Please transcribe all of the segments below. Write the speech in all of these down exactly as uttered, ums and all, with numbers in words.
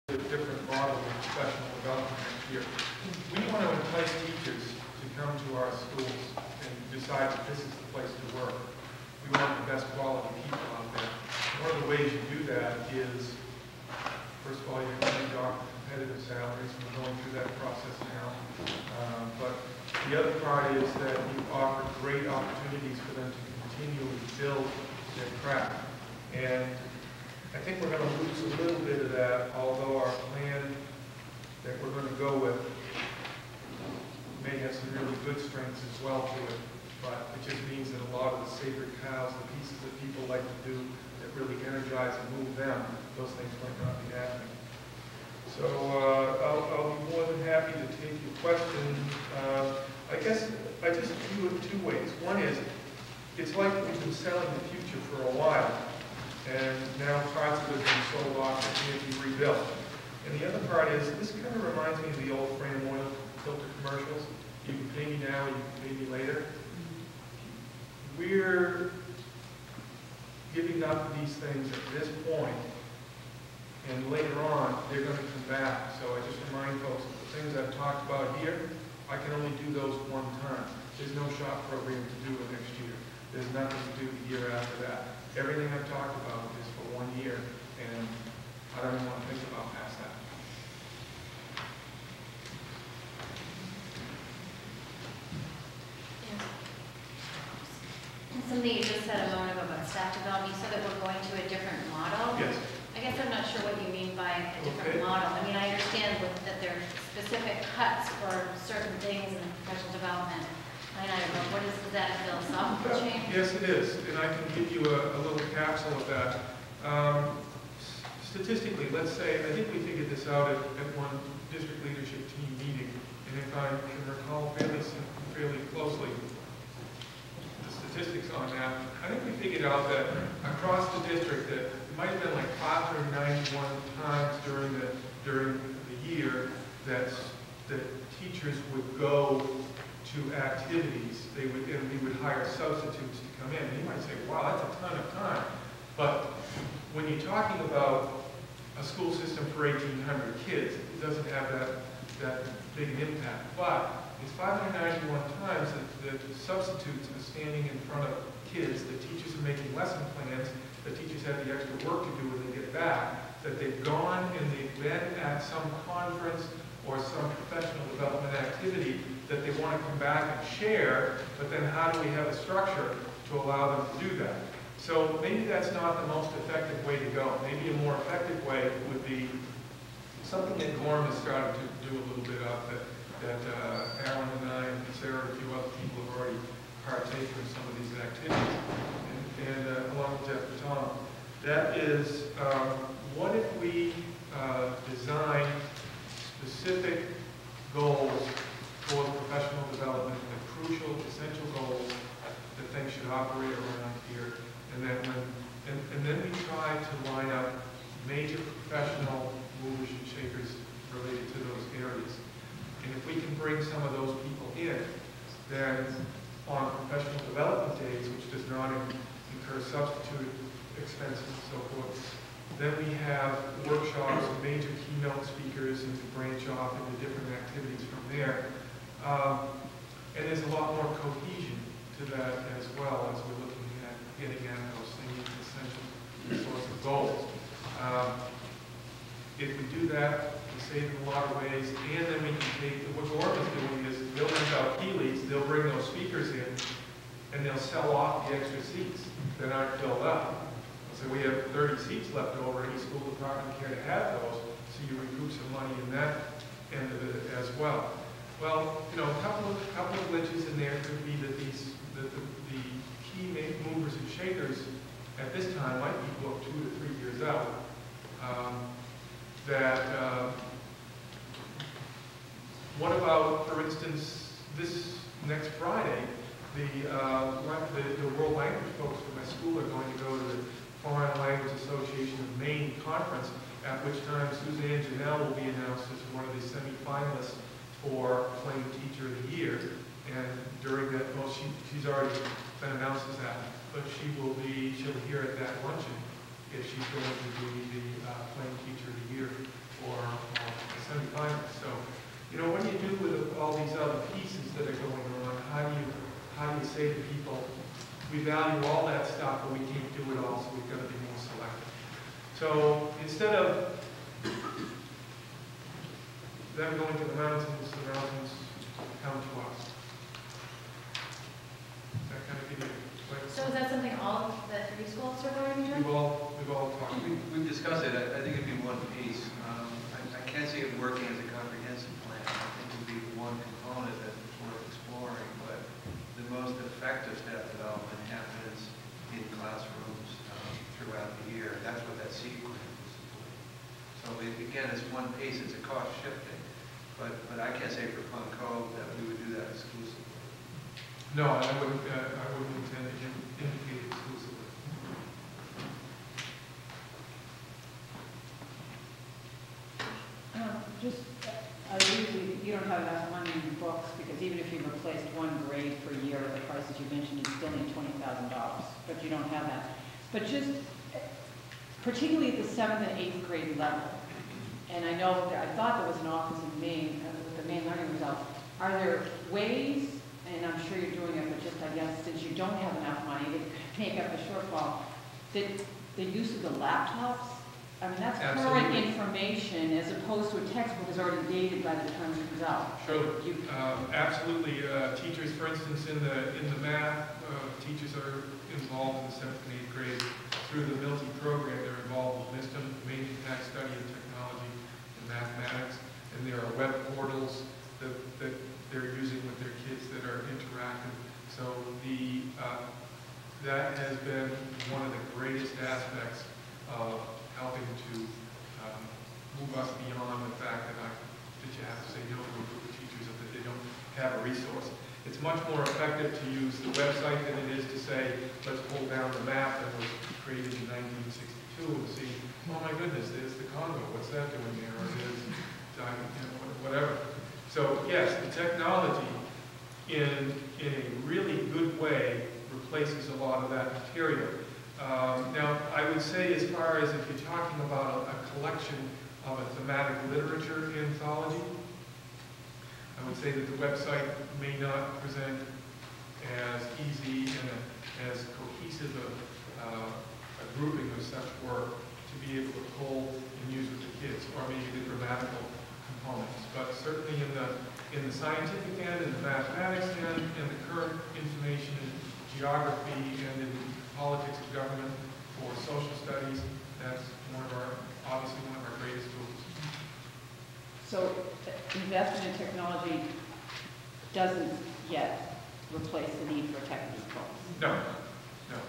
a different model of professional development next year. We want to entice teachers to come to our schools and decide that this is the place to work. We want the best quality people out there. One of the ways you do that is, first of all, you can offer competitive salaries, and we're going through that process now. Um, but the other part is that you offer great opportunities for them to continually build their craft. And I think we're going to lose a little bit of that, although our plan that we're going to go with may have some really good strengths as well to it. But it just means that a lot of the sacred cows, the pieces that people like to do that really energize and move them, those things might not be happening. So uh, I'll, I'll be more than happy to take your questions. Uh, I guess I just view it two ways. One is, it's like we've been selling the future for a while, and now parts of it have been sold off and can't be rebuilt. And the other part is, this kind of reminds me of the old Fram oil filter commercials. You can pay me now, you can pay me later. We're giving up these things at this point, and later on, they're going to come back. So I just remind folks that the things I've talked about here, I can only do those one time. There's no shop program to do it next year. There's nothing to do the year after that. Everything I've talked about is for one year, and I don't even want to think about past that. Something you just said a moment ago about staff development, you said that we're going to a different model. Yes. I guess I'm not sure what you mean by a different Okay. model. I mean, I understand with, that there are specific cuts for certain things in professional development. I don't know, what is, is that a philosophical change? Yes, it is, and I can give you a, a little capsule of that. Um, statistically, let's say, I think we figured this out at, at one district leadership team meeting, and if I can recall fairly, fairly closely, statistics on that, I think we figured out that across the district that it might have been like five hundred ninety-one times during the during the year that that teachers would go to activities. They would and we would hire substitutes to come in. And you might say, "Wow, that's a ton of time." But when you're talking about a school system for eighteen hundred kids, it doesn't have that that big an impact. But it's five hundred ninety-one times that, that substitutes are standing in front of kids, the teachers are making lesson plans, the teachers have the extra work to do when they get back, that they've gone and they've been at some conference or some professional development activity that they want to come back and share, but then how do we have a structure to allow them to do that? So maybe that's not the most effective way to go. Maybe a more effective way would be something that Gorham has started to do a little bit of, that that uh, Alan and I and Sarah and a few other people have already partaken in some of these activities, and, and uh, along with Jeff and Tom. That is, um, what if we uh, design specific goals for professional development, the crucial, essential goals that things should operate around here, and then when, and, and then we try to line up major professional movers and shakers related to those areas. And if we can bring some of those people in, then on professional development days, which does not incur substitute expenses and so forth, then we have workshops and major keynote speakers and to branch off into different activities from there. Um, and there's a lot more cohesion to that as well as we're looking at getting at those things, essential sorts of goals. Um, if we do that, save in a lot of ways, and then we can take, what Gorham is doing is they'll rent out Keeley's, they'll bring those speakers in, and they'll sell off the extra seats that aren't filled up. So we have thirty seats left over, any school department care to have those, so you recoup some money in that end of it as well. Well, you know, a couple of, couple of glitches in there could be that these, that the, the key movers and shakers at this time might be booked two to three years out. Um, that, uh, what about, for instance, this next Friday, the, uh, the, the world language folks from my school are going to go to the Foreign Language Association of Maine conference, at which time Suzanne Janelle will be announced as one of the semi-finalists for Plain Teacher of the Year. And during that, well, she, she's already been announced as that, but she will be, she'll be here at that luncheon if she's going to be the uh, Plain Teacher of the Year for value all that stuff, but we can't do it all, so we've got to be more selective. So instead of them going to the mountains, the mountains come to us. That kind of give you like, So is that something all the three schools are going to do? we've all we've all talked. We, we've discussed it. I, I think it'd be one piece. Um, I, I can't see it working as a comprehensive plan. I think it would be one component that's worth exploring, but the most effective staff development happens in classrooms um, throughout the year. That's what that seed plan is supporting. So it, again, it's one piece. It's a cost shifting, but but I can't say for Plum Cove that we would do that exclusively. No, I wouldn't. Uh, I wouldn't intend to in- indicate exclusively. Um, Just, uh, usually, you don't have enough money in your books, because even if you replaced one grade per year at the prices you mentioned, you still need twenty thousand dollars, but you don't have that. But just, uh, particularly at the seventh and eighth grade level, and I know, that I thought there was an office in Maine, uh, with the Maine Learning Results, are there ways, and I'm sure you're doing it, but just, I guess, since you don't have enough money to make up the shortfall, that the use of the laptops, I mean, that's current Absolutely. information as opposed to a textbook is already dated by the time it comes out. Sure. You, Um, absolutely. Uh, teachers, for instance, in the in the math, uh, teachers are involved in the seventh and eighth grade through the Milty program. They're involved with MISTM, Maine Impact Study in Technology and Mathematics, and there are web portals that, that they're using with their kids that are interactive. So the uh, that has been one of the greatest aspects of helping to um, move us beyond the fact that I that you have to say no to a group of teachers if they don't have a resource. It's much more effective to use the website than it is to say, let's pull down the map that was created in nineteen sixty-two and see, oh my goodness, there's the Congo, what's that doing there, or there's, you know, whatever. So yes, the technology in, in a really good way replaces a lot of that material. Um, now, I would say as far as if you're talking about a, a collection of a thematic literature anthology, I would say that the website may not present as easy and a, as cohesive a, uh, a grouping of such work to be able to pull and use with the kids, or maybe the grammatical components. But certainly in the in the scientific end, in the mathematics end, and the current information in geography and in politics and government for social studies, that's one of our, obviously one of our greatest tools. so uh, investment in technology doesn't yet replace the need for technical. No, no.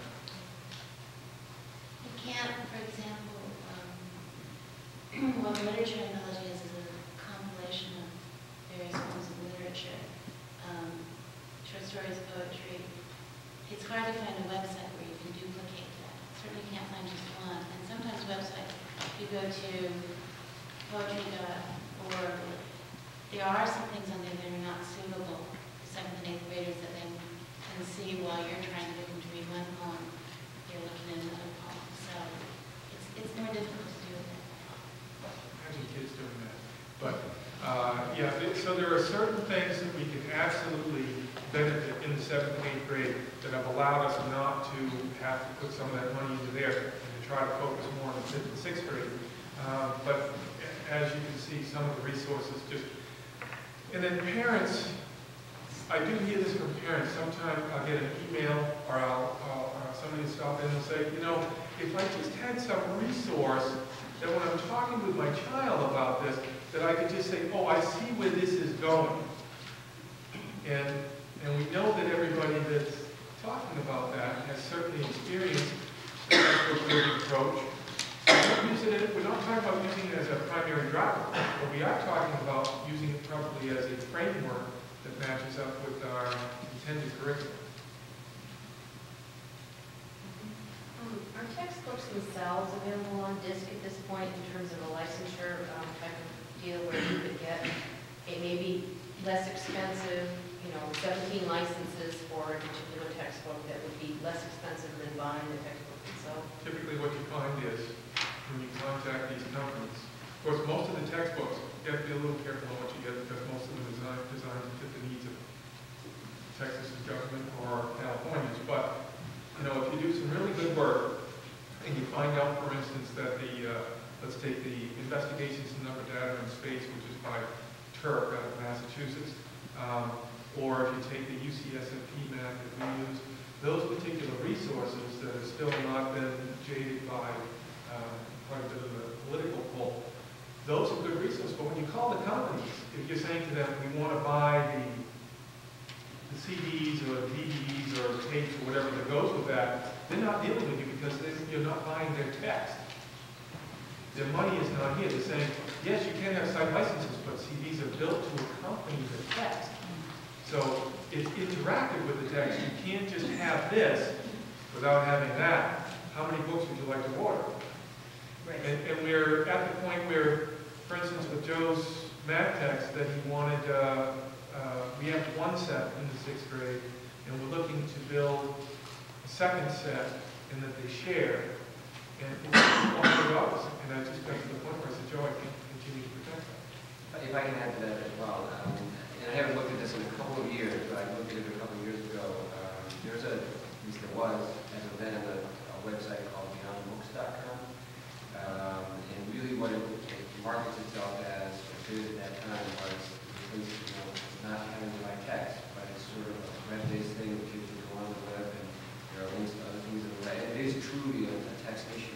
It can't, for example, um, what literature anthology is, is a compilation of various forms of literature, um, short stories, poetry. It's hard to find a website where you can duplicate that. Certainly can't find just one. And sometimes websites, you go to poetry dot org, there are some things on there that are not suitable for seventh and eighth graders that they can see while you're trying to get them to read one poem. You're looking at another poem. So it's, it's more difficult to do it. Imagine kids doing that. But, uh, yeah, th- so there are certain things that we can absolutely benefit in the seventh and eighth grade that have allowed us not to have to put some of that money into there and to try to focus more on the fifth and sixth grade. Uh, but as you can see, some of the resources just, and then parents, I do hear this from parents. Sometimes I'll get an email or I'll, I'll uh, somebody will stop in and say, you know, if I just had some resource that when I'm talking with my child about this, that I could just say, oh, I see where this is going. And, and we know that everybody that's talking about that has certainly experienced that appropriate approach. We're not using it- we're not talking about using it as a primary driver, but we are talking about using it probably as a framework that matches up with our intended curriculum. Um, Are textbooks themselves available on disk at this point in terms of a licensure um, type of deal where you could get a maybe less expensive, you know, seventeen licenses for a particular textbook that would be less expensive than buying the textbook itself? Typically what you find is, when you contact these companies, of course, most of the textbooks, you have to be a little careful on what you get because most of them are designed, designed to fit the needs of Texas's government or California's, but you know, if you do some really good work, and you find out, for instance, that the, uh, let's take the Investigations in Number, Data, and Space, which is by Turk out of Massachusetts, um, or if you take the U C S M P map that we use, those particular resources that have still not been jaded by uh, quite a bit of a political pull, those are good resources. But when you call the companies, if you're saying to them, we want to buy the, the C Ds or D V Ds or tapes or whatever that goes with that, they're not dealing with you because they, you're not buying their text. Their money is not here. They're saying, yes, you can have site licenses, but C Ds are built to accompany the text. So it's interactive with the text. You can't just have this without having that. How many books would you like to order? Right. And, and we're at the point where, for instance, with Joe's math text, that he wanted, uh, uh, we have one set in the sixth grade, and we're looking to build a second set, and that they share. And it's one hundred dollars. And I just got to the point where I said, Joe, I can't continue to protect that. If I can add to that as well, um, and I haven't looked at this in a couple of years, but I looked at it a couple of years ago. Um, there's a, at least there was, as of then, a, a website called beyond books dot com. Um, and really what it, it markets itself as, or did at that time, was, you know, not having to buy text, but it's sort of a web-based thing that you can go on the web and there are links to other things in the web. And it is truly a, a text issue.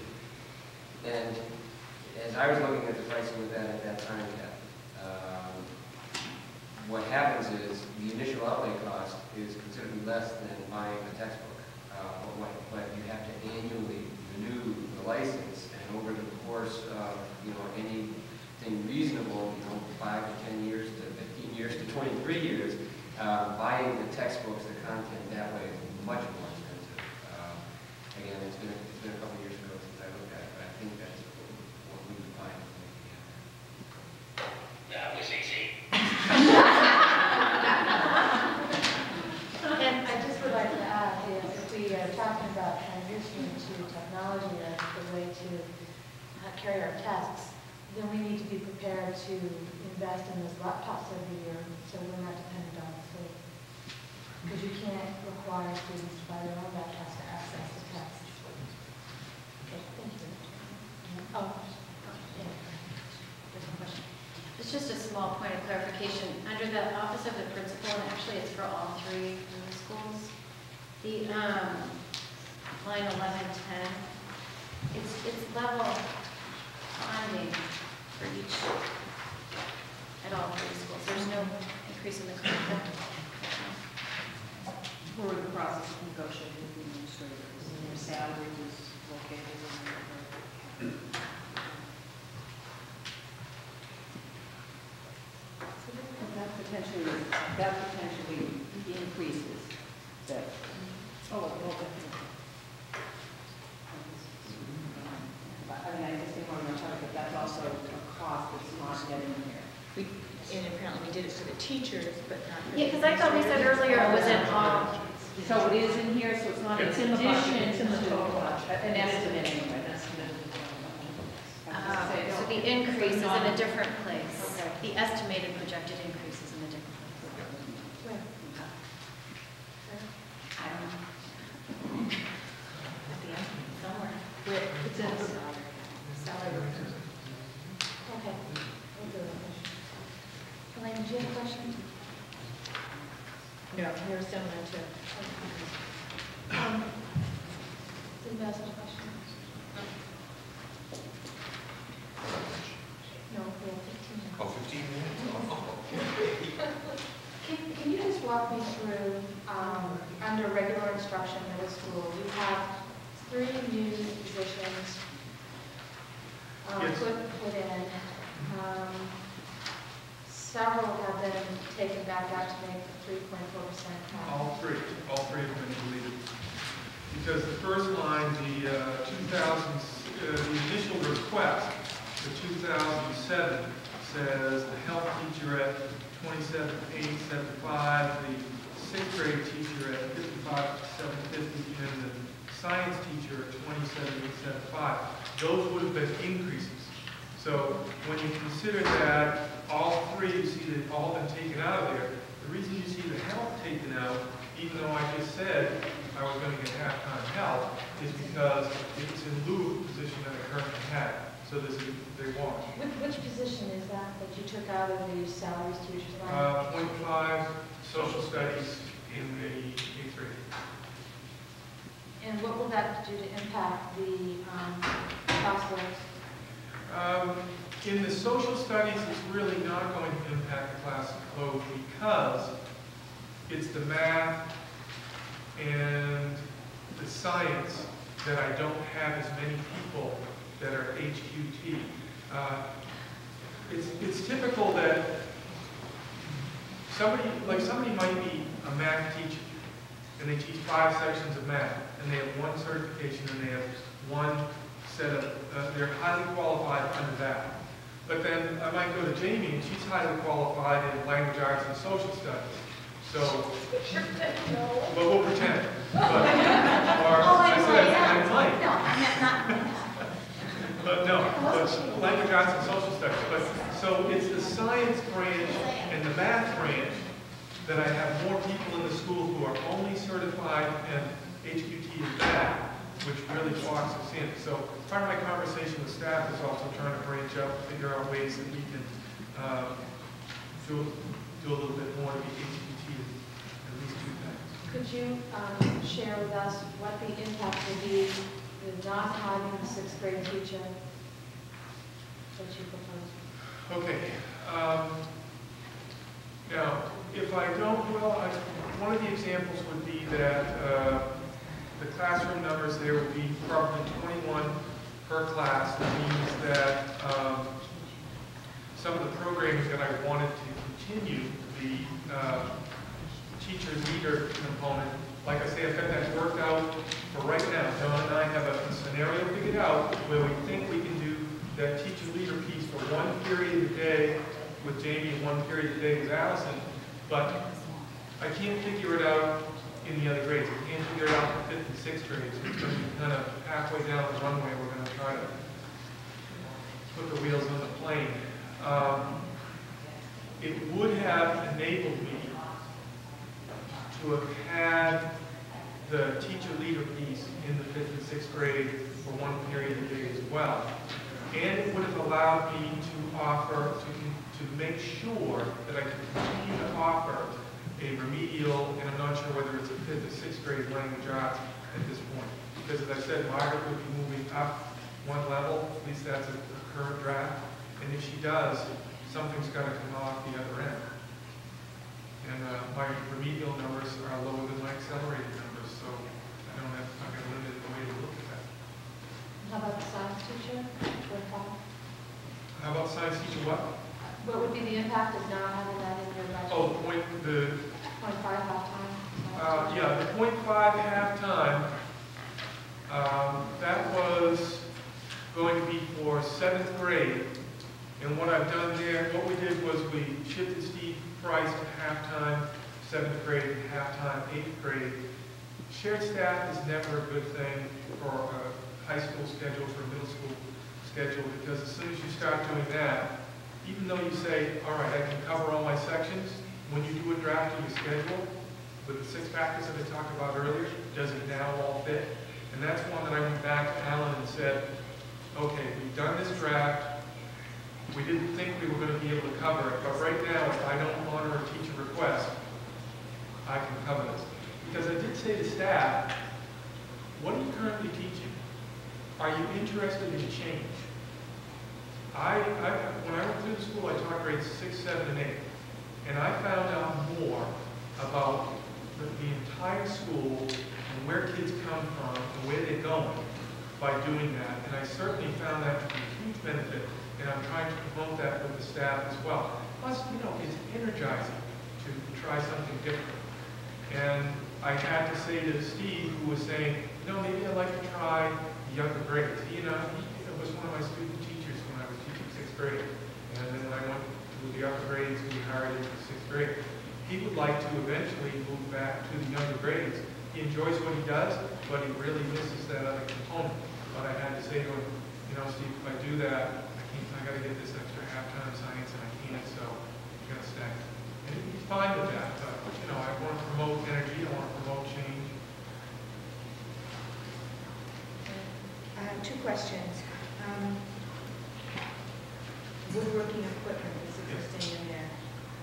And as I was looking at the pricing of that at that time, um, what happens is the initial outlay cost is considerably less than buying a textbook. Uh, but, what, but you have to annually renew the license, and over the course of you know anything reasonable, you know, five to ten years to fifteen years to twenty-three years, uh, buying the textbooks, the content that way is much more expensive. Uh, again, it's been it's been a couple years ago since I looked at it, but I think that's what we would find. That was easy. And I just would like to add is if we are talking about transitioning to technology as the way to uh, carry our tests, then we need to be prepared to invest in those laptops every year so we're not dependent on the state. Because you can't require students to buy their own laptops to access the tests. Okay, thank you. Oh, yeah. There's one question. It's just a small point of clarification. Under the Office of the Principal, and actually it's for all three of the schools, the um, line eleven ten, it's, it's level funding for each, at all three schools. There's no increase in the content. We're in the process of negotiating with the administrators, and their salary is located in the That potentially, that potentially increases that. Oh, well, definitely. I mean, I just think we're going to talk about that's also a cost that's not getting in here. We, and apparently we did it for the teachers, but not for Yeah, because I thought we said earlier it was in all. So it is in here, so it's not in It's in the budget, addition it's in the to- total budget. An estimate anyway, an estimate. Uh, So the increase is in a different place. Okay. The estimated projected increase is in a different place. Where? I don't know. At the end, somewhere. Where? It's in the salary. Okay. We'll do it. Elaine, do you have a question? No, you're similar to. Um, Does anybody else have a question? No, we have fifteen minutes. Oh, fifteen minutes? Oh. Can, can you just walk me through, um, under regular instruction middle school, you have three new positions um, Yes. put, put in. Um, Several have been taken back out to make the three point four percent cut. All three, all three have been deleted. Because the first line, the uh, two thousand, uh, the initial request for two thousand seven says the health teacher at twenty-seven eight seventy-five, the sixth grade teacher at fifty-five seven fifty, and the science teacher at twenty-seven eight seventy-five. Those would have been increases. So when you consider that all three, you see they've all been taken out of there. The reason you see the health taken out, even though I just said I was going to get half-time help is because it's in lieu of the position that I currently have. So this is, they want. Which, which position is that, that you took out of the salaries teachers line? Uh, point five, social studies in the eighth grade. And what will that do to impact the um, class loads? Um, in the social studies, it's really not going to impact the class load because it's the math and the science that I don't have as many people that are H Q T. Uh, it's, it's typical that somebody, like somebody might be a math teacher and they teach five sections of math and they have one certification and they have one set of, uh, they're highly qualified under that. But then I might go to Jamie and she's highly qualified in language arts and social studies. So, but we'll pretend. But, or Oh, I I said, say, I yeah. might. No, I meant not. But no, but language arts and social studies. But so it's the science branch and the math branch that I have more people in the school who are only certified and H Q T in that, which really locks us in. So part of my conversation with staff is also trying to branch out, figure out ways that we can uh, do, do a little bit more to be H Q T in at least two things. Could you um, share with us what the impact will be with not having a sixth grade teacher that you propose? Okay. Um, now, if I don't, well, I, one of the examples would be that uh, the classroom numbers there would be probably twenty-one per class. That means that um, some of the programming that I wanted to continue, the uh, teacher leader component, like I say, I've got that worked out for right now. John and I have a scenario figured out where we think we can do that teacher leader piece for one period a day with Jamie and one period a day with Allison, but I can't figure it out in the other grades. I can't figure it out for fifth and sixth grades. It's going to be kind of halfway down the runway. We're going to try to put the wheels on the plane. Um, it would have enabled me to have had the teacher leader piece in the fifth and sixth grade for one period a day as well. And it would have allowed me to offer, to, to make sure that I could continue to offer a remedial, and I'm not sure whether it's a fifth or sixth grade language arts at this point. Because as I said, Margaret would be moving up one level, at least that's a, a current draft. And if she does, something's got to come off the other end. And uh, my remedial numbers are lower than my accelerated numbers, so I don't have, I've got a limited way to look at that. How about the science teacher? What about- How about science teacher what? What would be the impact of not having that in your budget? Oh, the point, the, Point five halftime? uh, yeah, the point five halftime, um, that was going to be for seventh grade. And what I've done there, what we did was we shifted Steve Price to halftime, seventh grade, and halftime, eighth grade. Shared staff is never a good thing for a high school schedule, for a middle school schedule, because as soon as you start doing that, even though you say, all right, I can cover all my sections, when you do a draft of your schedule, with the six factors that I talked about earlier, does it now all fit? And that's one that I went back to Alan and said, okay, we've done this draft, we didn't think we were going to be able to cover it, but right now, if I don't honor a teacher request, I can cover this. Because I did say to staff, what are you currently teaching? Are you interested in change? I, I, when I went through the school, I taught grades six, seven, and eight. And I found out more about the, the entire school and where kids come from and where they're going by doing that. And I certainly found that to be a huge benefit. And I'm trying to promote that with the staff as well. Plus, you know, it's energizing to try something different. And I had to say to Steve, who was saying, you know, maybe I'd like to try the younger grades. He, you know, he was one of my student teachers when I was teaching sixth grade. And then when I went to the upper grades, we hired him for sixth grade. He would like to eventually move back to the younger grades. He enjoys what he does, but he really misses that other component. But I had to say to him, you know, Steve, if I do that, I can't, I got to get this extra halftime science, and I can't, so I'm going to stay. And he's fine with that, but, you know, I want to promote energy, I want to promote change. two questions. Um, Woodworking equipment is interesting in there.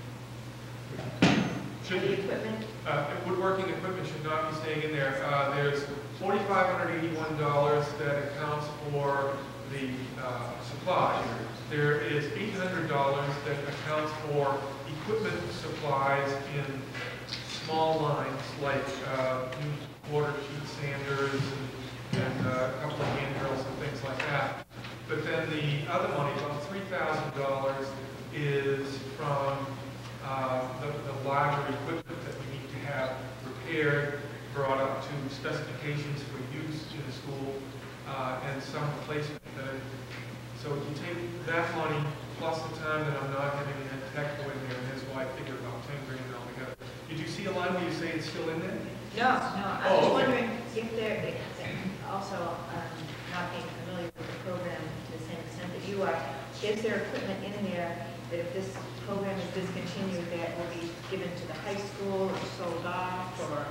Should Heavy be, equipment, uh, woodworking equipment should not be staying in there. Uh, there's forty-five hundred eighty-one dollars that accounts for the, uh, supply. There is eight hundred dollars that accounts for equipment supplies in small lines like, uh, new water sheet sanders and, and uh, a couple of hand drills and things like that. But then the other money, about three thousand dollars, is from uh, the, the larger equipment that we need to have repaired, brought up to specifications for use in the school, uh, and some replacement. Uh, so you take that money plus the time that I'm not having a tech go in there, and that's why I figured about ten grand altogether. Did you see a line where you say it's still in there? no, no, I Oh, was okay. wondering if there, also, um, not being familiar with the program to the same extent that you are, is there equipment in there that if this program is discontinued, that will be given to the high school or sold off, or?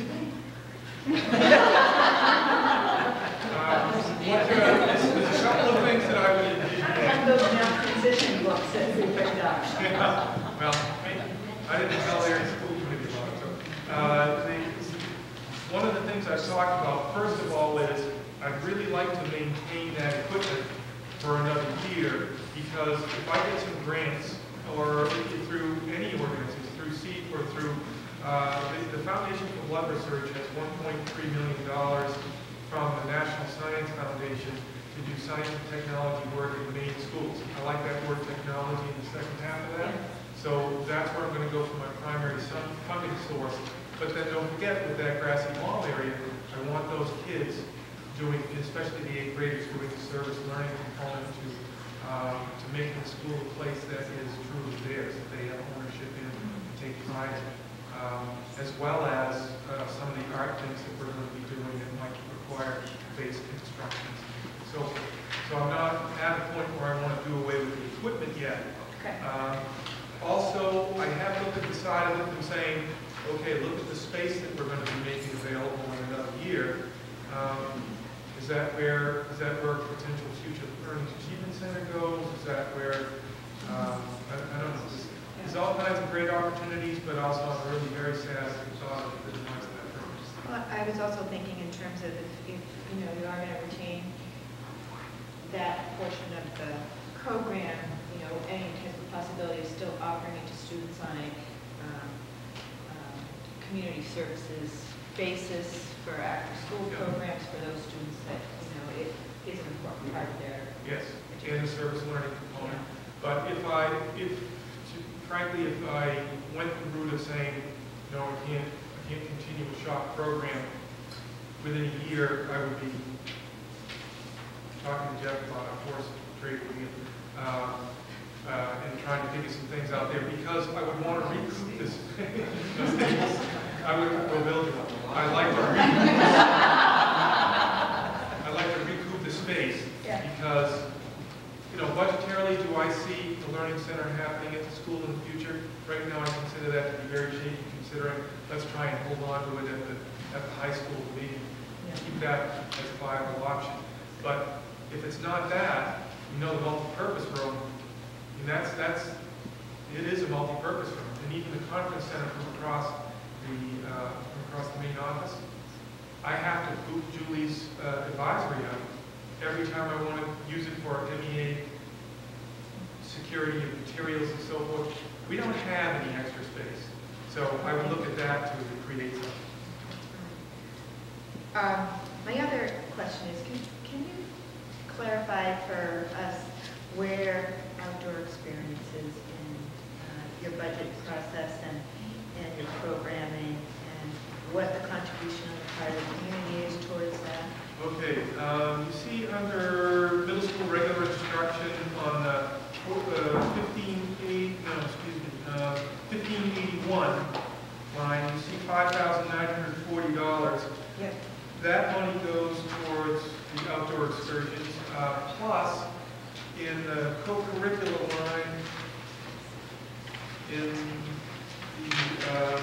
Uh, what, uh, there's, there's a couple of things that I would envision. And those now transition books that we picked up. Yeah, well, I didn't tell Larry school committee about it. So, uh, the, one of the things I've talked about, first of all, is I'd really like to maintain that equipment for another year, because if I get some grants, or through any organization, through SEEP or through, uh, the, the Foundation for Blood Research has one point three million dollars from the National Science Foundation to do science and technology work in Maine schools. I like that word technology in the second half of that. So that's where I'm going to go for my primary sun- funding source. But then don't forget, with that grassy mall area, I want those kids doing, especially the eighth graders, doing the service learning component to, um, to make the school a place that is truly theirs, that they have ownership in, and take pride in. Um, as well as uh, some of the art things that we're going to be doing that might require basic instructions. So, so I'm not at a point where I want to do away with the equipment yet. Okay. Um, also, I have looked at the side of it and saying, okay, look at the space that we're going to be making available in another year. Um, is that where is that where potential future learning achievement center goes? Is that where um, I, I don't know. There's, there's all kinds of great opportunities, but also I'm really very sad at the thought of the demise of that program. Well, I was also thinking in terms of if, if you know, you are going to retain that portion of the program, you know, any type of possibility of still offering it to students on a um, um, community services basis for after-school Yeah. programs for those students that, you know, it is an important part of their. Yes, and the service learning component. But if I, if, frankly, if I went the route of saying, no, I can't, I can't continue a shop program, within a year, I would be talking to Jeff about a horse trade with um, uh, and trying to figure some things out there, because I would want to recoup this. I would go build one. I like to recoup I like to recoup the space, Yeah. because, you know, budgetarily, do I see the learning center happening at the school in the future? Right now, I consider that to be very shaky, considering let's try and hold on to it at the, at the high school, maybe keep that as a viable option. But if it's not that, you know, the multi-purpose room, and that's, that's, it is a multi-purpose room. And even the conference center from across the, uh, from across the main office, I have to boot Julie's uh, advisory out every time I want to use it for M E A security of materials and so forth. We don't have any extra space. So I would look at that to create something. Um, my other question is, can, can you clarify for us where outdoor experiences in uh, your budget process and, and your programming, and what the contribution on the part of the community is towards that? Okay, um, you see under middle school regular instruction on the uh, fifteen eighty, no, excuse me, uh, fifteen eighty-one line, you see five thousand nine hundred forty dollars. Yep. That money goes towards the outdoor excursions, uh, plus in the co-curricular line, in the, uh,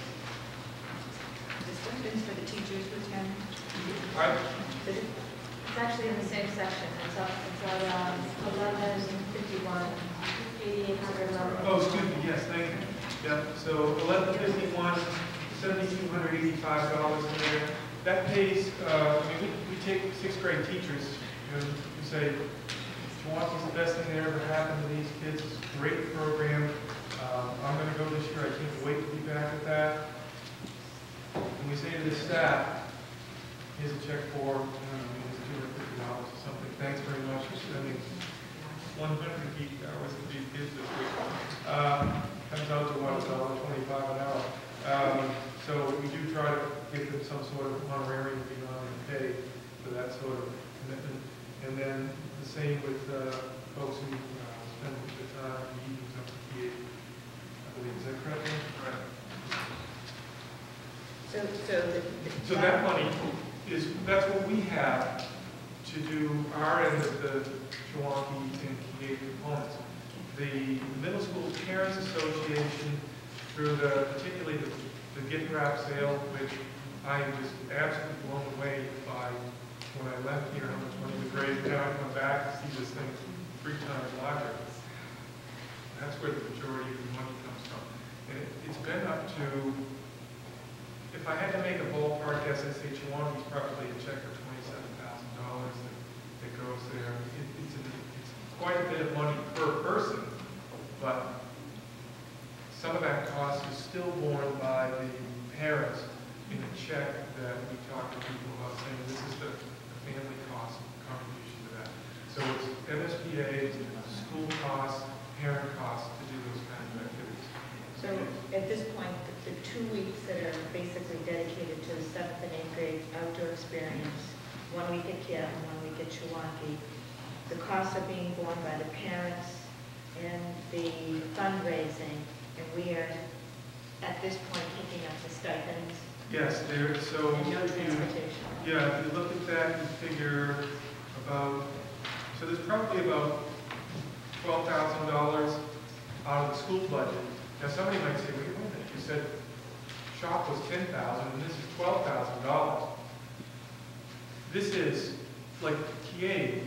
The stipends for the teachers who attend? I, Is it actually in the same section, it's up, it's on um, eleven fifty-one, eighty-eight hundred eleven. Oh, excuse me, yes, thank you. Yeah, so eleven fifty-one, seventy-two hundred eighty-five dollars in there. That pays, uh, I mean, we, we take sixth grade teachers, you know, you say, Chewonki's the best thing that ever happened to these kids, it's a great program. Um, I'm gonna go this year, I can't wait to be back with that. And we say to the staff, here's a check for, I don't know, maybe it's two hundred fifty dollars or something, thanks very much for spending one hundred geek hours with these kids this week. Um, comes out to what, a dollar twenty-five an hour. Um, so we do try to give them some sort of honorarium beyond their pay for that sort of commitment. And then the same with uh, folks who uh, spend the time in the evenings up to P eight. I believe, is that correct? Correct. So, so the. the- So that money is, that's what we have to do our end of the Chewonki and K eight components. The middle school parents association, through the, particularly the, the gift wrap sale, which I am just absolutely blown away by when I left here, how much money was raised. Now I come back to see this thing three times larger. That's where the majority of the money comes from. And it, it's been up to, if I had to make a ballpark guess, I'd say Chewonki's probably a check for twenty-seven thousand dollars that, that goes there. It, it's, a, it's quite a bit of money per person, but some of that cost is still borne by the parents in a check that we talk to people about, saying this is the, the family cost contribution to that. So it's M S B A, school costs, parent costs to do those kinds of activities. So at this point, the, the two weeks that are basically dedicated to the seventh and eighth grade outdoor experience, one week at K I A and one week at Chewonki, the costs are being borne by the parents and the fundraising, and we are, at this point, picking up the stipends Yes, there, so and no if you, transportation. yeah, if you look at that, you figure about, so there's probably about twelve thousand dollars out of the school budget. Now, somebody might say, wait a minute, you said shop was ten thousand and this is twelve thousand dollars. This is, like, K eight,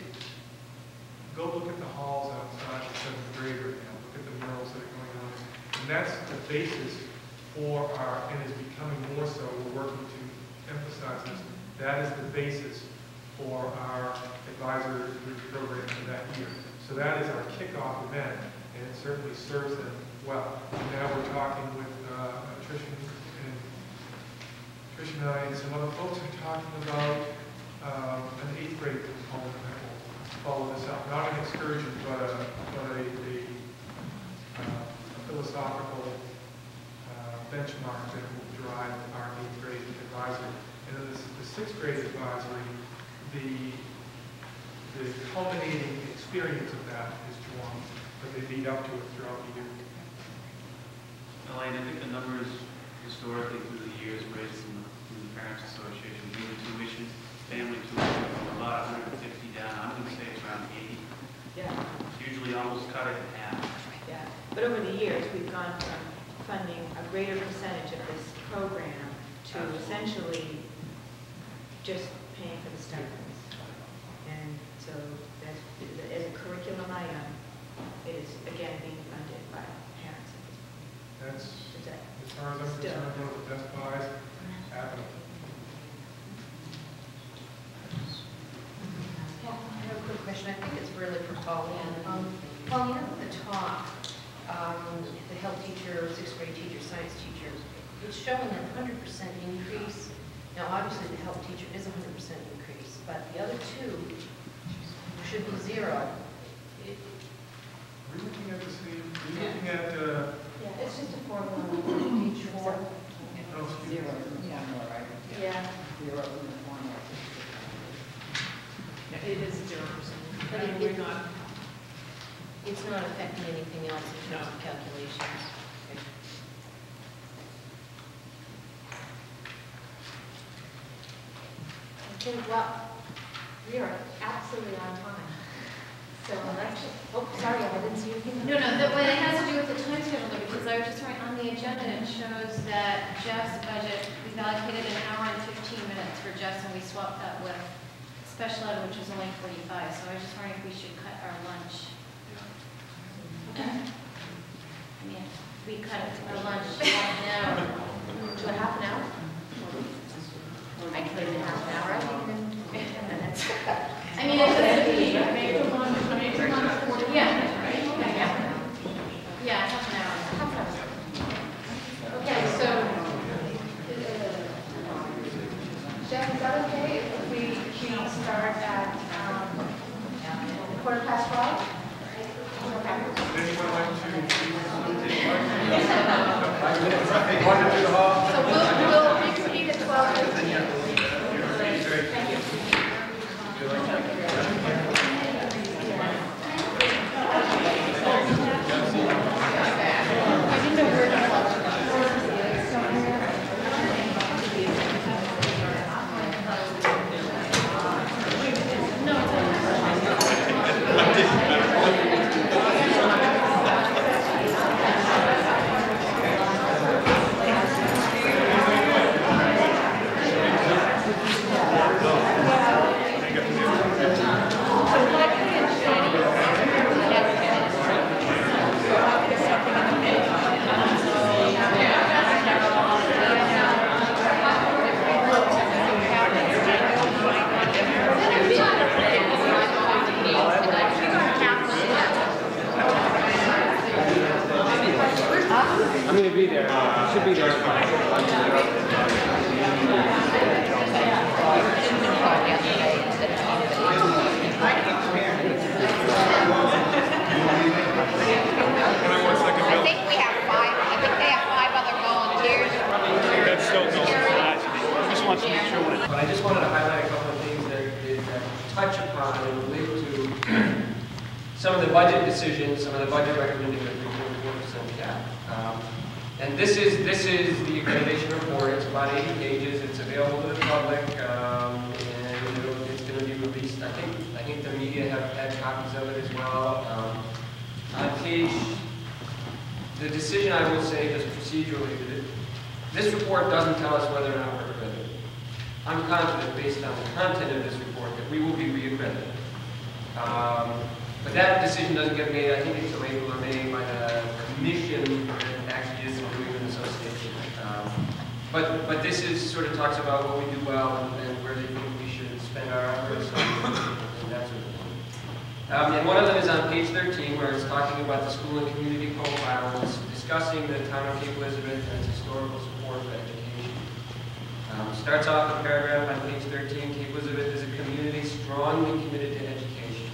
go look at the halls outside the seventh grade right now, look at the murals that are going on. And that's the basis for our, and is becoming more so, we're working to emphasize this, that is the basis for our advisory program for that year. So that is our kickoff event, and it certainly serves them well. And now we're talking with uh, Trish and Trish and I and some other folks are talking about um, an eighth grade component that will follow this up. Not an excursion, but a, but a, a, uh, a philosophical uh, benchmark that will drive our eighth grade advisory. And then this, the sixth grade advisory, the the culminating experience of that is Chewonki, but they lead up to it throughout the year. Elaine, I think the numbers historically through the years raised from the, from the Parents Association, moving tuition, family tuition from about one hundred fifty down, I'm going to say it's around eighty. Yeah, Usually almost cut it in half. yeah. But over the years, we've gone from funding a greater percentage of this program to essentially just paying for the stipends. And so that's, as a curriculum item, it is again being funded by parents at this point. That's, Is that as far as I'm Still. concerned, one of the best buys happening. Yeah, I have a quick question. I think it's really for Pauline. Um, Pauline, up at the top, um, the health teacher, sixth grade teacher, science teacher, it's showing a one hundred percent increase. Now, obviously, the health teacher is a one hundred percent increase, but the other two should be zero. It- Are we looking at the same, are we looking at, uh, Yeah, it's just a formula for each one. oh, excuse Zero me. in the formula, right? Yeah. Zero in the formula. Yeah, it is zero percent. But I mean, it- we're not, It's not affecting anything else in terms of No. calculations. Okay, well, we are absolutely on time. So, actually, oh, sorry, I didn't see anything. No, no, that, well, it has to do with the time schedule, though, because I was just right on the agenda, it shows that Jeff's budget, we've allocated an hour and fifteen minutes for Jeff's, and we swapped that with special ed, which was only forty-five, so I was just wondering if we should cut our lunch. I mean, if we cut our lunch half an hour. To a half an hour? I can leave it in half an hour, I think, in ten minutes. I mean, it's a meeting. Yeah. Yeah. Yeah, half an hour. Half an hour. Okay, so, Jeff, is that okay if we, we start at, um, quarter past twelve? Okay. Would anyone like to please facilitate So we'll, we'll reconvene at twelve. Thank you. I'm going to be there. I should be there. I think we have five, I think they have five other volunteers. That's so cool. Just wants to make sure. But I just wanted to highlight a couple of things that, that touch upon and relate to some of the budget decisions, some of the budget recommendations that we put four percent cap. Um, and this is this is the accreditation report. It's about eighty pages. It's available to the public, um, and it'll, it's going to be released. I think I think the media have had copies of it as well. Um, on page, the decision I will say just procedurally, that this report doesn't tell us whether or not we're accredited. I'm confident, based on the content of this report, that we will be reaccredited. Um, but that decision doesn't get made, I think it's April or May, by the commission that actually is the New England Association. Um, but, but this is sort of talks about what we do well and, and where they think we should spend our efforts and, and that sort of thing. Um, and one of them is on page thirteen, where it's talking about the school and community profile, and it's discussing the town of Cape Elizabeth and its historical support for education. Um, starts off a paragraph on page thirteen, Cape Elizabeth is a community strongly committed to education.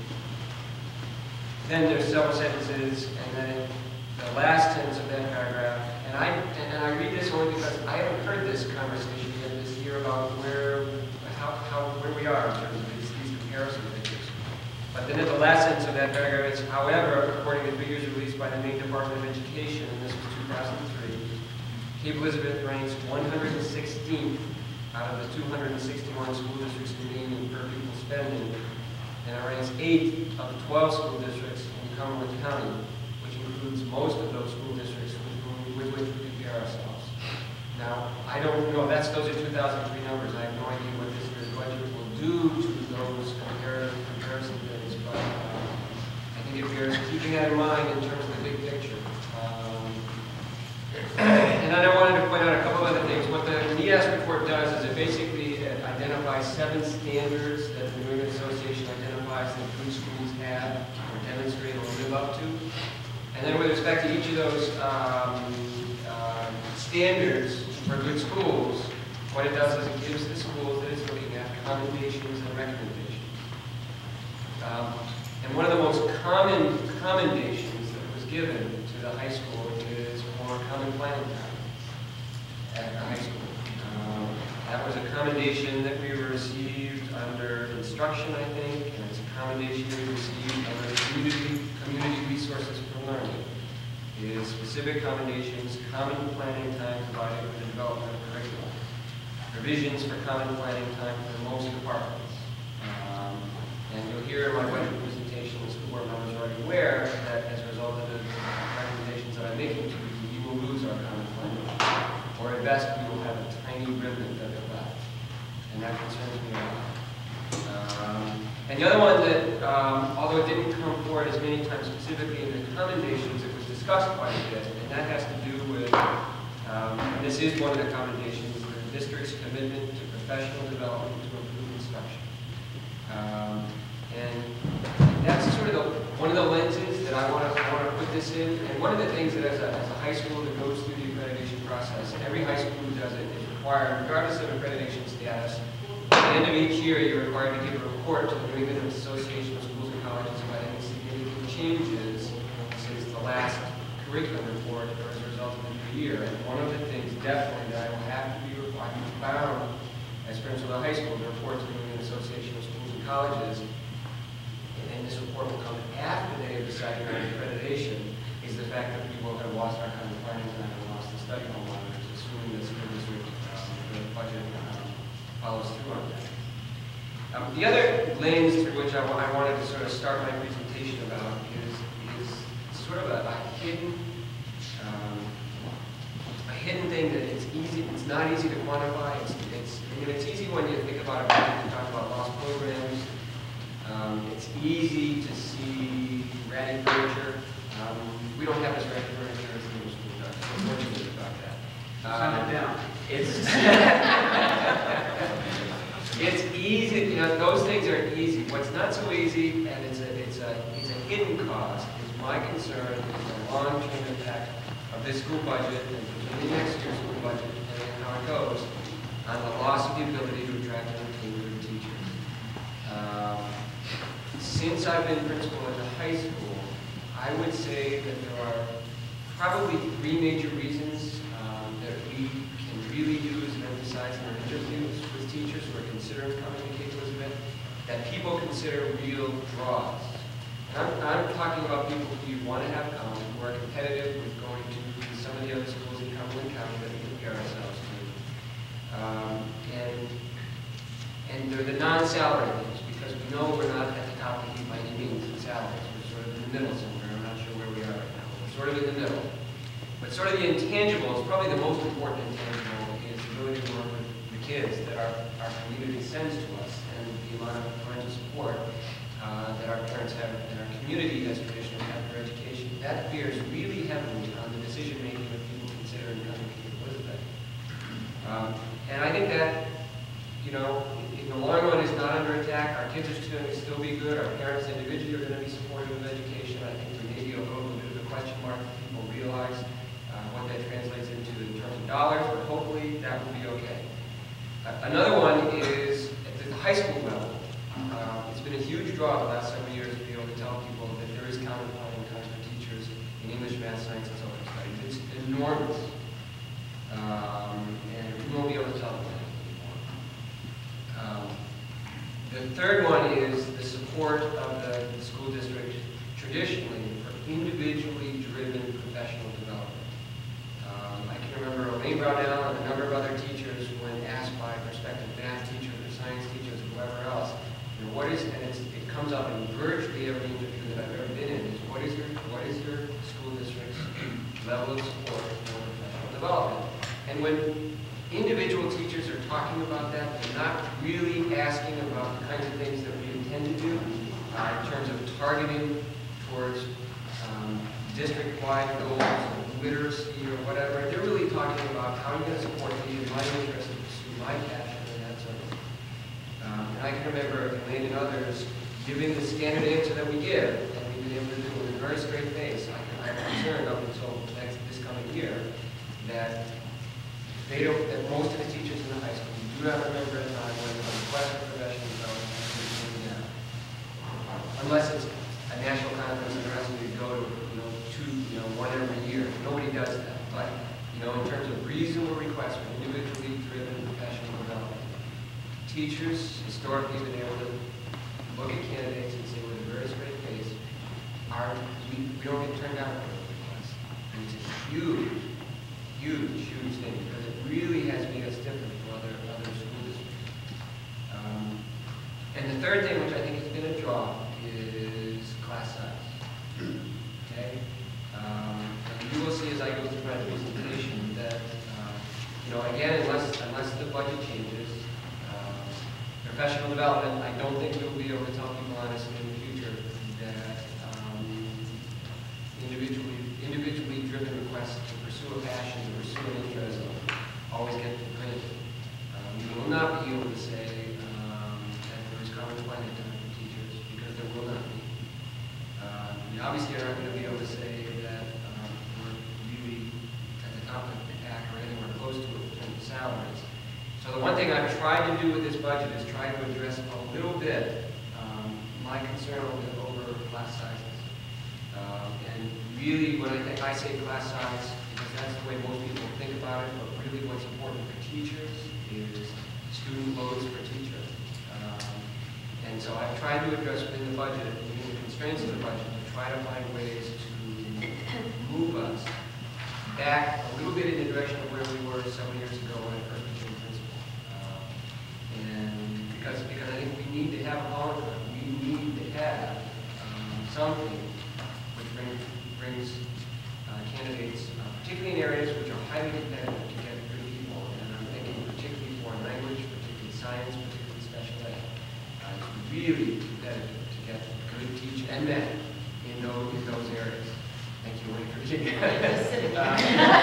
Then there's several sentences, and then the last sentence of that paragraph, and I and I read this only because I haven't heard this conversation yet this year about where how, how where we are in terms of these, these comparison figures. But then at the last sentence of that paragraph, it's, however, according to figures released by the Maine Department of Education, and this was two thousand three, Cape Elizabeth ranks one hundred sixteenth out of the two hundred sixty-one school districts in Maine in per pupil spending, and it ranks eighth of the twelve school districts in Cumberland County, which includes most of those school districts with, whom, with which we compare ourselves. Now, I don't know, that's those are two thousand three numbers. I have no idea what this year's budget will do to those comparative comparison things, but uh, I think it bears keeping that in mind in terms of the big picture. Um, and then I wanted to point out a couple of other things. What the N E A S report does is it basically identifies seven standards that the New England Association identifies that good schools have or demonstrate or live up to. And then with respect to each of those um, uh, standards for good schools, what it does is it gives the schools that it's looking at commendations and recommendations. Um, and one of the most common commendations that was given to the high school is for common planning time at the high school. Um, that was a commendation that we received under instruction, I think, and it's a commendation we received under community, community resources for learning. It is specific commendations, common planning time provided for the development of curriculum, provisions for common planning time for most departments. Um, and you'll hear in my budget presentation, the school board members are already aware that as a result of the recommendations that I'm making to you, we will lose our common planning time. Or at best, we will have a tiny remnant of it left. And that concerns me a lot. Um, And the other one that, um, although it didn't come forward as many times specifically in the commendations, it was discussed quite a bit, and that has to do with, um, and this is one of the commendations, the district's commitment to professional development to improve instruction. Um, and that's sort of the, one of the lenses that I want to I want to put this in. And one of the things that as a, as a high school that goes through the accreditation process, and every high school who does it is required, regardless of accreditation status, at the end of each year, you're required to give a report to the New England Association of Schools and Colleges about any significant changes since the last curriculum report or as a result of the new year. And one of the things definitely that I will have to be required to be bound as principal of the high school to report to the New England Association of Schools and Colleges, and this report will come after they have decided on accreditation, is the fact that we will have lost our kind of findings and have lost the study hall monitors, assuming the school district um, the budget um, follows through on that. Um, the other lens through which I, I wanted to sort of start my presentation about is, is sort of a, a hidden um, a hidden thing that it's easy, it's not easy to quantify. It's, it's, I mean, it's easy when you think about it, when you talk about lost programs. Um, it's easy to see ratty furniture. Um, we don't have this ratty furniture as the middle school does. We're fortunate about that. Send it down. It's it's easy. You know, those things are easy. What's not so easy, and it's a it's a it's a hidden cost, is my concern is the long-term impact of this school budget and particularly next year's school budget, depending on how it goes, on the loss of the ability to attract and retain good teachers. Um, Since I've been principal at the high school, I would say that there are probably three major reasons um, that we can really use and emphasize in our interviews with teachers who are considering coming to Cape Elizabeth, that people consider real draws. And I'm, I'm talking about people who you want to have come, who are competitive with going to some of the other schools in Cumberland County that we compare ourselves to. Um, and, and they're the non-salary things, because we know we're not at the top of the heap by any means in salaries. We're sort of in the middle somewhere. I'm not sure where we are right now. We're sort of in the middle. But sort of the intangibles, probably the most important intangible, is the ability to work with the kids that our, our community sends to us, and the amount of parental support uh, that our parents have and our community has traditionally had for education. That bears really heavily on the decision making of people considering coming to Cape Elizabeth. Um, and I think that, you know, in the long run, is not under attack. Our kids are going to still be good. Our parents individually are going to be supportive of education. I think there may be a little bit of a question mark that people realize uh, what that translates into in terms of dollars, but hopefully that will be okay. Uh, another one is at the high school level. Uh, it's been a huge draw the last several years to be able to tell people that there is counterpoint times for teachers in English, math, science, and social studies. It's enormous. Um, and we won't be able to tell them that. Um, the third one is the support of the, the school district traditionally for individually driven professional development. Um, I can remember Elaine Brownell and a number of other teachers when asked by prospective math teachers or science teachers or whoever else, you know, what is, and it's, it comes up in virtually every interview that I've ever been in, is what is your, what is your school district's level of support for professional development? And when individual teachers are talking about that, they're not really asking about the kinds of things that we intend to do uh, in terms of targeting towards um, district-wide goals of literacy or whatever. They're really talking about how are you going to support me in my interest and pursue my passion and that sort of thing. Um, and I can remember Elaine and others giving the standard answer that we give, and we've been able to do it with a very straight face. I can, I'm concerned up until next, this coming year that They don't, that most of the teachers in the high school do not remember a time when the request for professional development was taken down. Unless it's a national conference and they're asking you to go to, you know, two, you know, one every year. Nobody does that. But, you know, in terms of reasonable requests for individually driven professional development, teachers historically have been able to look at candidates and say with a very straight face, are, we, we don't get turned down for those requests. And it's a huge, huge, huge thing, because it really has made us different from other, other school districts. Um, and the third thing, which I think has been a draw, is class size. Okay? Um, and you will see as I go through my presentation that, uh, you know, again, unless, unless the budget changes, uh, Professional development, I don't think we'll be able to tell people honestly in the future that um, individually, individually driven requests to pursue a passion, to pursue an interest, always get granted. Um, we will not be able to say um, that there is common planning time for teachers, because there will not be. Uh, we obviously are not going to be able to say that um, we're really at the top of the pack or anywhere close to it in terms of salaries. So the one thing I've tried to do with this budget is try to address a little bit um, my concern over, over class sizes. Um, and really, when I, think I say class size, because that's the way most people think about it, but really what's important for teachers is student loads per teacher. Um, and so I've tried to address within the budget, within the constraints of the budget, to try to find ways to move us back a little bit in the direction of where we were several years ago when I first became principal. Uh, and because, because I think we need to have a long run. We need to have um, something which brings, brings uh, candidates, uh, particularly in areas which are highly competitive, to get good people. And I'm thinking particularly foreign language, particularly science, particularly special ed. Uh, it's really competitive to get good teachers and men in those, in those areas. Thank you, Wayne, for being uh,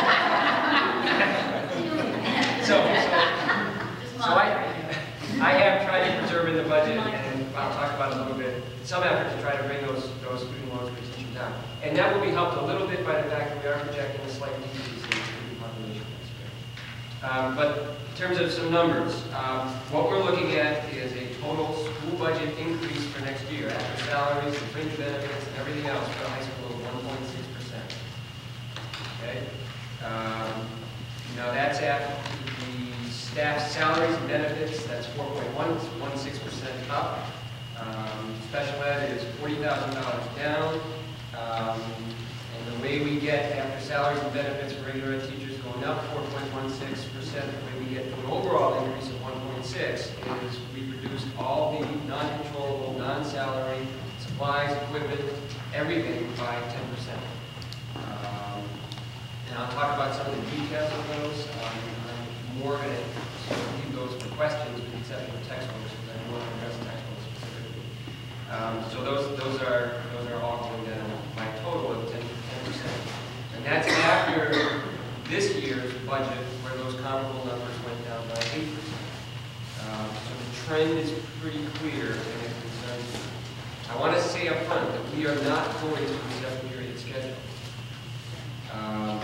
so, so, so I, I have tried to preserve in the budget, and I'll talk about it a little bit, some effort to try to bring those, those student loans per teacher down. And that will be helped a little bit by the fact that we are projecting a slight decrease in the student population next year. Um, but in terms of some numbers, um, what we're looking at is a total school budget increase for next year, after salaries and fringe benefits and everything else for the high school of one point six percent. Okay? Um, now that's after the staff salaries and benefits, that's four point one, one six percent up. Um, special ed is forty thousand dollars down. Um, and the way we get after salaries and benefits for regular ed teachers going up four point one six percent, the way we get to an overall increase of one point six is we reduced all the non-controllable, non-salary, supplies, equipment, everything by ten percent. Um, and I'll talk about some of the details of those. Um, I'm more going to leave those for questions, with the exception of textbooks, because I don't want to address textbooks specifically. Um, so those those are those are all going down by a total of ten percent, and that's after this year's budget, where those comparable numbers went down by eight percent. Um, so the trend is pretty clear, and it concerns me. I want to say up front that we are not going to a seven-period schedule um,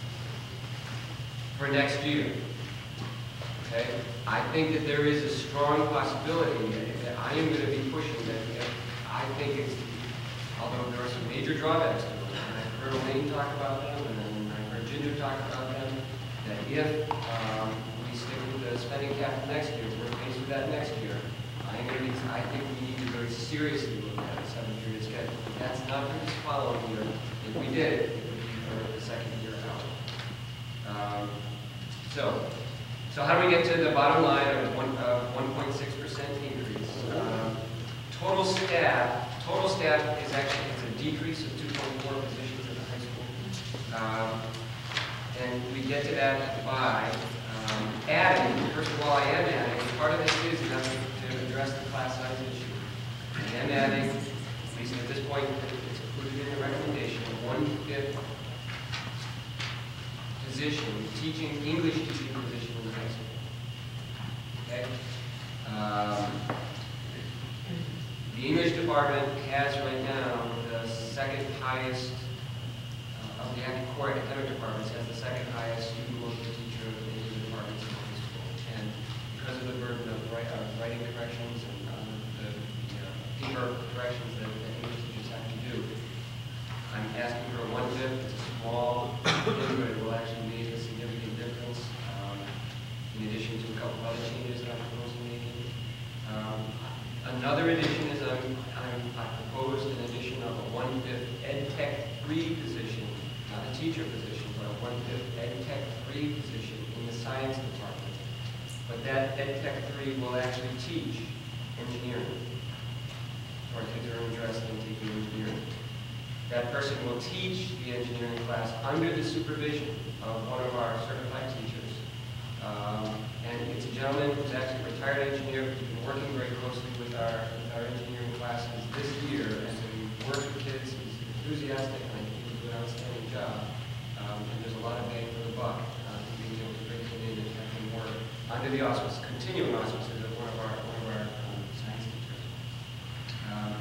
for next year. Okay? I think that there is a strong possibility that I am going to be pushing that. If I think it's, although there are some major drawbacks to it, and I've heard Elaine talk about them, and then I've heard Ginger talk about them, that if um, we stick with the spending cap for next year, we're faced with that next year, I'm going to be, I think we need to very seriously look at a seven-period schedule. If that's not for this following year, if we did it, it would be for the second year out. Um, so, so how do we get to the bottom line of one point six percent increase? Um, total staff, total staff is actually it's a decrease of two point four positions at the high school. Um, and we get to that by um, adding, first of all, I am adding, part of this is enough to address the class size issue. I am adding, at least at this point, it's included in the recommendation, one-fifth position, teaching, English teaching position in the high school. Okay? Um, the English department has right now the second highest, uh, of the active core academic departments, has the second highest student load per teacher of any of the departments in high school. And because of the burden of write, uh, writing corrections and um, the you know, paper corrections that, that English teachers have to do, I'm asking for a one-fifth. It's a small thing, but it will actually make a significant difference, um, in addition to a couple of other changes that I'm proposing making. Um, another addition is I'm, I'm, I proposed an addition of a one-fifth Ed Tech three position, not a teacher position, but a one-fifth Ed Tech three position in the science department. But that Ed Tech three will actually teach engineering. Or kids are interested in taking engineering. That person will teach the engineering class under the supervision of one of our certified teachers Um, and it's a gentleman who's actually a retired engineer who's been working very closely with our, with our engineering classes this year, and so he works with kids, he's enthusiastic, and I think he's doing an outstanding job. Um, and there's a lot of bang for the buck uh, in being able to bring him in and have him work under the auspices, continuing auspices of one of our, one of our um, science teachers. Um,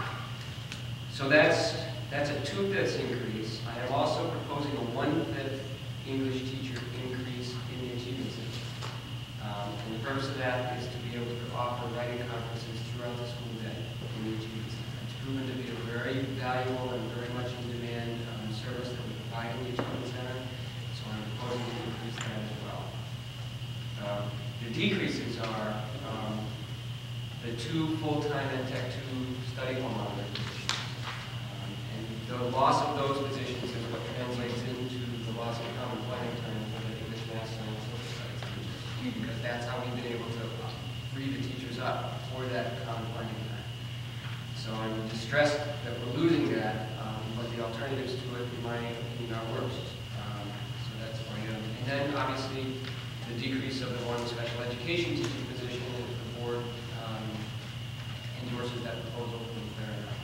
so that's, that's a two-fifths increase. I am also proposing a one-fifth English teacher increase in the achievement system. Um, and the purpose of that is to be able to offer writing conferences throughout the school day in the achievement system. It's proven to be a very valuable and very much in demand um, service that we provide in the achievement center. So I'm proposing to increase that as well. Um, the decreases are um, the two full-time and Tech two study hall monitor positions. Um, and the loss of those positions is what translates into the loss of common planning time for the English, Math, Science, Social Studies teachers. Because that's how we've been able to free the teachers up for that common planning time. So I'm distressed that we're losing that, um, but the alternatives to it, in my opinion, are worse. Um, so that's where I am. And then, obviously, the decrease of the one special education teaching position, and if the board um, endorses that proposal, then fair enough.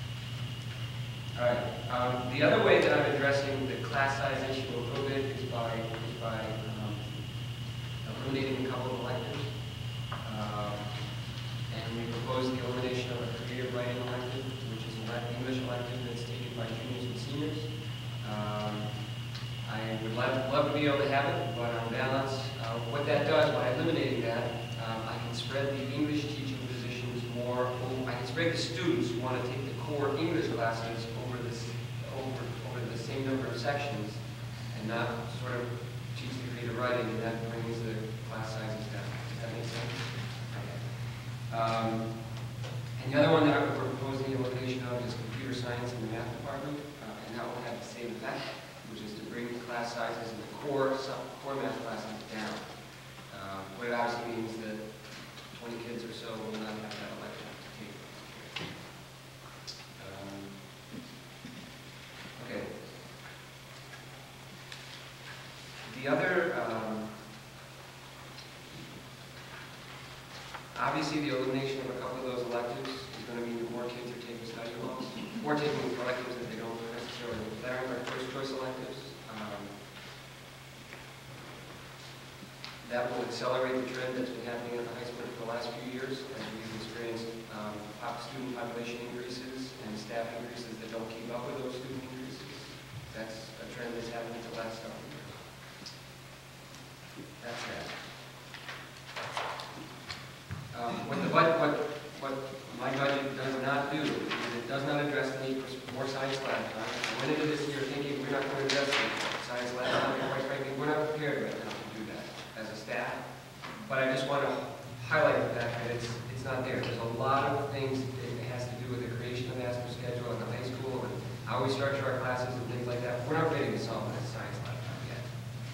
All right. Um, the other way that I'm addressing the class size issue a little bit is by, is by um, eliminating a couple of electives. Um, and we propose the elimination of a creative writing elective, which is an English elective that's taken by juniors and seniors. Um, I would love, love to be able to have it, but on balance, uh, what that does, by eliminating that, um, I can spread the English teaching positions more, I can spread the students who want to take the core English classes over, this, over, over the same number of sections, and not sort of teach the creative writing, and that brings the class sizes down. Does that make sense? Okay. Um, and the other one that we're proposing the elimination of is computer science in the math department, uh, and that will have the same effect, which is to bring class sizes in the core, core math classes down. Uh, what it obviously means that twenty kids or so will not have that elective to take. Um, okay. The other, um, obviously the elimination of a couple of those electives is going to mean that more kids are taking study halls, more taking electives that they don't necessarily declare their first choice electives. Um, that will accelerate the trend that's been happening at the high school for the last few years, as we've experienced um, pop student population increases and staff increases that don't keep up with those student increases. That's a trend that's happened for the last several years. That's that. Um, what the budget, what, what my budget does not do is it does not address the need for more science lab time. I went into this year thinking we're not going to address science lab time, and quite frankly, we're not prepared right now to do that as a staff. But I just want to highlight the fact that it's it's not there. There's a lot of things that has to do with the creation of the ASPER schedule in the high school and how we structure our classes and things like that. We're not ready to solve that science lab time yet.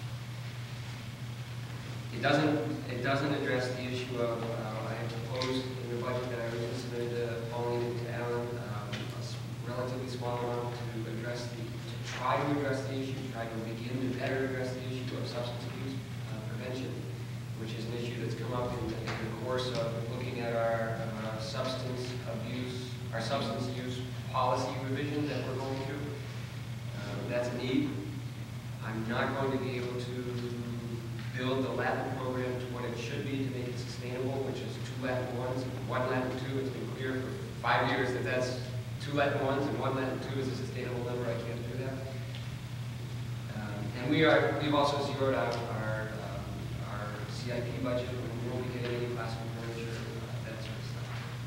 It doesn't it doesn't address the issue of uh, I have proposed in the budget that I originally submitted to Pauline and to Alan um, a relatively small amount to address the to try to address the issue, try to begin to better address the issue of substance abuse uh, prevention, which is an issue that's come up in, in the course of looking at our uh, substance abuse, our substance use policy revision that we're going through. Uh, that's a need. I'm not going to be able to build the Latin program to what it should be to make it sustainable, which is two Latin ones and one Latin two. It's been clear for five years that that's two Latin ones and one Latin two is a sustainable number. I can't do that. Um, and we are, we've also zeroed out our, um, our C I P budget. We won't be getting any classroom furniture, uh, that sort of stuff.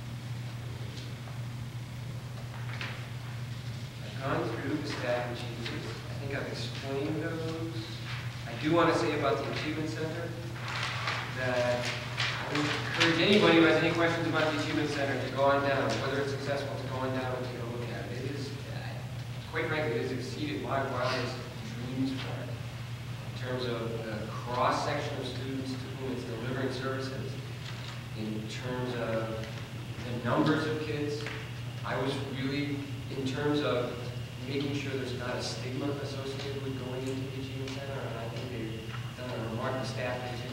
I've gone through the staff achievements. I think I've explained those. I do want to say about the Achievement Center that I would encourage anybody who has any questions about the Achievement Center to go on down, whether it's successful, to go on down and take a look at it. It is, quite frankly, it has exceeded my wildest dreams for it in terms of the cross-section of students to whom it's delivering services, in terms of the numbers of kids. I was really, in terms of making sure there's not a stigma associated with going into the Achievement Center, and I think they've done a remarkable staff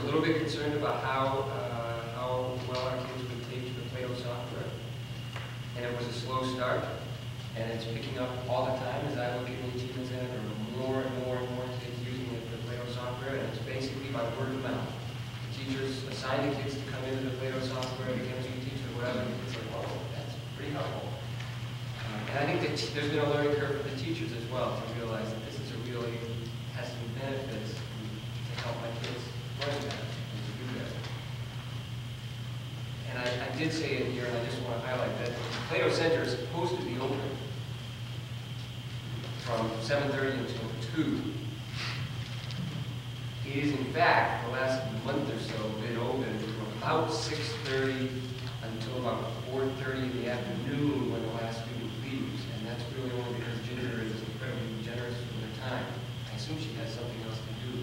little bit concerned about how, uh, how well our kids would take to the Plato software. And it was a slow start, and it's picking up all the time as I look at the achievement center. There are more and more and more kids using the the Plato software, and it's basically by word of mouth. Teachers assign the kids to come into the Plato software, the chemistry teacher, whatever, and it's like, whoa, that's pretty helpful. Um, and I think that there's been a learning curve for the teachers as well to realize that this is a really, has some benefits to help my kids learn better and to do better. And I, I did say it here, and I just want to highlight that Plato Center is supposed to be open from seven thirty until two. It is, in fact, the last month or so, been open from about six thirty until about four thirty in the afternoon when the last student leaves. And that's really only because Ginger is incredibly generous with her time. I assume she has something else to do.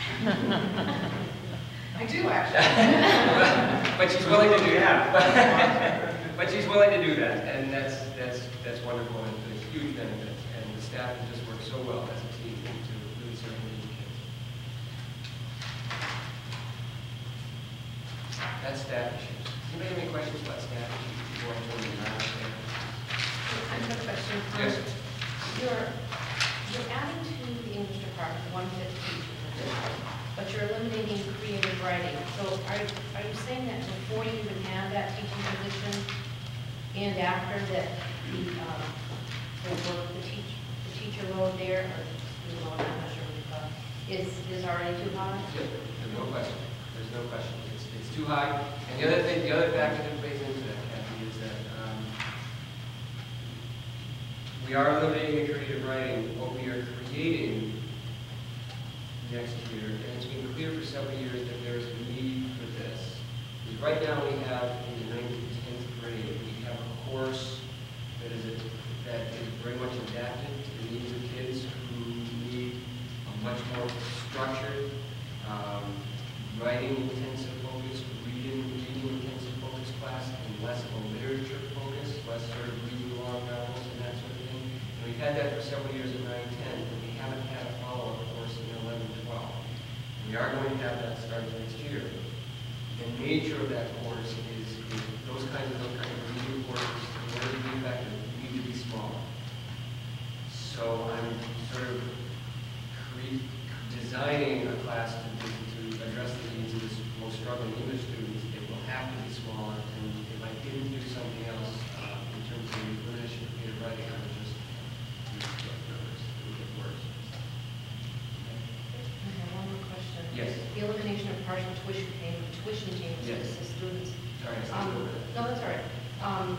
I do, actually. But she's willing to do that. But she's willing to do that, and that's, that's, that's wonderful, and it's a huge benefit. And the staff has just worked so well as a team to really serve the kids. That's staff issues. Anybody have any questions about staff issues before I turn to the last thing? I have a question. Um, Yes. You're, you're adding to the English department one fifth teacher, but you're eliminating creative writing. So are, are you saying that before you even had that teaching position and after that the, um, the work the teach, the teacher load there, or you know, I'm not sure what you call it, is, is already too high? Yeah, there's no question. There's no question. It's, it's too high. And the other thing, the other factor that plays into that, Kathy, is that um, we are eliminating the creative writing. What we are creating next year, and it's been clear for several years that there's a need for this. Because right now we have in the ninth and tenth grade, we have a course that is a, that is very much adapted to the needs of kids who need a much more structured, um, writing intensive focus, reading, reading intensive focus class, and less of a literature focus, less sort of reading long novels and that sort of thing. And we've had that for several years in nine ten, but we haven't had a follow-up course in eleven twelve. We are going to have that starting next year. The nature of that course is, is those kinds of those kind of reading courses, in order to be effective, need to be smaller. So I'm sort of cre designing a class to, be, to address the needs of the most struggling English students. It will have to be smaller, and if I didn't do something else uh, in terms of the elimination of creative writing, I would just get nervous. It would get worse. Okay, one more question. Yes. The elimination of partial tuition payment, tuition payments Yes. to students. Sorry, I skipped Um, over that. no, that's all right. Um,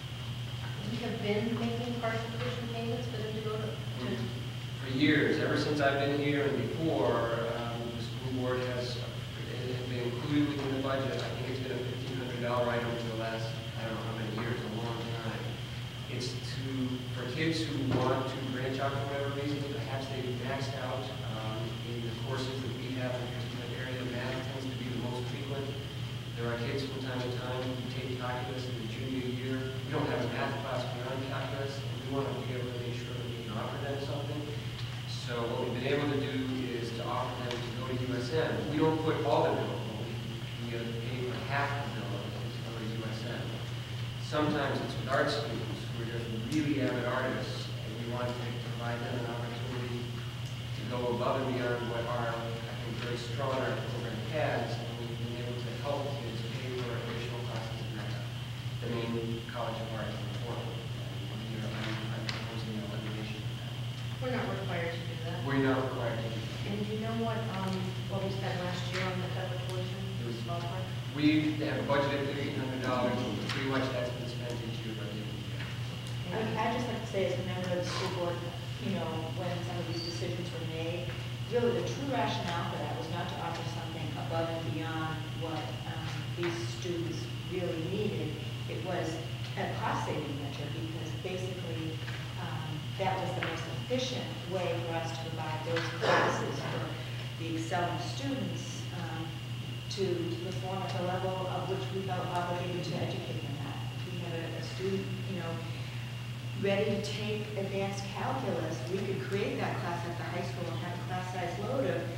we have been making partial tuition payments for them to go to, to For years, ever since I've been here and before, um, the school board has, it has been included within the budget. I think it's been a fifteen hundred dollar item for the last, I don't know how many years, a long time. It's to, for kids who want to branch out for whatever reason, perhaps they've maxed out um, in the courses that we have in the particular area. Math tends to be the most frequent. There are kids from time to time who take calculus in the junior year. We don't have a math class beyond calculus, and we want to be able to make sure that we can offer them something. So what we've been able to do is to offer them to go to U S M. We don't put all the bill, but we, we have to pay for half the bill to go to U S M. Sometimes it's with art students who are just really avid artists, and we want to provide them an opportunity to go above and beyond what our, I think, very strong art program has, and we've been able to help kids pay for additional classes in that, the main College of Art in Portland. And here I'm, I'm proposing an elimination of that. we're not required to do that. We're not required to do that. And do you know what, um, what we spent last year on the federal tuition? It was- Ballpark? We have budgeted fifteen hundred dollars, pretty much that's been spent each year by the end of the year. I mean, I'd just like to say, as a member of the school board, you know, when some of these decisions were made, really the true rationale for that was not to offer something above and beyond what um, these students really needed. It was a cost-saving measure because basically um, that was the most efficient way for us to provide those classes for the excelling students um, to perform at the level of which we felt obligated to educate them at. If we had a, a student, you know, ready to take advanced calculus, we could create that class at the high school and have a class size load of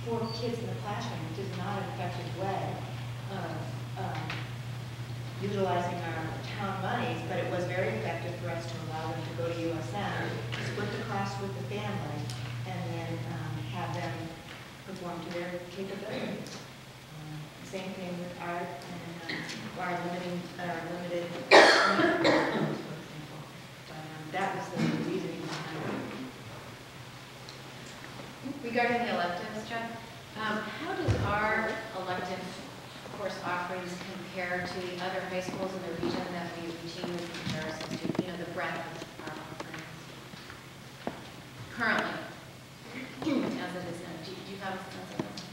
for kids in the classroom, which is not an effective way of um, utilizing our town monies, but it was very effective for us to allow them to go to U S M, split the cost with the family, and then um, have them perform to their capability. Um, Same thing with art and um, our limiting, our limited, for example. But um, that was the reasoning behind it. Regarding the electives, Jeff, um, how does our elective course offerings compare to the other high schools in the region that we routinely compare ourselves to, you know, the breadth of our offerings currently, as it is now? Do do you have a sense of that?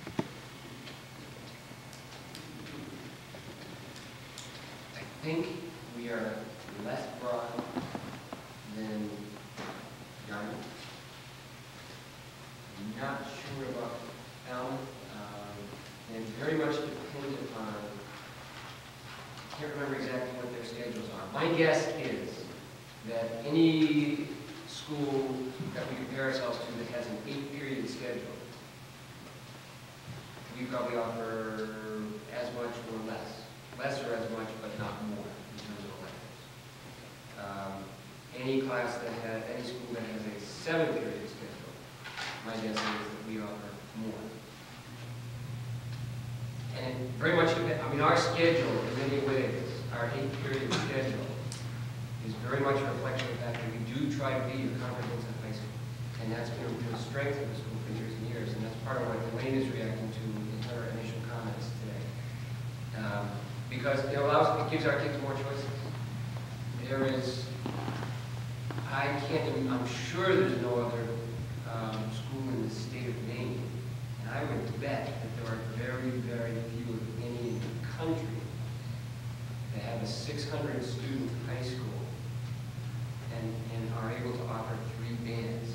I think we are less broad than Yarmouth. I'm not sure about Falmouth, um, and it's very much dependent on, I can't remember exactly what their schedules are. My guess is that any school that we compare ourselves to that has an eight-period schedule, we probably offer as much or less. Less or as much, but not more in terms of electives. Um, any class that has, any school that has a seven-period schedule, my guess is that we offer more. And it very much depends, I mean, our schedule in many ways, our eight-period schedule, is very much a reflection of the fact that we do try to be a comprehensive high school. And that's been a real strength of the school for years and years, and that's part of what Elaine is reacting to in her initial comments today. Um, because it allows, it gives our kids more choices. There is, I can't, even, I'm sure there's no other um, school in the state of Maine, and I would bet that there are very, very few, if any, in the country that have a six hundred student high school and, and are able to offer three bands.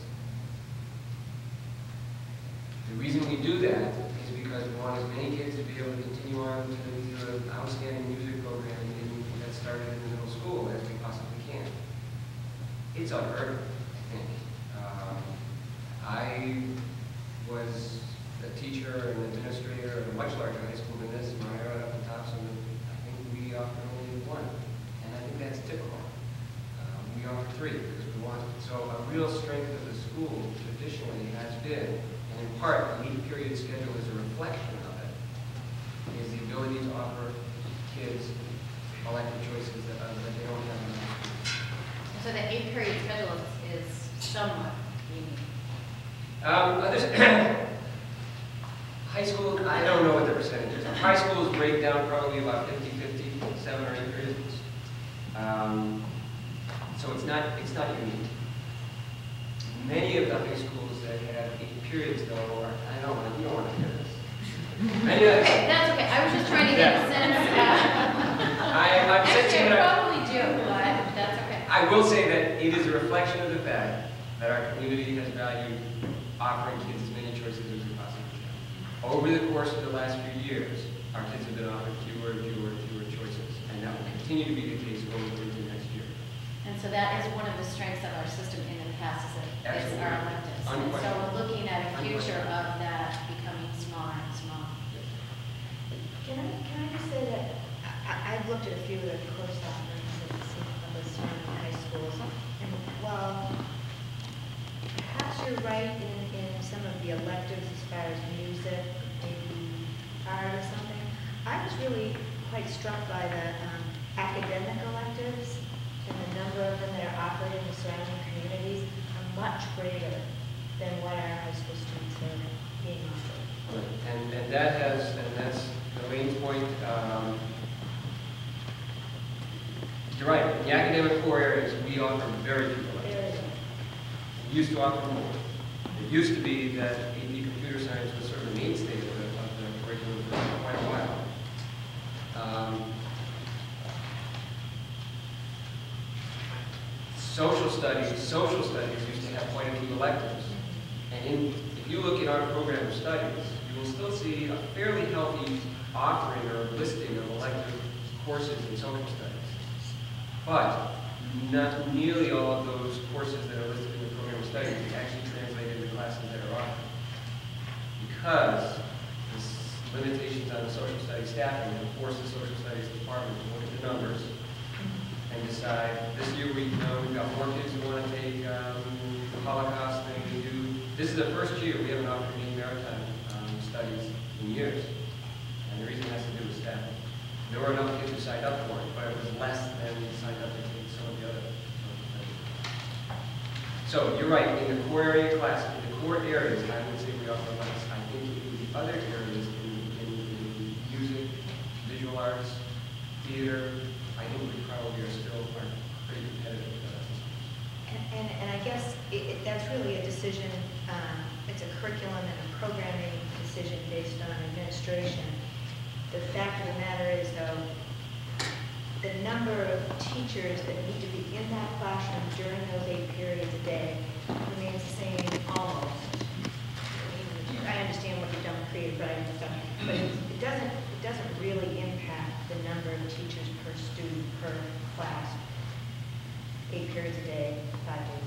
The reason we do that is because we want as many kids to be able to continue on to the outstanding music program that started in the middle school as we possibly can. It's unheard of, I think. Um, I was a teacher and administrator at a much larger high school than this, when I right up in Thompson, I think we offer only one, and I think that's typical. Um, we offer three because we want it. So a real strength of the school traditionally has been, and in part, the eight-period schedule is a reflection of it, is the ability to offer kids elective choices that, uh, that they don't have in other schools. So the eight-period schedule is, is somewhat unique. Um, others, high school, I don't know what the percentage is. High schools break down probably about fifty fifty, seven or eight periods. Um, so it's not, it's not unique. Many of the high schools that have eight periods, though, are, I don't want to, you don't want to hear this. Many of Okay, that's okay. I was just trying to get a sense of I, I'm Actually, sensing I that. probably do, but that's okay. I will say that it is a reflection of the fact that our community has valued offering kids as many choices as we possibly can. Over the course of the last few years, our kids have been offered fewer and fewer and fewer choices, and that will continue to be the case going into next year. And so that is one of the strengths of our system in the past, is that it's our electives. And so we're looking at a future of that becoming smaller and smaller. Can I, can I just say that I, I've looked at a few of the course offerings of some of the surrounding high schools, and while perhaps you're right in, in some of the electives as far as music, maybe art or something, I was really quite struck by the um, academic electives, and the number of them that are offered in the surrounding communities are much greater than what our high school students are being offered. And, and that has, and that's Elaine's point. Um, you're right. In the academic core areas, we offer very few electives. We used to offer more. It used to be that A P Computer Science was sort of the mainstay of the, of the curriculum for quite a while. Um, social studies, social studies used to have quite a few electives. And in, if you look at our program of studies, you will still see a fairly healthy offering or listing of elective courses in social studies. But not nearly all of those courses that are listed in the program of studies actually translate into classes that are offered. because this limitations on the social studies staffing have forced the social studies department to look at the numbers and decide, this year we know we've got more kids who want to take um, the Holocaust thing. We do. This is the first year we haven't offered any maritime um, studies in years. And the reason has to do with staffing. There were enough kids who signed up for it, but it was less than signed up to take some of the other. So you're right, in the core area class, in the core areas, I would say we offer less. I think in the other areas, in, in, in music, visual arts, theater, I think we probably are still are pretty competitive with us. And, and, and I guess it, it, that's really a decision, um, it's a curriculum and a programming decision based on administration. The fact of the matter is, though, the number of teachers that need to be in that classroom during those eight periods a day remains the same almost. I understand what you've done with creative writing and stuff, but it, it doesn't it doesn't really impact the number of teachers per student per class. Eight periods a day, five days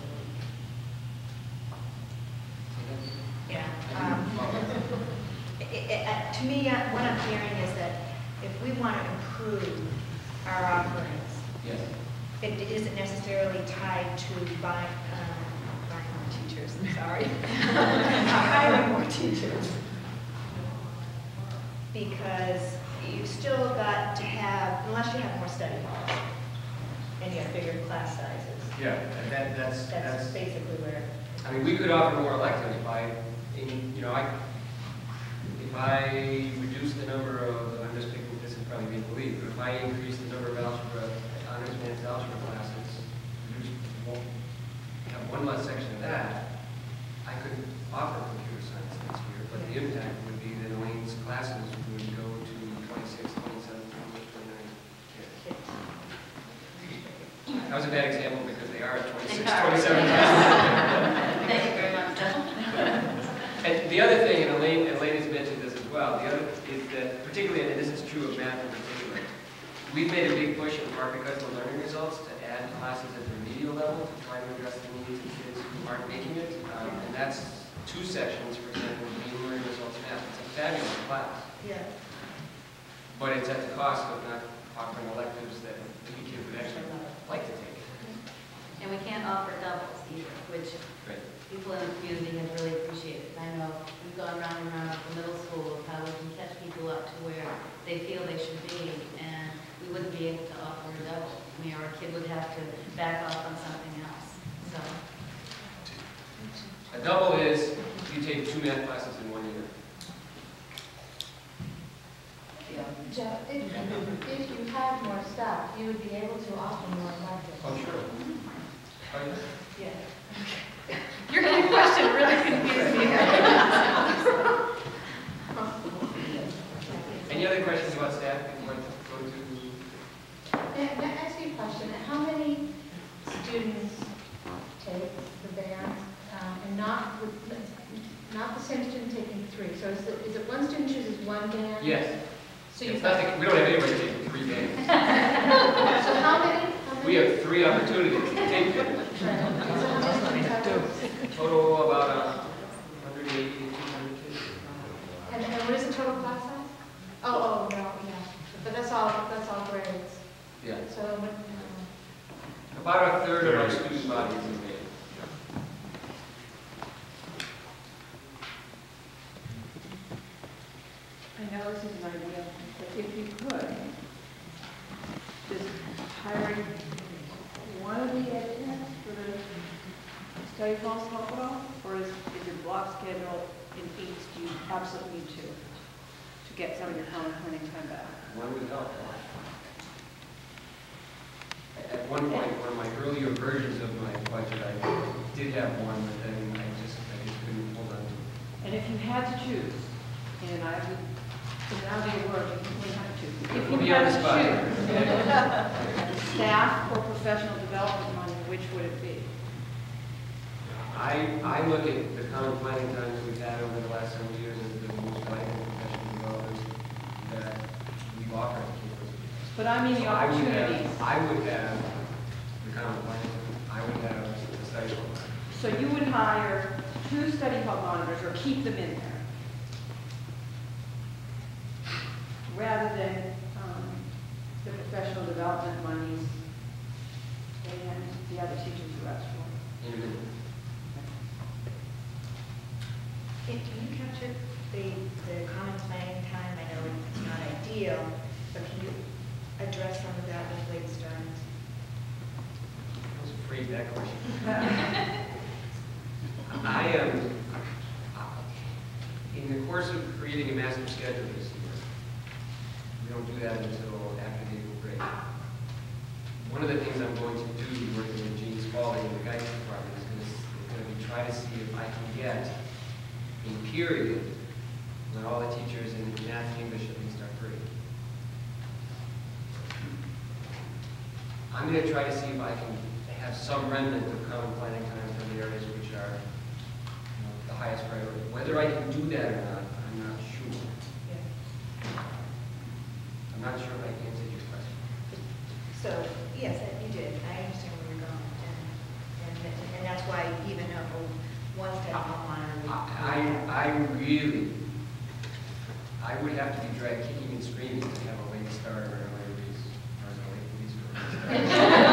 a week. Yeah. Um, it, it, uh, to me, uh, what I'm hearing is that if we want to improve our offerings, Yes. it isn't necessarily tied to buying, um, buying more teachers, I'm sorry. Hiring more teachers. Because you've still got to have, unless you have more study halls, and you have bigger class sizes. Yeah, and that, that's, That's that's, basically where. I mean, we could offer more electives if I, in, you know, I, if I reduce the number of, I'm just picking, this is probably being believed, but if I increase the number of algebra, honors advanced algebra classes, reduce, one- have one less section of that, I could offer computer science next year, but the impact would be that Elaine's classes would go to twenty-six, twenty-seven, twenty-eight, twenty-nine kids. That was a bad example because they are at twenty-six, twenty-seven. Thank you very much, John. And the other thing, and Elaine, Elaine has mentioned this as well, the other is that, particularly, and this is true of math in particular, we've made a big push in part because of the learning results to add classes at the remedial level to try to address the needs of kids who aren't making it. Um, and that's two sections, for example, main learning results math. It's a fabulous class. Yeah. But it's at the cost of not offering electives that the kids would actually like to take. And we can't offer doubles either, which Right. people in the community have really appreciated. I know we've gone round and round at the middle school of how we can catch people up to where they feel they should be, and we wouldn't be able to offer a double. I mean, or a kid would have to back off on something else, so. A double is you take two math classes in one year. Joe, if, if you had more staff, you would be able to offer more electives. Oh, sure. Oh, yeah. Yeah. Your question really confused me. Any other questions about staff before I go to? And can I ask you a question? How many students take the band, um, and not, with- not the same student taking three? So is it, is it one student chooses one band? Yes. So It's you've not got, the- we don't have anybody taking three games. so how many? How many? We have three opportunities to take them. Right. So how many students have those? Total about a hundred eighty, two hundred kids. And, and what is the total class size? Oh, oh, no, yeah. But that's all, that's all grades. Yeah. So, what, um, About a third of our student body is in band. I know this is an idea, but if you could, just hiring one of the ed techs for the study halls help at all? Or is, is your block schedule in each, do you absolutely need to, to get some of your common planning time back? One would help. At one point, one of my earlier versions of my budget, I did have one, but then I just, I just couldn't hold on to it. And if you had to choose, and I would, so now be a word, you can have to choose. If Put you me on had the to spot. choose, staff or professional development money, which would it be? I, I look at the common planning times we've had over the last several years as the most valuable professional development that we've offered to kids. But I mean the So I would have- opportunities. I would have the common planning, I would have the study hall. So you would hire two study hall monitors or keep them in there? development monies and the other teachers who asked for. In a minute. Can can you capture the, the common planning time? I know it's not ideal, but can you address some of that with late starts? I was afraid of that question. I am, in the course of creating a master schedule this year, we don't do that until after the April break. One of the things I'm going to do, working with Jean Spalding in the guidance department, is going to, is going to be try to see if I can get a period when all the teachers in math and English at least are free. I'm going to try to see if I can have some remnant of common planning time from the areas which are, you know, the highest priority. Whether I can do that or not, I'm not sure. Yeah. I'm not sure if I answered your question. So, yes, that you did. I understand where you're going. And, and, that- and that's why even though one step on monitor. I, I really, I would have to be dragged kicking and screaming to have a late start or an early release, or a late release or a late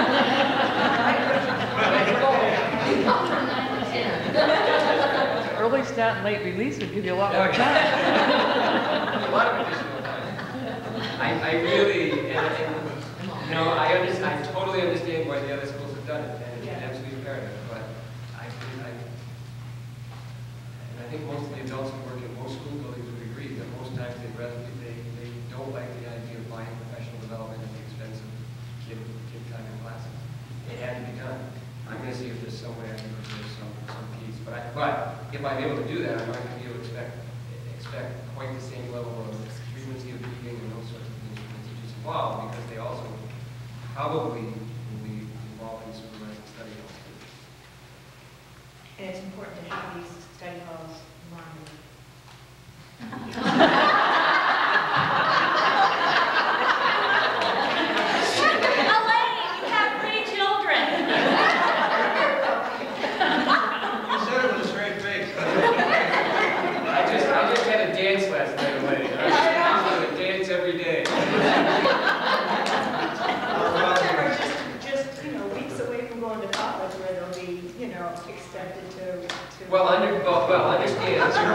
start. Early start and late release would give you a lot more time. A lot of additional time. I, I really, and, and, you know, I understand, I totally understand why the other schools have done it, and it's Yeah. absolutely imperative, but I, I, and I think most of the adults who work in most school buildings would agree that most times they'd rather, they, they don't like the idea of buying professional development at the expense of kid, kid time in classes. It had to be done. I'm gonna see if there's some way I can preserve some, some piece, but I, but if I'm able to do that, I'm not gonna be able to expect, expect quite the same level of frequency of meeting and those sorts of things from the teachers involved, because they also probably will be involved in supervising study halls. And it's important to have these study halls monitored. Elaine, you have three children. You said it with a straight face. I just, I just had a dance last night, Elaine. I was going to dance every day. Or just, just, you know, weeks away from going to college where they'll be, you know, extended to, to. Well, under, well, well, understand. So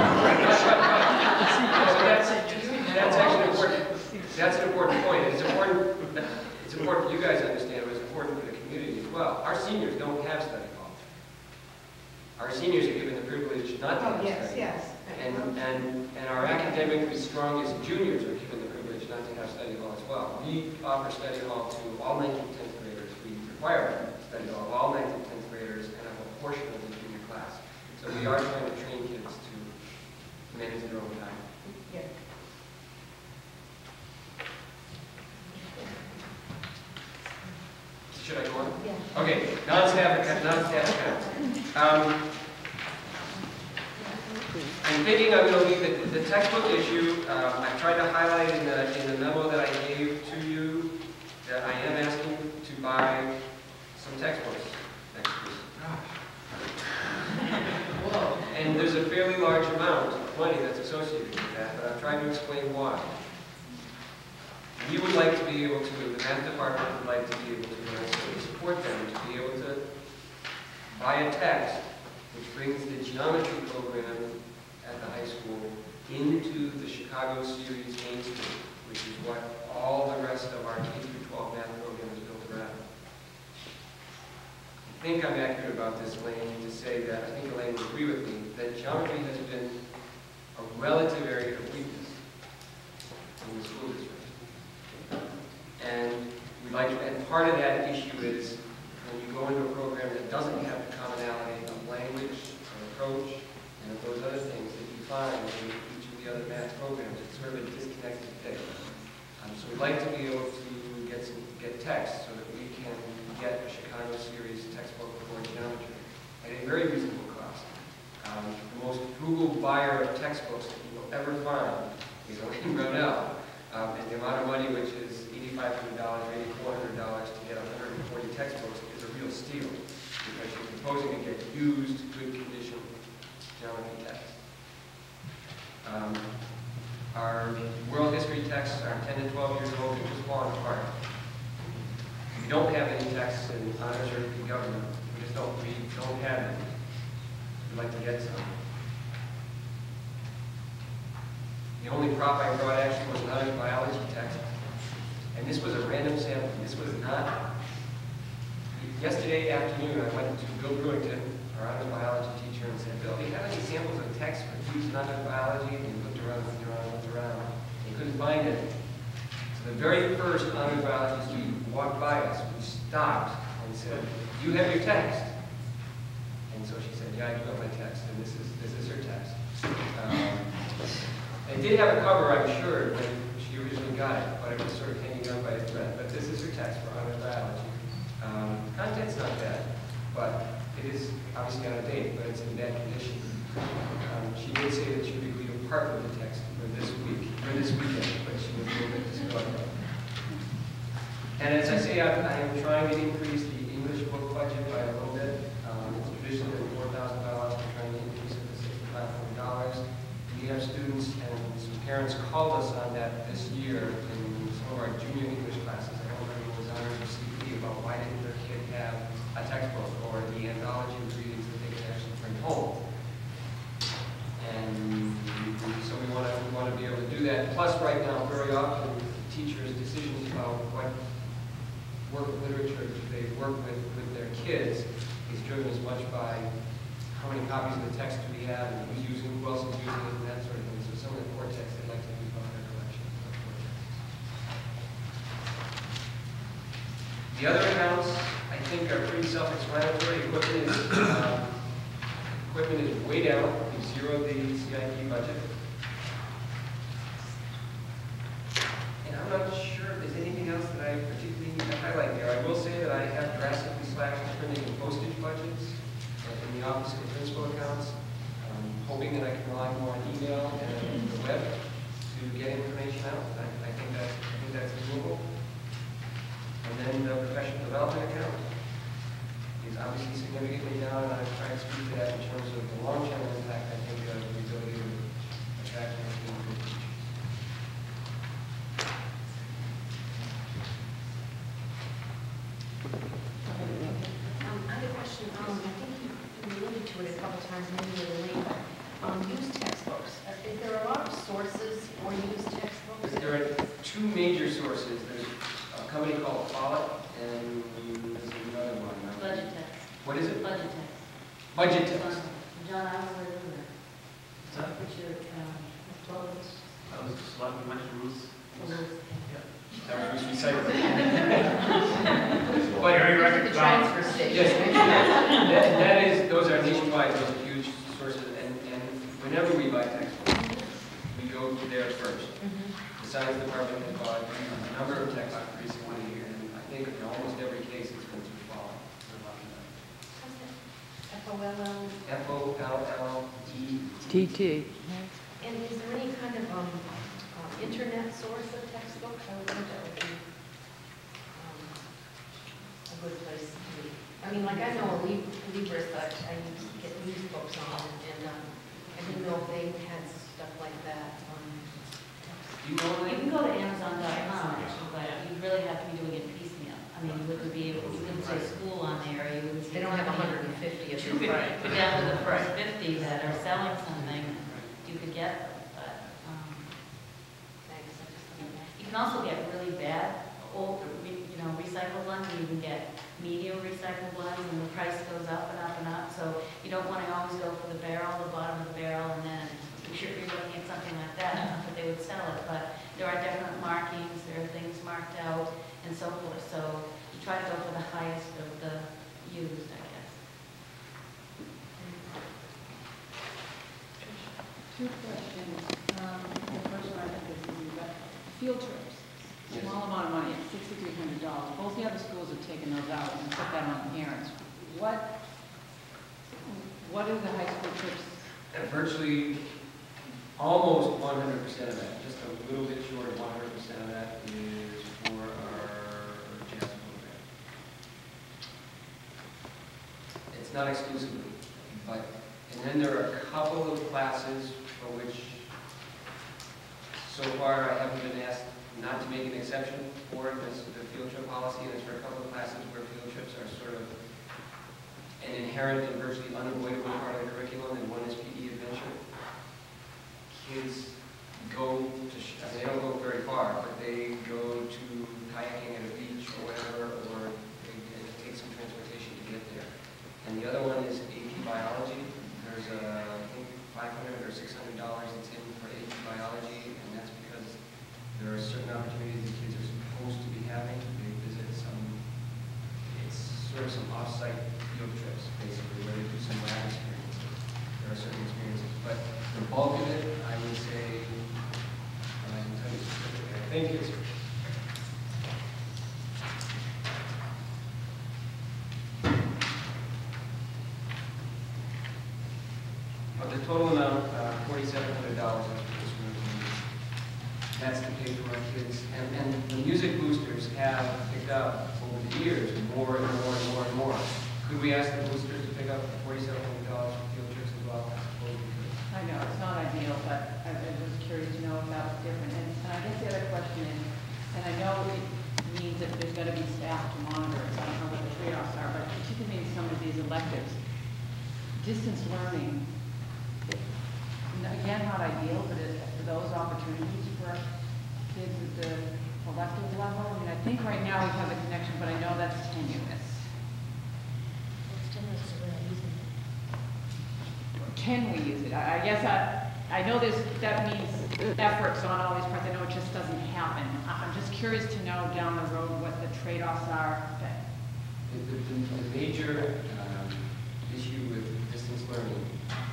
that's, that's actually important. That's an important point. It's important, it's important for you guys to understand, but it's important for the community as well. Our seniors don't have study halls. Our seniors are given the privilege not to Oh, have yes, study halls. yes. And, and, and our academically strongest juniors are given the privilege not to have study hall as well. We offer study hall to all ninth and tenth graders. We require study hall of all ninth and tenth graders and of a portion of the junior class. So we are trying to train kids to manage their own time. Yeah. Should I go on? Yeah. Okay, non-staff account, non-staff account. Um, I'm thinking I'm going to leave the, the textbook issue. Um, I tried to highlight in the, in the memo that I gave to you that I am asking to buy some textbooks next week. And there's a fairly large amount of money that's associated with that, but I'm trying to explain why. We would like to be able to, the math department would like to be able to, and I certainly support them, to be able to buy a text which brings the geometry program at the high school into the Chicago Series mainstream, which is what all the rest of our K through twelve math program is built around. I think I'm accurate about this, Elaine, to say that, I think Elaine would agree with me, that geometry has been a relative area of weakness in the school district. And we like, and part of that issue is when you go into a program that doesn't have the commonality of language or approach and of those other things that you find in each of the other math programs, it's sort of a disconnected thing. Um, so we'd like to be able to get some, get text so that we can get a Chicago Series textbook for geometry at a very reasonable cost. Um, the most frugal buyer of textbooks that you will ever find is Elaine Brownell. Um, and the amount of money, which is eighty-five hundred dollars or eighty-four hundred dollars to get one hundred forty textbooks, is a real steal, because she's proposing to get used, good condition geometry texts. Um, our world history texts are ten to twelve years old and just falling apart. don't have any texts in honors or in government. We just don't, we don't have it. We'd like to get some. The only prop I brought actually was an honors biology text. And this was a random sample. This was not. Yesterday afternoon, I went to Bill Brewington, our honors biology teacher, and said, Bill, do you have any samples of text for students in honors biology? And he looked around, looked around, looked around. He couldn't find it. So the very first honors biology student walked by us. We stopped and said, do you have your text? And so she said, yeah, I do have my text, and this is this is her text. Um, it did have a cover, I'm sure, when she originally got it, but it was sort of hanging on by a thread. But this is her text for honors biology. Um, content's not bad, but it is obviously out of date, but it's in bad condition. Um, she did say that she would agree to part with the text for this week, or this weekend, but she was a little bit disgruntled. And as I say, I, I am trying to increase the English book budget by a little bit. Um, it's traditionally been four thousand dollars. I'm trying to increase it to sixty-five hundred dollars. We have students and some parents called us on that this year in some of our junior English classes. I don't remember what was honors or C P about why didn't their kid have a textbook or the anthology of readings that they can actually bring home. And so we want to we want to be able to do that. Plus, right now, very often, teachers' decisions about what work literature they work with with their kids is driven as much by how many copies of the text do we have, and who's using, who else is using it, and that sort of thing. So some of the core texts they'd like to keep on their collection. The other accounts, I think, are pretty self-explanatory. Equipment is um, equipment is way down. We zeroed the C I P budget. And I'm not sure if there's anything else that I particularly need to highlight there. I will say that I have drastically slashed printing and postage budgets in the Office of the Principal accounts. I'm hoping that I can rely more on email and the web to get information out. I, I think that I think that's doable. And then the professional development account is obviously significantly down, and I've tried to speak to that in terms of the long-term impact. I think uh, the ability to attract and retain good teachers. Um, I have a question. Um, I think you you alluded to it a couple times, maybe with a link. Um, used textbooks. Uh, Is there a lot of sources for used textbooks? There are two major sources. There's a company called Follett, and there's another one. Budget text. What is it? Budget text. Budget text. John, I was with you. Is that, Put your, um, clothes. that was just like we mentioned Ruth's. That was recycled. Well, you're The record. transfer station. Yes, that, that is, those are nationwide, those are huge sources, and, and whenever we buy textbooks, we go to there first. Mhm. The science department has bought a number of textbooks recently one year, and I think in almost every case it's been through Follett. F O L L. F O L L E T T. And is there any kind of um, uh, internet source of textbooks? I would think that would be um, a good place to be. I mean, like I know a Lib- Libris that I used to get used books on, and um, I didn't know if they had stuff like that on text. You know, You can go to Amazon dot com, but you really have to be doing it piecemeal. I mean, you wouldn't be able, you wouldn't say school on there, you wouldn't say. They don't have one hundred fifty of You them. could, but down to the first fifty that are selling something, you could get them, but, um, Thanks. I just don't know. you can also get really bad, old, re- you know, recycled ones, and you can get medium recycled ones, and the price goes up and up and up, so you don't want to always go for the barrel, the bottom of the barrel, and then I'm sure you're looking at something like that, not that they would sell it, but there are definite markings, there are things marked out, and so forth, so you try to go for the highest of the used, I guess. Two questions. Um, the first one, I think, is easy, but field trips. Yes. Small amount of money, sixty-three hundred dollars. Both the other schools have taken those out and put that on parents. What, what are the high school trips? and virtually almost one hundred percent of that, just a little bit short of one hundred percent of that is for our jazz program. It's not exclusively, but, and then there are a couple of classes for which so far I haven't been asked not to make an exception for this, the field trip policy, and it's for a couple of classes where field trips are sort of an inherent and virtually unavoidable part of the curriculum, and one is P E adventure. Kids go to, sh- I mean, they don't go very far, but they go to kayaking at a beach or whatever, or they, they take some transportation to get there. And the other one is A P biology. There's a, I think, five hundred or six hundred dollars that's in for A P biology, and that's because there are certain opportunities the kids are supposed to be having. They visit some, it's sort of some off-site field trips, basically, where they do some lab experiences. There are certain experiences, but the bulk of it, I would say, I can tell you specifically, I think it's of the total amount, uh, forty-seven hundred dollars is for this room. That's to pay for our kids. And, and the music boosters have picked up over the years more and more and more and more. Could we ask the boosters to pick up forty-seven hundred dollars for field trips as well? I suppose we could. I know, it's not ideal, but I, I was curious to know if that was different. And, and I guess the other question is, and I know it means that there's got to be staff to monitor it, so I don't know what the trade-offs are, but particularly in some of these electives, distance learning, again, not ideal, but it, for those opportunities for kids at the elective level, I mean, I think right now we have a connection, but I know that's tenuous. Well, stimulus is really using it. Can we use it? I, I guess I, I know there's, that means efforts on all these parts. I know it just doesn't happen. I- I'm just curious to know down the road what the trade-offs are. That, The, the, the major um, issue with distance learning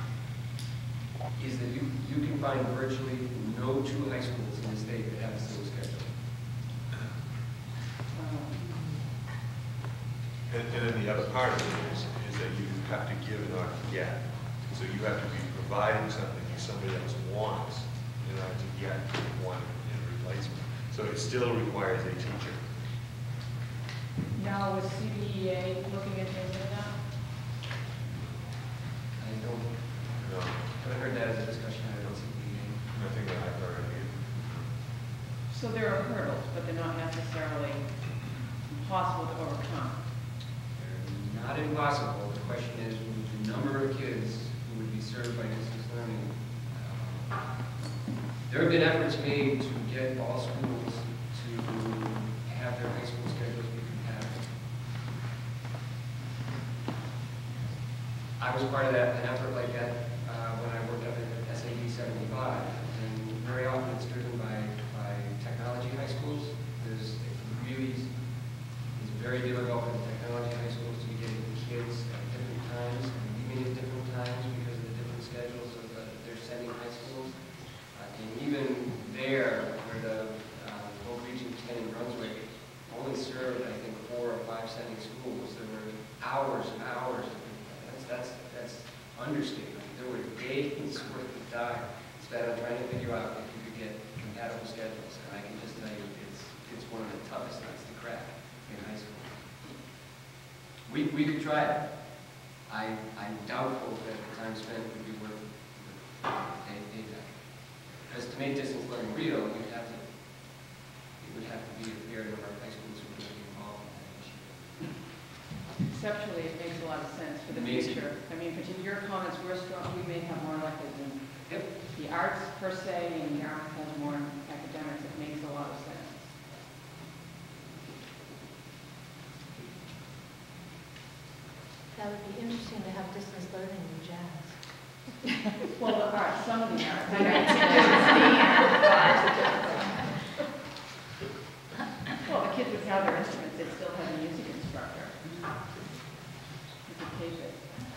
is that you, you can find virtually no two high schools in the state that have the same schedule. um, And, and then the other part of it is, is that you have to give in order to get. So you have to be providing something that somebody else wants in order to get one in replacement. So it still requires a teacher. now with C B E A looking at things like that? I don't, No, I heard that as a discussion, I don't see anything. nothing that I've heard of. So there are hurdles, but they're not necessarily impossible to overcome. They're not impossible. The question is, would the number of kids who would be served by distance learning? um, There have been efforts made to get all schools to have their high school schedules be compatible. I was part of that, an effort like that, uh, when I worked up at S A D seventy-five, and very often it's driven by, by technology high schools. There's it really, it's very difficult for the technology high schools to be getting kids at different times, and leaving at different times because of the different schedules of the, they're sending high schools. Uh, and even there, where the uh, Oak Region ten in Brunswick only served, I think, four or five sending schools, there were hours and hours. That's that's that's understatement. There were days worth of time spent on trying to figure out if you could get compatible schedules. And I can just tell you, it's it's one of the toughest nuts to crack in high school. We we could try it. I I'm doubtful that the time spent would be worth the payback. Because to make distance learning real, you'd have to it would have to be a fair number of high schools who would be involved in that issue. Conceptually, it makes a lot of sense for the Amazing. future. I mean, particularly your comments were strong. We may have more electives in Yep. the arts per se, and the arts has more academics. It makes a lot of sense. That would be interesting to have distance learning in jazz. Well, the arts, some of the arts. I know, it's interesting, Well, the kids would have their instruments, they'd still have a music instructor. You could tape it.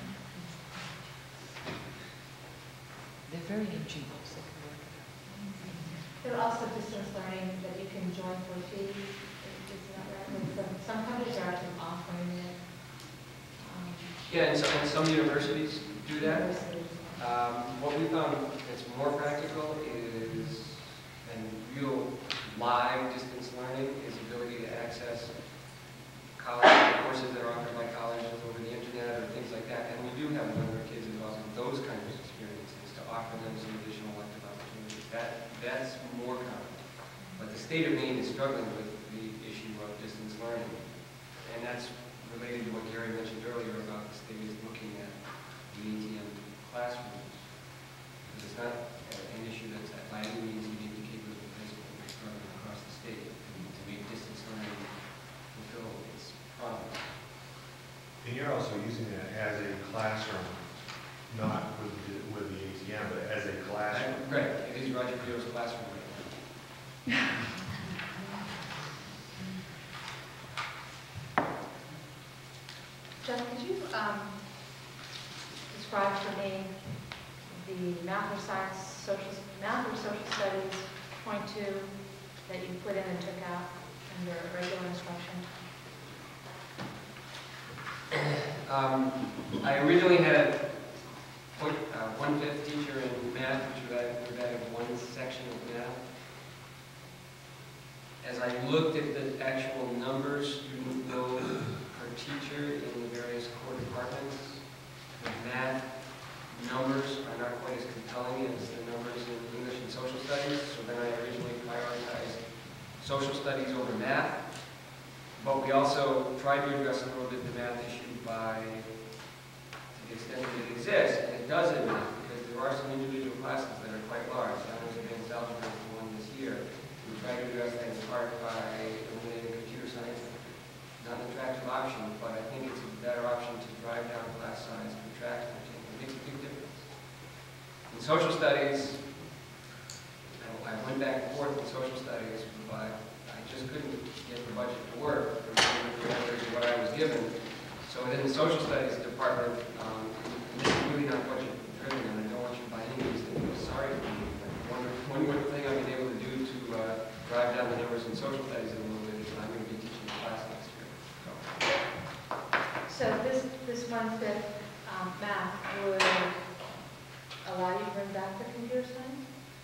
They're very ingenious, they can work it out. There are also distance learning that you can join for free. Is that right? Like Some, some countries are actually offering it. Um, Yeah, and some, and some universities do that. universities. Um, what we found that's more practical is, and real live distance learning, is the ability to access college courses that are offered by colleges over the internet or things like that. And we do have a number of kids involved in those kinds of experiences to offer them some additional elective opportunities. That, that's more common. But the state of Maine is struggling with the issue of distance learning. And that's related to what Gary mentioned earlier about the state is looking at the A T M classrooms. Because it's not an issue that's by any means unique to Cape Elizabeth High School. We're struggling across the state to make distance learning fulfill its promise. And you're also using it as a classroom, not with the, with the A T M, but as a classroom. Right, it is Roger Creo's classroom right now. Jeff, could you um, describe for me the math or science, social, math or social studies point two that you put in and took out under regular instruction? Um, I originally had a point, uh, one-fifth teacher in math, which would add, would add one section of math. As I looked at the actual numbers, student load per teacher in the various core departments, the math numbers are not quite as compelling as the numbers in English and social studies, so then I originally prioritized social studies over math. But we also tried to address a little bit the math issue by, to the extent that it exists, and it does in math, because there are some individual classes that are quite large. That was advanced algebra for one this year. We tried to address that in part by eliminating computer science. Not an attractive option, but I think it's a better option to drive down class size, contract, it makes a big difference. In social studies, I went back and forth in social studies, but I just couldn't get the budget to work for what I was given. So within the social studies department, um, this is really not budget driven, and I don't want you by any means to feel sorry for me. But one, one good thing I've been able to do to uh, drive down the numbers in social studies a little bit is I'm going to be teaching a class next year. So, So this, this one-fifth um, math would allow you to bring back the computer science?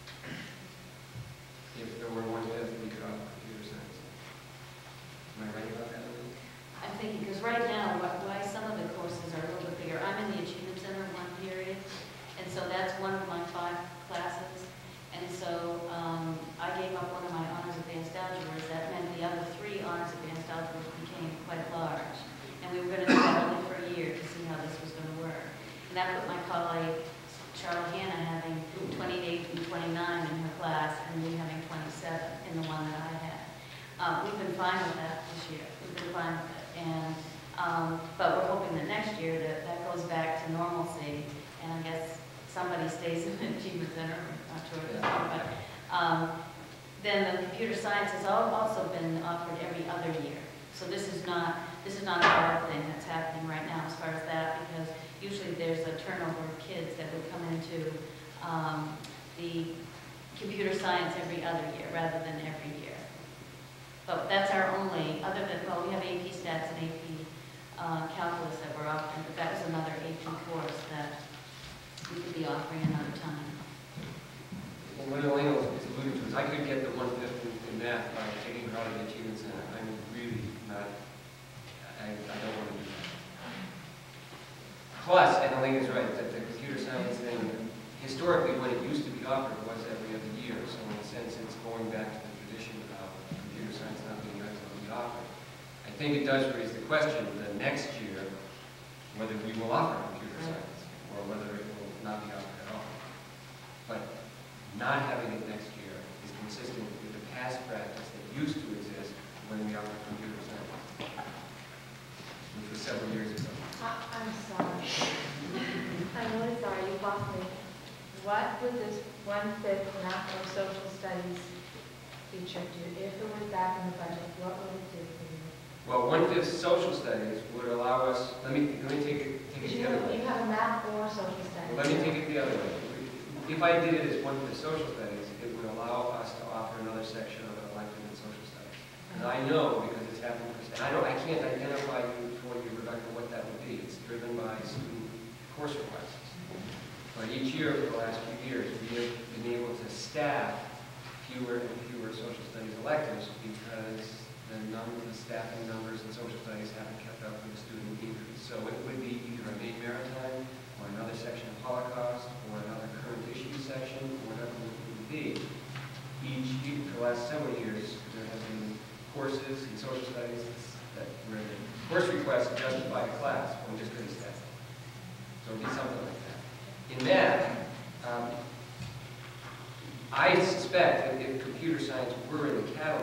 if there were one-fifth, we could offer computer science. Am I right about that? I'm thinking, because right now, wh- why some of the courses are a little bit bigger, I'm in the Achievement Center one period, and so that's one of my five classes. And so um, I gave up one of my honors advanced algebras. That meant the other three honors advanced algebras became quite large. And we were going to do that only for a year to see how this was going to work. And that put my colleague, Charlotte Hanna, having twenty-eight and twenty-nine in her class, and me having twenty-seven in the one that I had. Uh, we've been fine with that this year. We've been fine with it. And, um, but we're hoping that next year that that goes back to normalcy. And I guess somebody stays in the Achievement Center, I'm not sure at this point, but um, then the computer science has al- also been offered every other year. So this is not this is not a bad thing that's happening right now as far as that, because usually there's a turnover of kids that would come into um, the computer science every other year rather than every year. But that's our only, other than, well, we have A P Stats and A P uh, Calculus that we're offering, but that was another A P course that we could be offering another time. And what Elena was alluding to is I could get the one-fifth in math by taking her out of the Achievement Center. I'm really not, I, I don't want to do that. Plus, and Elena's right, that the computer science thing, historically when it used to be offered was every other year. So in a sense, it's going back to the tradition of computer science not being regularly offered. I think it does raise the question the next year whether we will offer computer science or whether it will not be offered at all. But not having it next year is consistent with the past practice that used to exist when we offered computer science, which was several years ago. I- I'm sorry. I'm really sorry, you lost me. What would this one-fifth math or social studies feature do? If it was back in the budget, what would it do for you? Well, one-fifth social studies would allow us, let me, let me take it, take it You the other way. you have a math or social studies. Let me take it the other way. If I did it as one-fifth social studies, it would allow us to offer another section of an elective in social studies. And I know, because it's happened, and I don't, I can't identify you for you, Rebecca, what that would be. It's driven by student course requests. But each year for the last few years, we have been able to staff fewer and fewer social studies electives because the number, the staffing numbers in social studies haven't kept up with the student increase. So it would be either a Maine Maritime, or another section of Holocaust, or another current issue section, or whatever it would be. Each, for the last several years, courses in social studies that where the course request is justified a class, or just couldn't stay. So it'd be something like that. In math, um, I suspect that if computer science were in the catalog,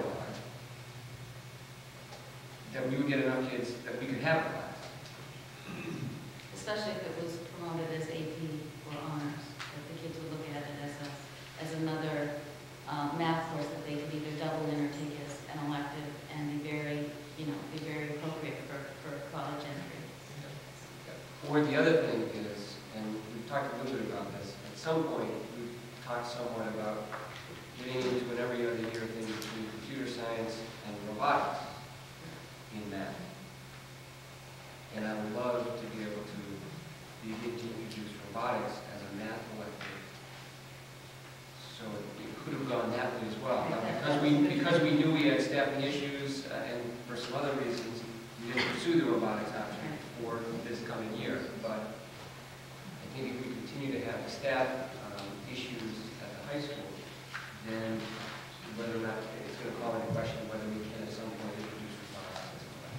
that we would get enough kids that we could have a class. Especially if it was promoted as A P or honors, that the kids would look at it as a, as another um, math course that they could either double in or take as an elective and be very, you know, be very appropriate for, for college entry. Or the other thing is, and we've talked a little bit about this, at some point we've talked somewhat about getting into an every other year thing between computer science and robotics in math. And I would love to be able to be able to introduce robotics as a math elective. So it could have gone that way as well. Now, because we because we knew we had staffing issues uh, and for some other reasons, we didn't pursue the robotics option for this coming year. But I think if we continue to have staff um, issues at the high school, then whether or not it's going to call into question whether we can at some point introduce robotics as a elective.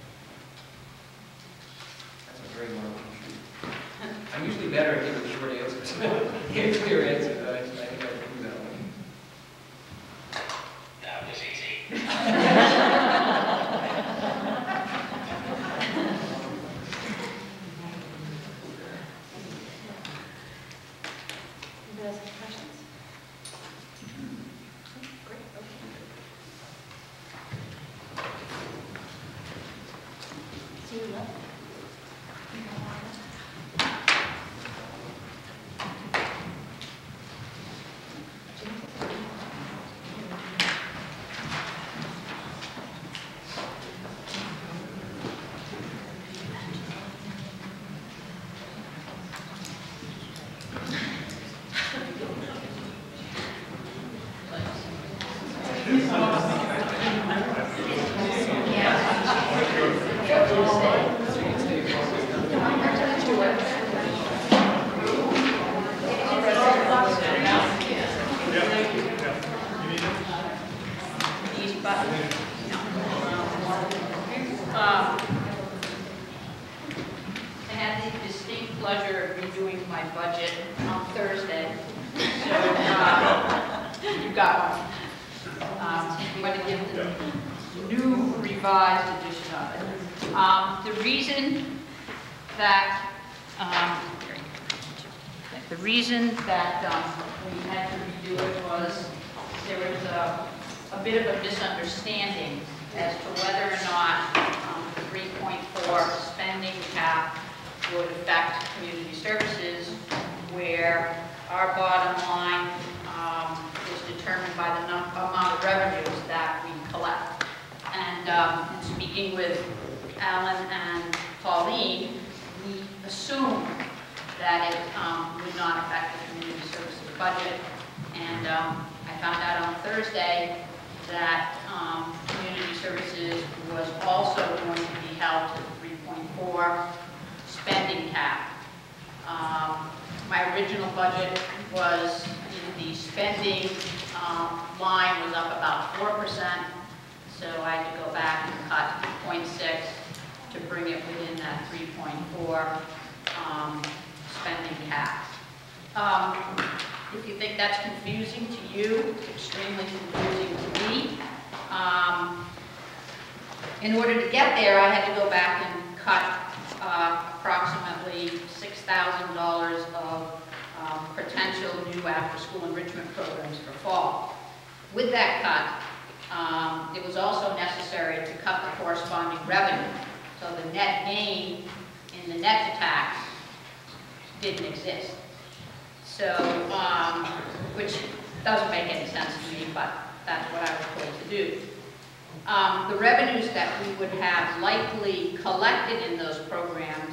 That's a very long issue. I'm usually better at giving short answers, give clear answers, but I, I think I can do that one. That was easy. Anybody else have questions? Great, okay. See you left. In order to get there, I had to go back and cut uh, approximately six thousand dollars of um, potential new after-school enrichment programs for fall. With that cut, um, it was also necessary to cut the corresponding revenue. So the net gain in the net to tax didn't exist. So, um, which doesn't make any sense to me, but that's what I was told to do. Um, the revenues that we would have likely collected in those programs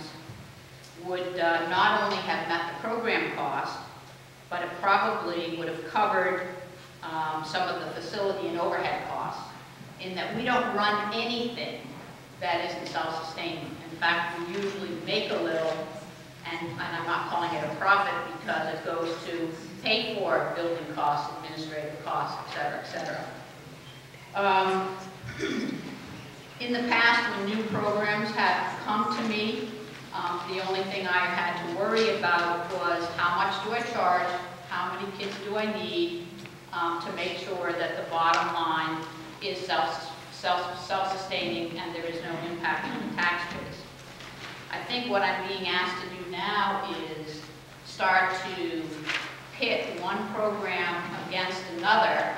would uh, not only have met the program cost, but it probably would have covered um, some of the facility and overhead costs, in that we don't run anything that isn't self-sustaining. In fact, we usually make a little, and, and I'm not calling it a profit because it goes to pay for building costs, administrative costs, et cetera, et cetera. Um, In the past, when new programs have come to me, um, the only thing I had to worry about was how much do I charge, how many kids do I need, um, to make sure that the bottom line is self, self, self-sustaining and there is no impact on the tax base. I think what I'm being asked to do now is start to pit one program against another,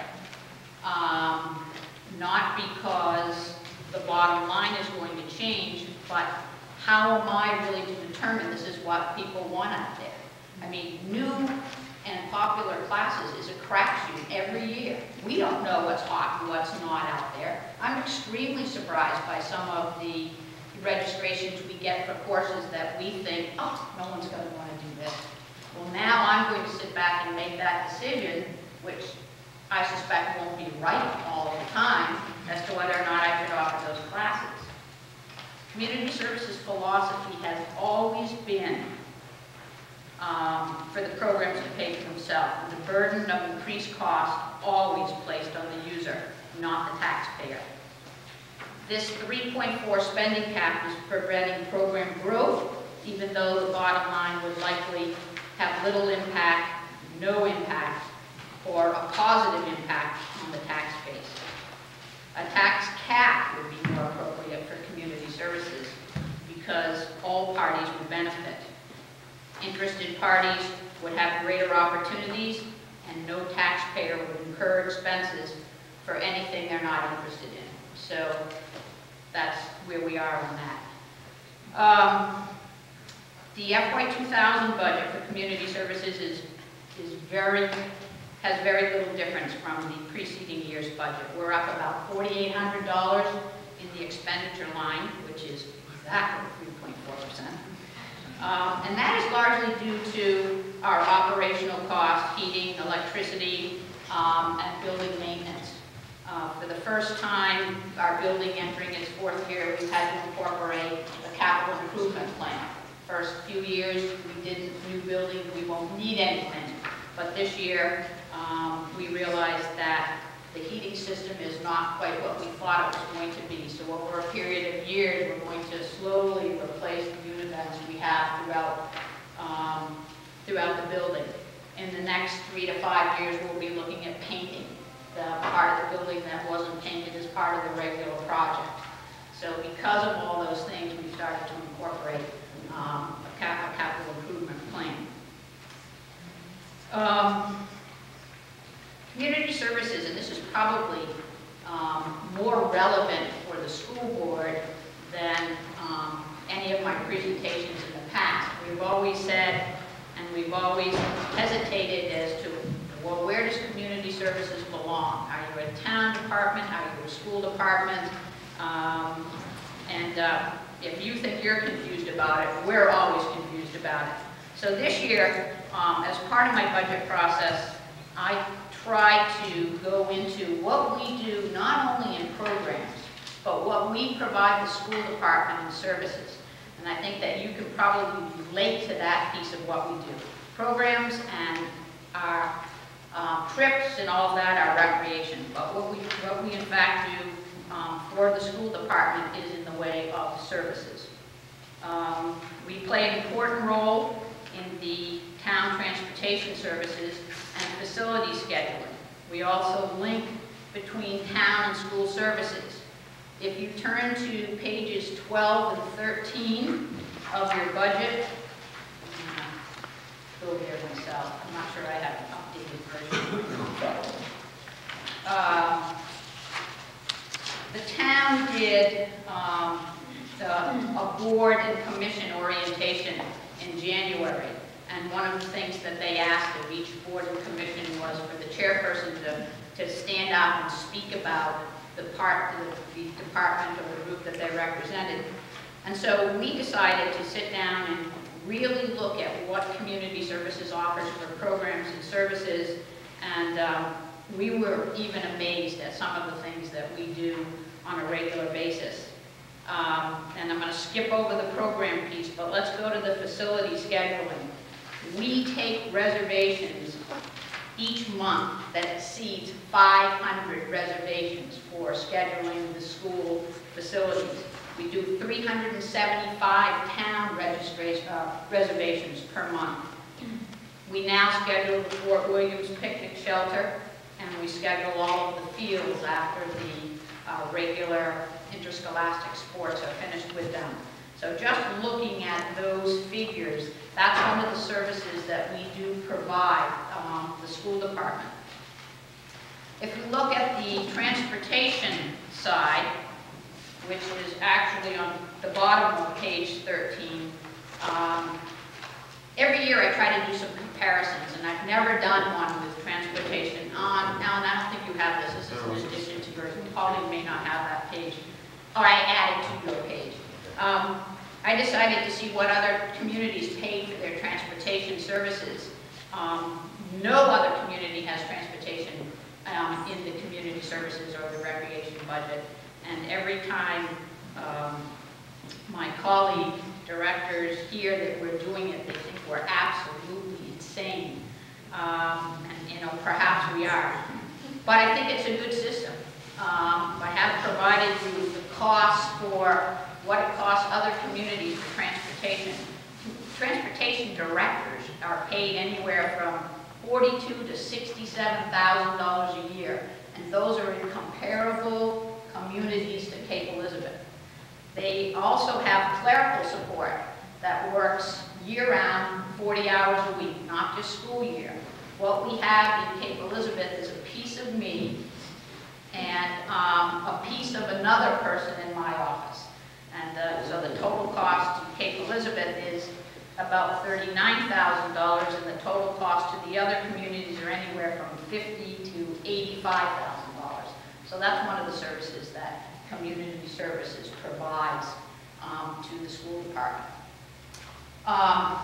um, not because the bottom line is going to change, but how am I really to determine this is what people want out there? I mean, new and popular classes is a crapshoot every year. We don't know what's hot and what's not out there. I'm extremely surprised by some of the registrations we get for courses that we think, oh, no one's going to want to do this. Well, now I'm going to sit back and make that decision, which I suspect won't be right all the time, as to whether or not I should offer those classes. Community services philosophy has always been um, for the programs to pay for themselves, and the burden of increased cost always placed on the user, not the taxpayer. This three point four spending cap is preventing program growth, even though the bottom line would likely have little impact, no impact, or a positive impact on the tax base. A tax cap would be more appropriate for community services because all parties would benefit. Interested parties would have greater opportunities and no taxpayer would incur expenses for anything they're not interested in. So that's where we are on that. Um, the F Y two thousand budget for community services is, is very has very little difference from the preceding year's budget. We're up about four thousand eight hundred dollars in the expenditure line, which is exactly three point four percent. Um, and that is largely due to our operational costs, heating, electricity, um, and building maintenance. Uh, for the first time, our building entering its fourth year, we've had to incorporate a capital improvement plan. First few years, we didn't, new building, we won't need anything. But this year, um, we realized that the heating system is not quite what we thought it was going to be. So over a period of years, we're going to slowly replace the unit vents we have throughout, um, throughout the building. In the next three to five years, we'll be looking at painting the part of the building that wasn't painted as part of the regular project. So because of all those things, we've started to incorporate um, a, cap a capital improvement plan. Um, community services, and this is probably um, more relevant for the school board than um, any of my presentations in the past. We've always said, and we've always hesitated as to, well, where does community services belong? Are you a town department? Are you a school department? Um, and uh, if you think you're confused about it, we're always confused about it. So this year, um, as part of my budget process, I try to go into what we do not only in programs, but what we provide the school department in services. And I think that you can probably relate to that piece of what we do. Programs and our uh, trips and all of that are recreation. But what we, what we in fact do um, for the school department is in the way of services. Um, we play an important role in the town transportation services and facility scheduling. We also link between town and school services. If you turn to pages twelve and thirteen of your budget, I'm gonna go there myself. I'm not sure I have an updated version. Uh, the town did um, the, a board and commission orientation in January. And one of the things that they asked of each board and commission was for the chairperson to, to stand up and speak about the part, the, the department or the group that they represented. And so we decided to sit down and really look at what community services offers for programs and services. And um, we were even amazed at some of the things that we do on a regular basis. Um, and I'm going to skip over the program piece, but let's go to the facility scheduling. We take reservations each month that exceeds five hundred reservations for scheduling the school facilities. We do three hundred seventy-five town registration, uh, reservations per month. We now schedule the Fort Williams Picnic Shelter, and we schedule all of the fields after the uh, regular interscholastic sports are finished with them. So just looking at those figures, that's one of the services that we do provide um, the school department. If we look at the transportation side, which is actually on the bottom of page thirteen, um, every year I try to do some comparisons, and I've never done one with transportation. On, Alan, I don't think you have this. This is in addition to yours. Pauline may not have that page. Or I added to your page. Um, I decided to see what other communities paid for their transportation services. Um, no other community has transportation um, in the community services or the recreation budget. And every time um, my colleague directors hear that we're doing it, they think we're absolutely insane. Um, and, you know, perhaps we are. But I think it's a good system. Um, I have provided you the costs for what it costs other communities for transportation. Transportation directors are paid anywhere from forty-two to sixty-seven thousand dollars a year, and those are in comparable communities to Cape Elizabeth. They also have clerical support that works year-round, forty hours a week, not just school year. What we have in Cape Elizabeth is a piece of me and um, a piece of another person in my office. And uh, so the total cost to Cape Elizabeth is about thirty-nine thousand dollars, and the total cost to the other communities are anywhere from fifty thousand to eighty-five thousand dollars. So that's one of the services that Community Services provides um, to the school department. Um,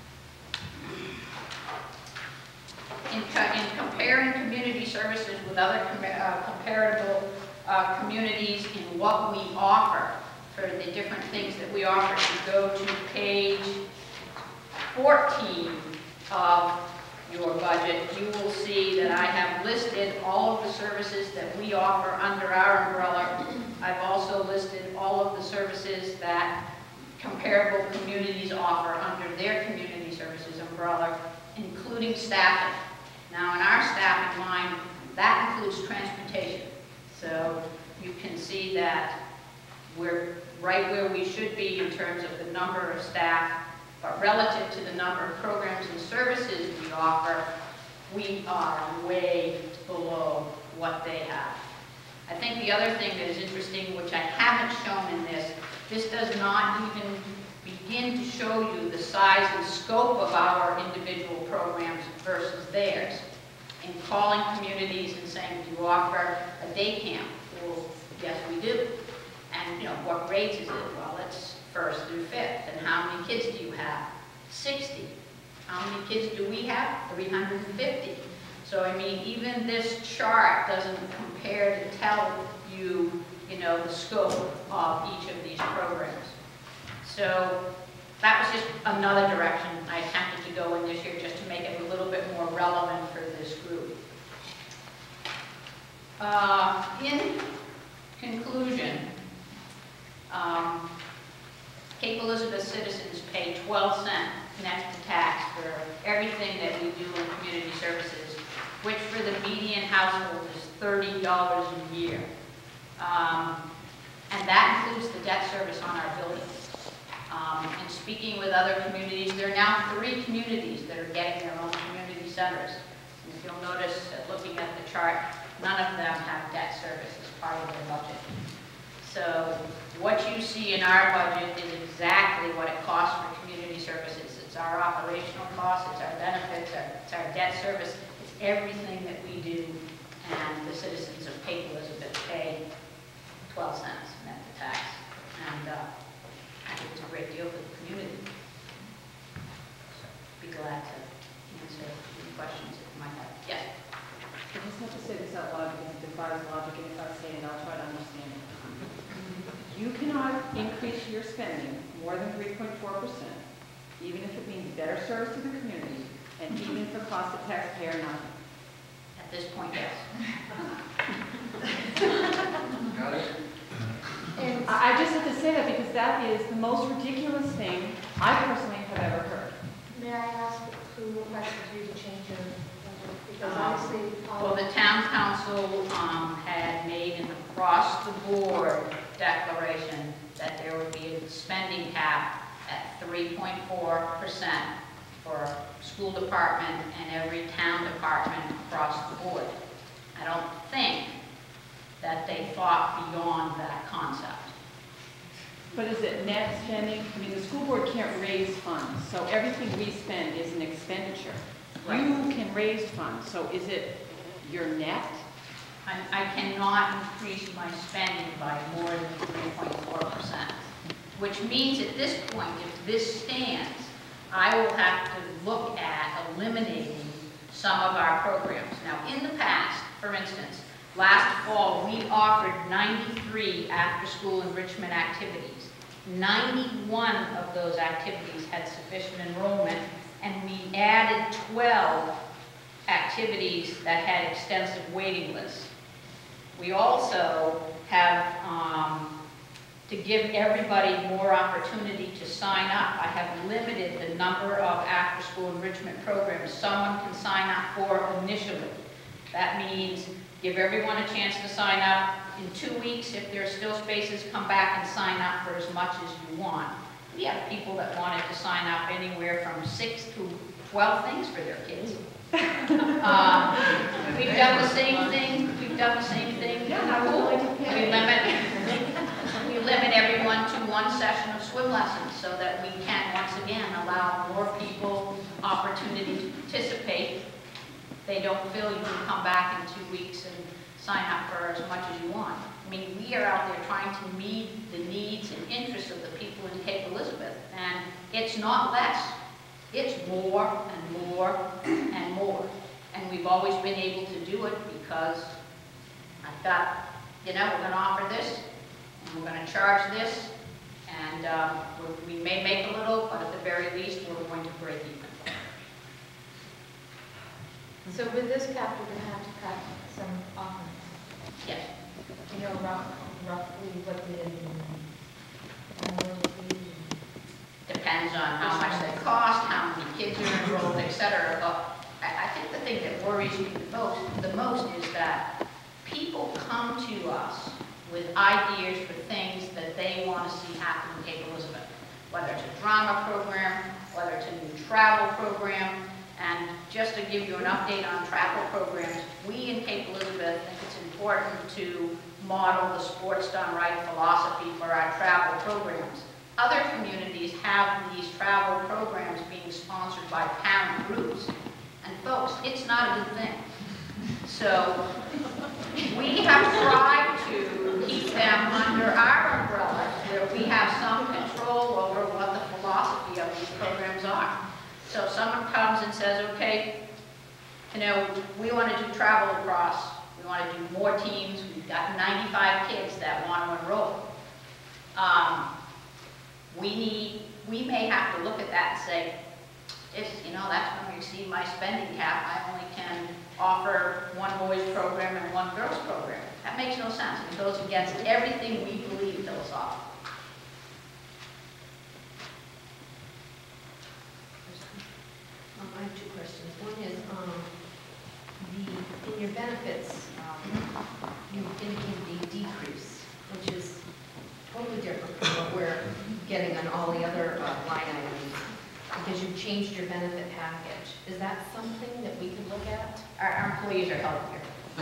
in, co in comparing community services with other com uh, comparable uh, communities in what we offer, for the different things that we offer, if you go to page fourteen of your budget, you will see that I have listed all of the services that we offer under our umbrella. I've also listed all of the services that comparable communities offer under their community services umbrella, including staffing. Now, in our staffing line, that includes transportation. So you can see that we're right where we should be in terms of the number of staff, but relative to the number of programs and services we offer, we are way below what they have. I think the other thing that is interesting, which I haven't shown in this, this does not even begin to show you the size and scope of our individual programs versus theirs. In calling communities and saying, do you offer a day camp? Well, yes, we do. And, you know, what grades is it? Well, it's first through fifth. And how many kids do you have? sixty. How many kids do we have? three hundred fifty. So, I mean, even this chart doesn't compare to tell you, you know, the scope of each of these programs. So, that was just another direction I attempted to go in this year, just to make it a little bit more relevant for this group. Uh, in conclusion, um, Cape Elizabeth citizens pay twelve cents net to tax for everything that we do in community services, which for the median household is thirty dollars a year. Um, and that includes the debt service on our buildings. Um, and speaking with other communities, there are now three communities that are getting their own community centers. And if you'll notice, uh, looking at the chart, none of them have debt service as part of their budget. So what you see in our budget is exactly what it costs for community services. It's our operational costs, it's our benefits, our, it's our debt service, it's everything that we do, and the citizens of Cape Elizabeth pay twelve cents net to tax. And uh, I think it's a great deal for the community. So, be glad to answer any questions that you might have. Yes? I just have to say this out loud because it defies logic, and if I say it, I'll try to understand it. You cannot increase your spending more than three point four percent, even if it means better service to the community, and even if it costs the taxpayer nothing. this point, yes. Got it? And I I just have to say that because that is the most ridiculous thing I personally have ever heard. may I ask who requested you to change your budget? Because Um, obviously. all- Well, the town council um, had made an across-the-board declaration that there would be a spending cap at three point four percent for school department and every town department across the board. I don't think that they thought beyond that concept. But is it net spending? I mean, the school board can't raise funds, so everything we spend is an expenditure. Right. You can raise funds, so is it your net? I I cannot increase my spending by more than three point four percent, which means at this point, if this stands, I will have to look at eliminating some of our programs. Now, in the past, for instance, last fall, we offered ninety-three after-school enrichment activities. ninety-one of those activities had sufficient enrollment, and we added twelve activities that had extensive waiting lists. We also have, um, to give everybody more opportunity to sign up, I have limited the number of after-school enrichment programs someone can sign up for initially. That means give everyone a chance to sign up. In two weeks, if there are still spaces, come back and sign up for as much as you want. We have people that wanted to sign up anywhere from six to twelve things for their kids. Um, We've done the same thing, we've done the same thing. Yeah, I would like to pay. We limit, we limit everyone to one session of swim lessons so that we can, once again, allow more people opportunity to participate. They don't feel you can come back in two weeks and sign up for as much as you want. I mean, we are out there trying to meet the needs and interests of the people in Cape Elizabeth, and it's not less. It's more and more and more. And we've always been able to do it because I've got, you know, we're going to offer this, and we're going to charge this, and um, we we may make a little, but at the very least, we're going to break even. So with this cap, we're gonna have to cut some offerings. Yes. Do you know rough, roughly what the number would be? Depends on how much they cost, how many kids are enrolled, et cetera. But I, I think the thing that worries me the most, the most is that people come to us with ideas for things that they want to see happen in Cape Elizabeth. Whether it's a drama program, whether it's a new travel program. And just to give you an update on travel programs, we in Cape Elizabeth think it's important to model the sports done right philosophy for our travel programs. Other communities have these travel programs being sponsored by parent groups. And folks, it's not a good thing. So we have tried to keep them under our umbrella where we have some control over what the philosophy of these programs are. So if someone comes and says, okay, you know, we want to do travel across, we want to do more teams, we've got ninety-five kids that want to enroll. Um, we need, we may have to look at that and say, if, you know, that's going to exceed my spending cap, I only can offer one boys program and one girls program. That makes no sense. It goes against everything we believe philosophically. Um, I have two questions. One is, um, the, in your benefits, um, you indicated a decrease, which is totally different from what we're getting on all the other uh, line items, because you've changed your benefit package. Is that something that we could look at? Our, our employees are healthier.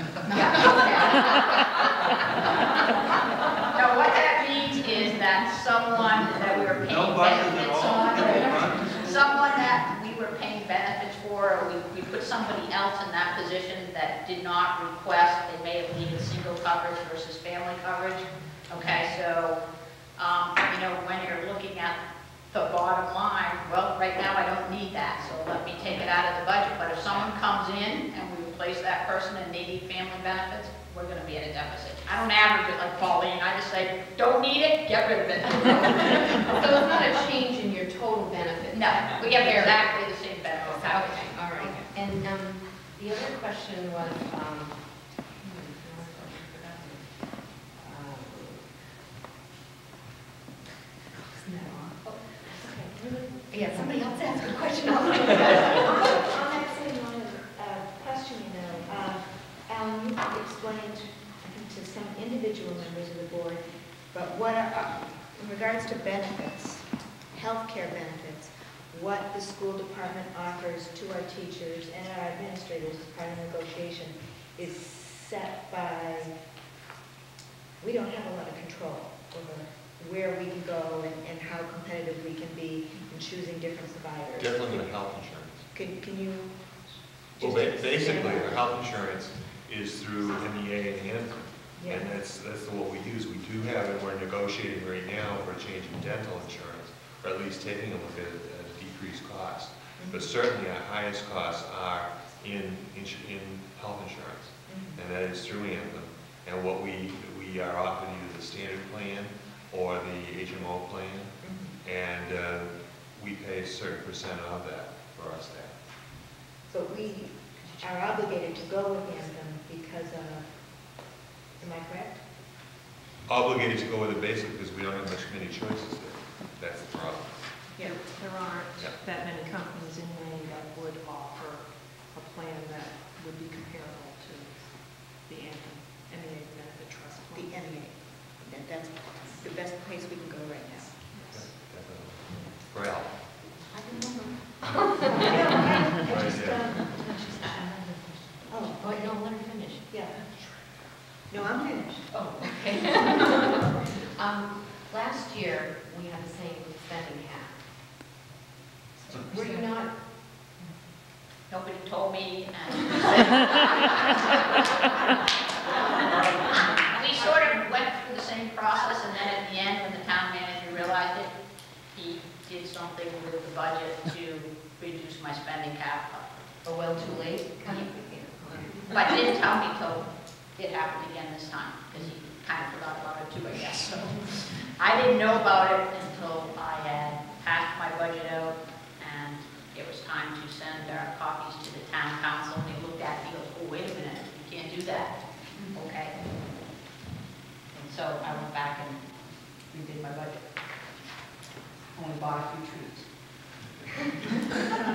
Now, what that means is that someone that we were paying benefits on, someone that we were paying benefits for, or we, we put somebody else in that position that did not request, they may have needed single coverage versus family coverage. Okay, so, um, you know, when you're looking at the bottom line, well, right now I don't need that, so let me take it out of the budget. But if someone comes in and we replace that person and they need family benefits, we're going to be at a deficit. I don't average it like Pauline. I just say, don't need it, get rid of it. So it's not a change in your total benefit? No, we have exactly the same benefits. Okay, all right. And um, The other question was, um, hmm, I forgot it. Um, isn't that on? Oh, okay. Yeah, somebody else asked a question. I'll On that same line of uh, questioning though, uh, Alan, you explained, I think, to some individual members of the board, but what are, uh, in regards to benefits, healthcare benefits, what the school department offers to our teachers and our administrators as part of negotiation is set by, we don't have a lot of control over where we can go and, and how competitive we can be in choosing different providers. Definitely the health insurance. Can, can you Well, just ba- expand basically, on our that? health insurance is through M E A and Anthem. Yeah. And that's, that's what we use. We do have, and we're negotiating right now for a change in dental insurance, or at least taking a look at at a decreased cost. But certainly our highest costs are in, in, in health insurance, Mhm. and that is through Anthem. And what we, we are offering either the standard plan or the H M O plan, Mhm. and uh, we pay a certain percent of that for our staff. So we are obligated to go with Anthem because of, am I correct? Obligated to go with it basically because we don't have much many choices there. That's the problem. Yeah. There aren't Yeah. that many companies in Maine that would offer a plan that would be comparable to the Anthem M E A Benefit Trust The plan. M E A. That- That's the best place we can go right now. Yeah, definitely. For Al. I remember. I Right just, there. um, Oh, oh, no, let her finish. yeah. No, I'm finished. Oh, okay. Um, last year, we had the same spending cap. Were you not, Nobody told me, and we sort of went through the same process, and then at the end, when the town manager realized it, he did something with the budget to reduce my spending cap. oh, well, too late? Kind of, But didn't tell me till it happened again this time, because he kind of forgot about it too, I guess. So I didn't know about it until I had passed my budget out, and it was time to send our copies to the town council. And they looked at it, and he goes, oh, wait a minute, you can't do that. Okay. And so I went back and redid my budget. Only bought a few trees.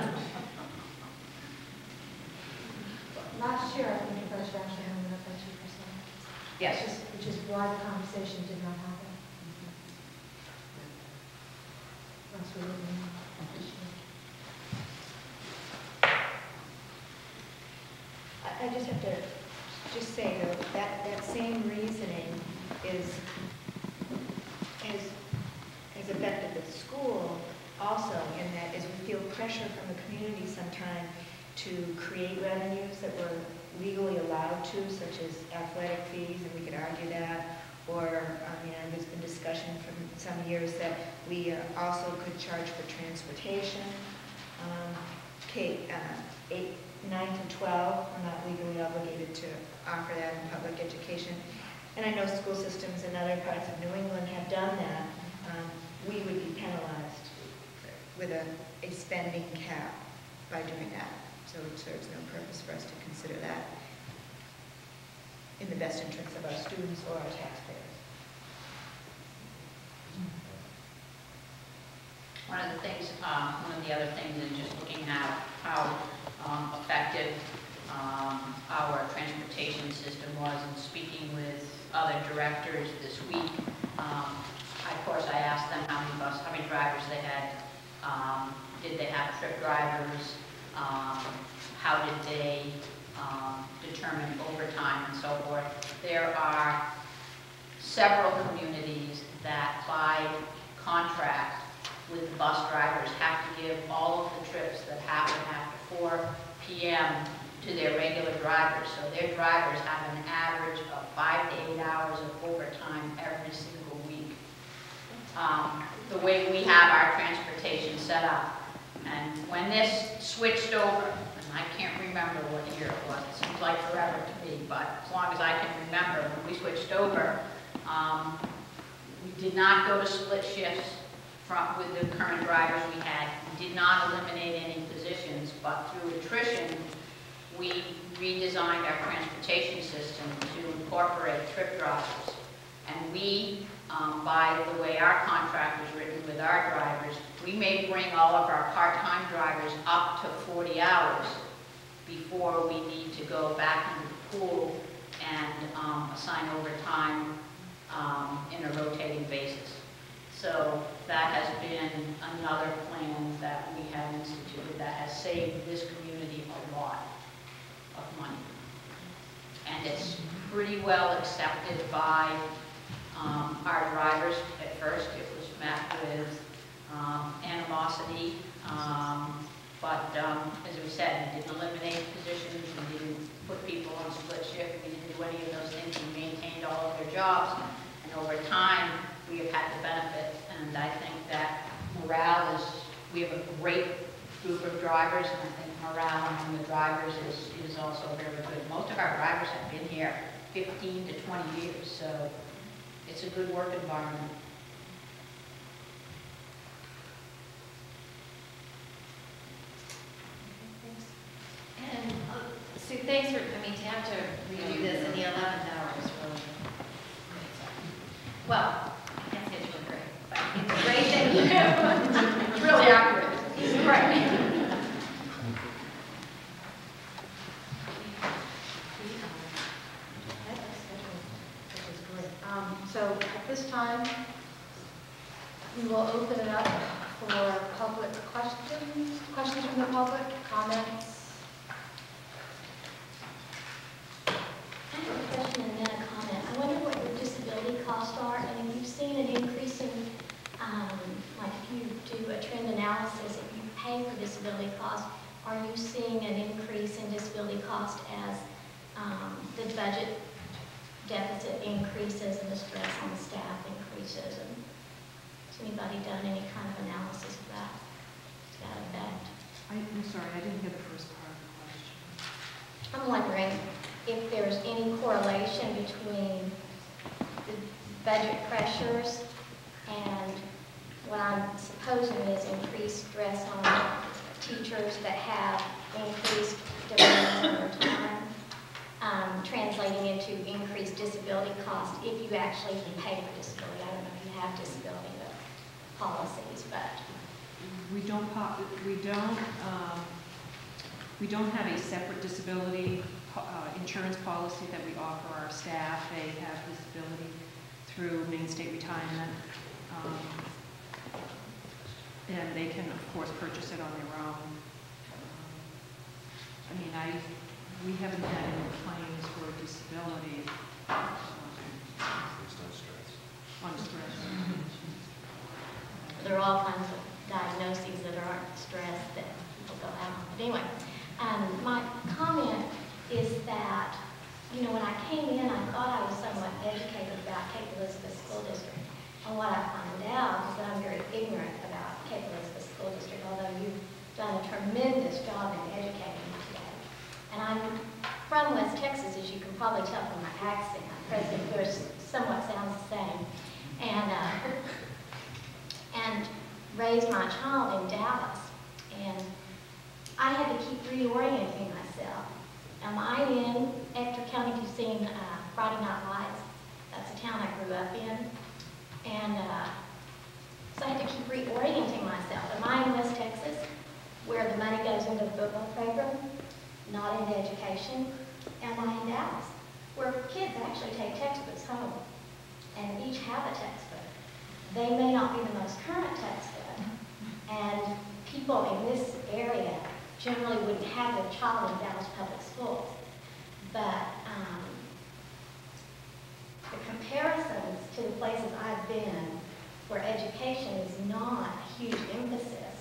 Last year, I think the budget actually went up by two percent. Yes. Which is, which is why the conversation did not happen. Last we didn't know this year. I, I just have to just say though, that, that same reasoning is, is, is affected the school also in that as we feel pressure from the community sometime to create revenues that we're legally allowed to, such as athletic fees, and we could argue that, or, I mean, there's been discussion from some years that we uh, also could charge for transportation. Um, K, uh, eight, nine to twelve, we're not legally obligated to offer that in public education. And I know school systems in other parts of New England have done that. Um, we would be penalized with a, a spending cap by doing that. So it serves no purpose for us to consider that in the best interest of our students or our taxpayers. One of the things, um, one of the other things in just looking at how um, effective um, our transportation system was and speaking with other directors this week, um, I- of course, I asked them how many bus, how many drivers they had, um, did they have trip drivers, um, how did they um, determine overtime and so forth. There are several communities that by contract with the bus drivers have to give all of the trips that happen after four p m to their regular drivers. So their drivers have an average of five to eight hours of overtime every single week. Um, the way we have our transportation set up, and when this switched over, and I can't remember what year it was, it seems like forever to me, but as long as I can remember, when we switched over, um, we did not go to split shifts from, with the current drivers we had. We did not eliminate any positions, but through attrition, we redesigned our transportation system to incorporate trip drivers. And we, um, by the way our contract was written with our drivers, we may bring all of our part-time drivers up to forty hours before we need to go back into the pool and um, assign overtime um, in a rotating basis. So that has been another plan that we have instituted that has saved this community a lot of money. And it's pretty well accepted by um, our drivers. At first it was met with um, animosity, um, but um, as we said, we didn't eliminate positions, we didn't put people on split shift, we didn't do any of those things, we maintained all of their jobs, and over time we have had the benefit, and I think that morale is, we have a great group of drivers, and I think morale among the drivers is, is also very good. Most of our drivers have been here fifteen to twenty years, so it's a good work environment. And uh, Sue, thanks for, I mean, to have to redo this in the eleventh hour was really great. Well, I can't say it's really great, but it's great that you, it's really accurate. It's great. Um, So at this time, we will open it up for public questions, questions from the public, comments. I have a question and then a comment. I wonder what your disability costs are, and if you've seen an increase in, um, like if you do a trend analysis, if you pay for disability costs, are you seeing an increase in disability cost as um, the budget deficit increases and the stress on the staff increases? And has anybody done any kind of analysis of that, to that effect? I, I'm sorry, I didn't hear the first part of the question. I'm wondering if there's any correlation between the budget pressures and what I'm supposing is increased stress on teachers that have increased demands on their time, um, translating into increased disability costs if you actually pay for disability. I don't know if you have disability policies, but We don't, po- we don't, um, we don't have a separate disability po- uh, insurance policy that we offer our staff. They have disability through Maine State Retirement. Um, and they can, of course, purchase it on their own. Um, I mean, I, we haven't had any claims for disability um, There's no stress. on stress. there are all kinds of diagnoses that aren't stress that people go out on. But anyway, um, my comment is that, you know, when I came in, I thought I was somewhat educated about Cape Elizabeth School District. And what I find out is that I'm very ignorant about Cape Elizabeth School District, although you've done a tremendous job in educating me today. And I'm from West Texas, as you can probably tell from my accent. President Bush somewhat sounds the same. And, uh, and raised my child in Dallas. And I had to keep reorienting myself. Am I in Ector County? You've seen uh, Friday Night Lights. That's the town I grew up in. And uh, so I had to keep reorienting myself. Am I in West Texas, where the money goes into the football program, not into education? Am I in Dallas, where kids actually take textbooks home and each have a textbook? They may not be the most current textbook, and people in this area generally wouldn't have their child in Dallas Public Schools. But um, the comparisons to the places I've been where education is not a huge emphasis,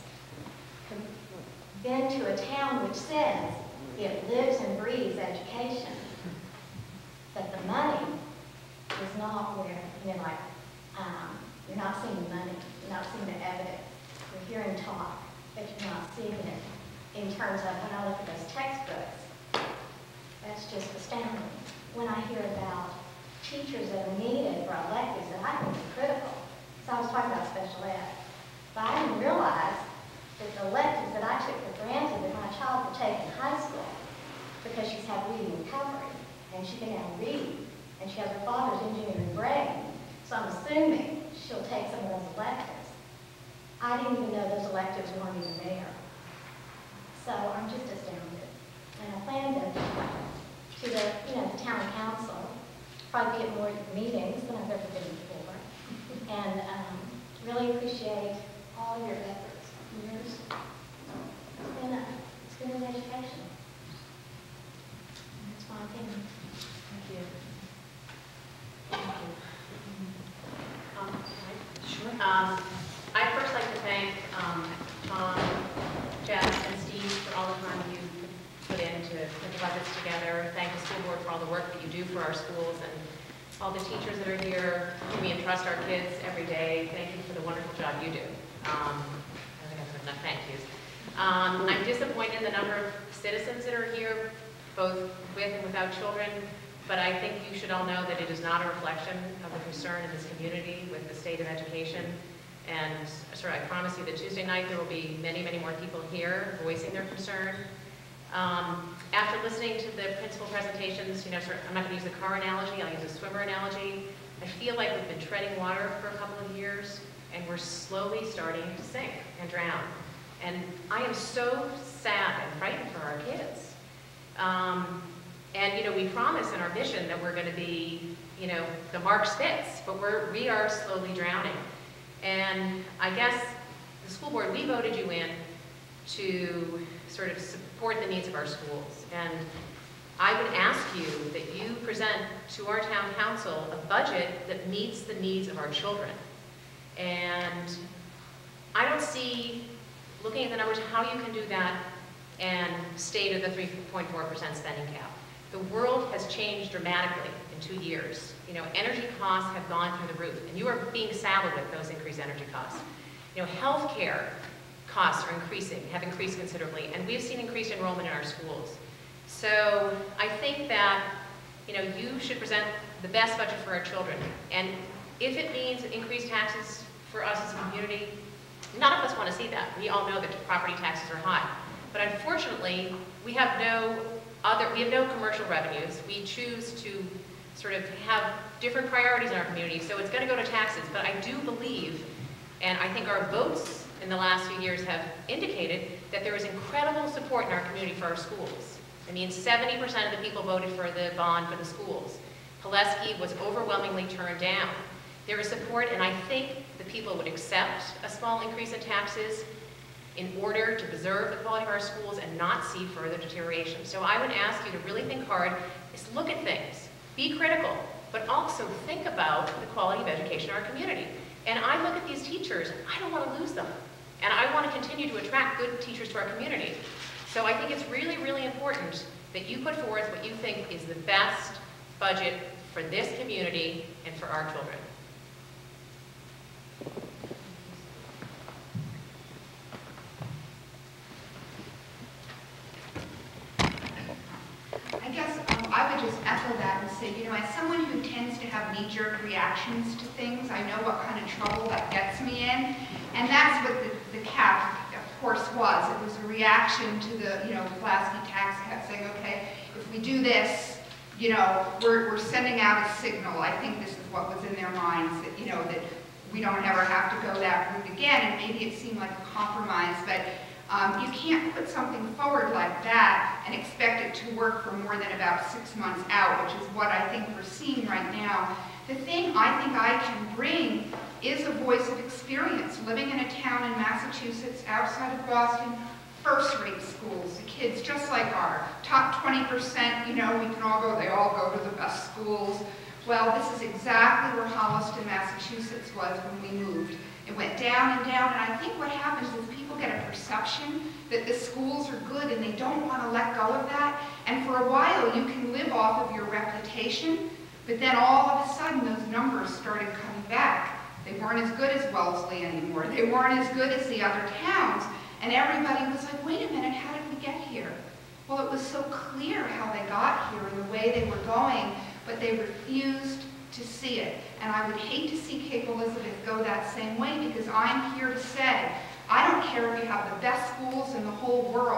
been to a town which says it lives and breathes education, but the money is not where, you know, like, um, you're not seeing the money, you're not seeing the evidence. You're hearing talk, but you're not seeing it in terms of when I look at those textbooks. That's just astounding. When I hear about teachers that are needed for electives that I think are critical. So I was talking about special ed. But I didn't realize that the electives that I took for granted that my child would take in high school, the she's had reading recovery, and she can now read, and she has her father's engineering brain, so I'm assuming she'll take some of those electives. I didn't even know those electives weren't even there. So I'm just astounded. And I plan to, to the, you know, the town council, probably be at more meetings than I've ever been before, and um, really appreciate all your efforts. Yours. It's been, a, it's been an education. That's my opinion. Thank you. Thank you. Um, Sure. Um, I'd first like to thank um, Tom, Jeff, and Steve for all the time you put in to put the budgets together. Thank the school board for all the work that you do for our schools, and all the teachers that are here who we entrust our kids every day. Thank you for the wonderful job you do. Um, I think I've said enough thank yous. Um, I'm disappointed in the number of citizens that are here, both with and without children. But I think you should all know that it is not a reflection of the concern in this community with the state of education. And sir, I promise you that Tuesday night there will be many, many more people here voicing their concern. Um, after listening to the principal presentations, you know, sir, I'm not going to use the car analogy, I'll use a swimmer analogy. I feel like we've been treading water for a couple of years, and we're slowly starting to sink and drown. And I am so sad and frightened for our kids. Um, And, you know, we promise in our mission that we're going to be, you know, the Mark Spitz, but we're, we are slowly drowning. And I guess the school board, we voted you in to sort of support the needs of our schools. And I would ask you that you present to our town council a budget that meets the needs of our children. And I don't see, looking at the numbers, how you can do that and stay to the three point four percent spending cap. The world has changed dramatically in two years. You know, energy costs have gone through the roof, and you are being saddled with those increased energy costs. You know, healthcare costs are increasing, have increased considerably, and we've seen increased enrollment in our schools. So I think that, you know, you should present the best budget for our children. And if it means increased taxes for us as a community, none of us want to see that. We all know that property taxes are high. But unfortunately, we have no Other, we have no commercial revenues. We choose to sort of have different priorities in our community, so it's going to go to taxes. But I do believe, and I think our votes in the last few years have indicated, that there is incredible support in our community for our schools. I mean, seventy percent of the people voted for the bond for the schools. Pulaski was overwhelmingly turned down. There is support, and I think the people would accept a small increase in taxes in order to preserve the quality of our schools and not see further deterioration. So I would ask you to really think hard, is look at things, be critical, but also think about the quality of education in our community. And I look at these teachers, I don't want to lose them. And I want to continue to attract good teachers to our community. So I think it's really, really important that you put forth what you think is the best budget for this community and for our children. I guess um, I would just echo that and say, you know, as someone who tends to have knee-jerk reactions to things, I know what kind of trouble that gets me in. And that's what the, the cap, of course, was. It was a reaction to the, you know, Pulaski tax cap, saying, okay, if we do this, you know, we're, we're sending out a signal. I think this is what was in their minds, that, you know, that we don't ever have to go that route again. And maybe it seemed like a compromise, but Um, you can't put something forward like that and expect it to work for more than about six months out, which is what I think we're seeing right now. The thing I think I can bring is a voice of experience. Living in a town in Massachusetts outside of Boston, first-rate schools, the kids just like our top twenty percent, you know, we can all go, they all go to the best schools. Well, this is exactly where Holliston, Massachusetts was when we moved. It went down and down, and I think what happens is people get a perception that the schools are good and they don't want to let go of that. And for a while, you can live off of your reputation, but then all of a sudden, those numbers started coming back. They weren't as good as Wellesley anymore. They weren't as good as the other towns. And everybody was like, wait a minute, how did we get here? Well, it was so clear how they got here and the way they were going, but they refused to see it. And I would hate to see Cape Elizabeth go that same way, because I'm here to say, I don't care if you have the best schools in the whole world.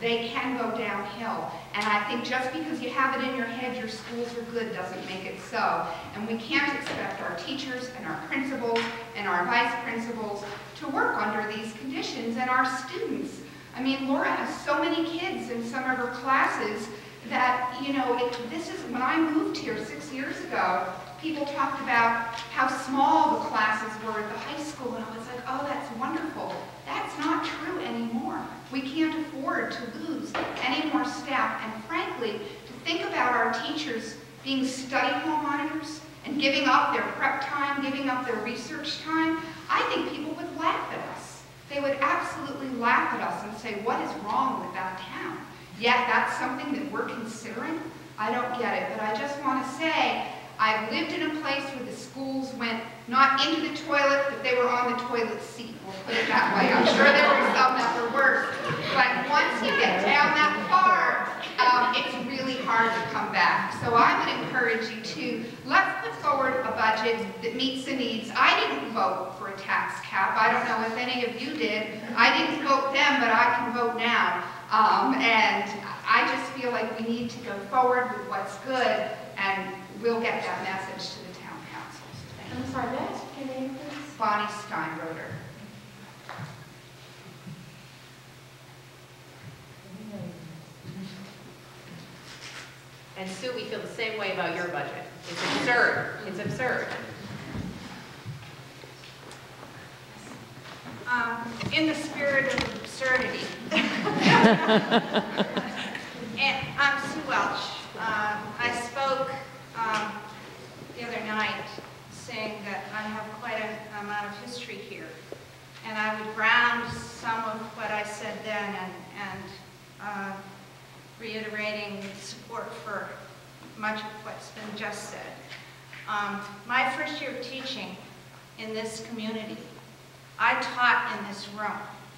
they can go downhill. And I think just because you have it in your head your schools are good doesn't make it so. And we can't expect our teachers and our principals and our vice principals to work under these conditions, and our students. I mean, Laura has so many kids in some of her classes that, you know, it, this is, when I moved here six years ago, people talked about how small the classes were at the high school, and I was like, oh, that's wonderful. That's not true anymore. We can't afford to lose any more staff, and frankly, to think about our teachers being study hall monitors and giving up their prep time, giving up their research time, I think people would laugh at us. They would absolutely laugh at us and say, what is wrong with that town? Yet that's something that we're considering. I don't get it, but I just want to say, I've lived in a place where the schools went not into the toilet, but they were on the toilet seat. We'll put it that way. I'm sure there were some that were worse. But once you get down that far, um, it's really hard to come back. So I would encourage you to, let's put forward a budget that meets the needs. I didn't vote for a tax cap. I don't know if any of you did. I didn't vote then, but I can vote now. Um, and I just feel like we need to go forward with what's good, and we'll get that message to the town council. I'm sorry, may I ask your name, please? Bonnie Steinroder. And Sue, we feel the same way about your budget. It's absurd. It's absurd. Um, in the spirit of absurdity. And I'm Sue Welch. Uh, I spoke um, the other night saying that I have quite an amount of history here. And I would ground some of what I said then and, and uh, reiterating support for much of what's been just said. Um, my first year of teaching in this community, I taught in this room.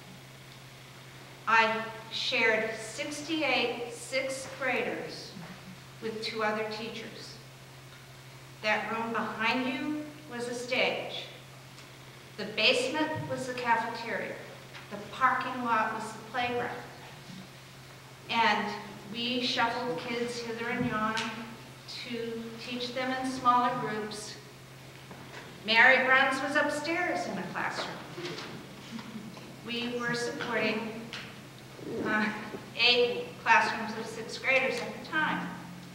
I shared sixty-eight sixth graders with two other teachers. That room behind you was a stage. The basement was the cafeteria. The parking lot was the playground. And we shuffled kids hither and yon to teach them in smaller groups. Mary Brown's was upstairs in the classroom. We were supporting uh, eight classrooms of sixth graders at the time.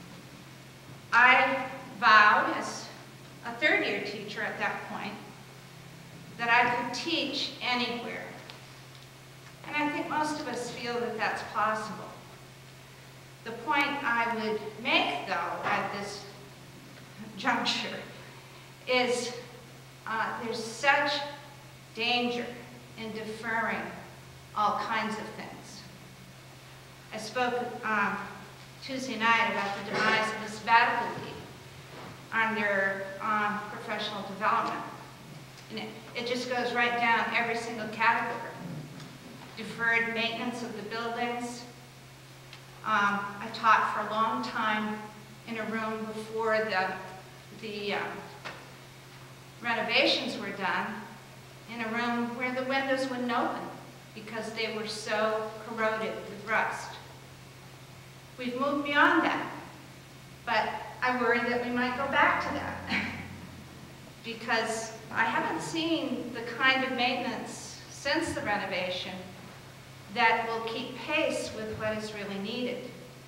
I vowed as a third year teacher at that point that I could teach anywhere. And I think most of us feel that that's possible. The point I would make, though, at this juncture is uh, there's such danger in deferring all kinds of things. I spoke um, Tuesday night about the demise of the sabbatical leave under um, professional development. And it, it just goes right down every single category. Deferred maintenance of the buildings. Um, I taught for a long time in a room before the, the um, renovations were done, in a room where the windows wouldn't open because they were so corroded with rust. We've moved beyond that, but I worry that we might go back to that because I haven't seen the kind of maintenance since the renovation that will keep pace with what is really needed.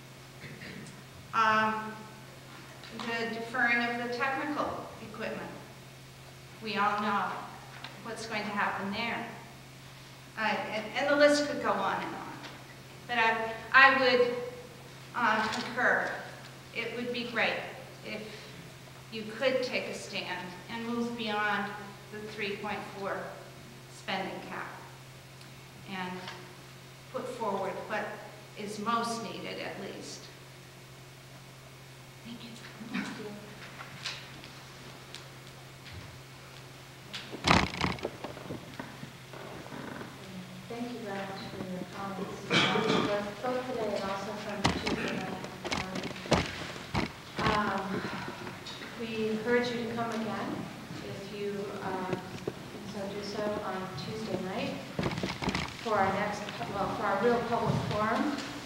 Um, the deferring of the technical equipment. We all know what's going to happen there. Uh, and, and the list could go on and on. But I, I would uh, concur. It would be great if you could take a stand and move beyond the three point four spending cap and put forward what is most needed, at least. Thank you. Thank you. Thank you very much for your comments, both, both today and also from Tuesday night. Um, we encourage you to come again if you uh, so do so on Tuesday night for our next, well, for our real public forum.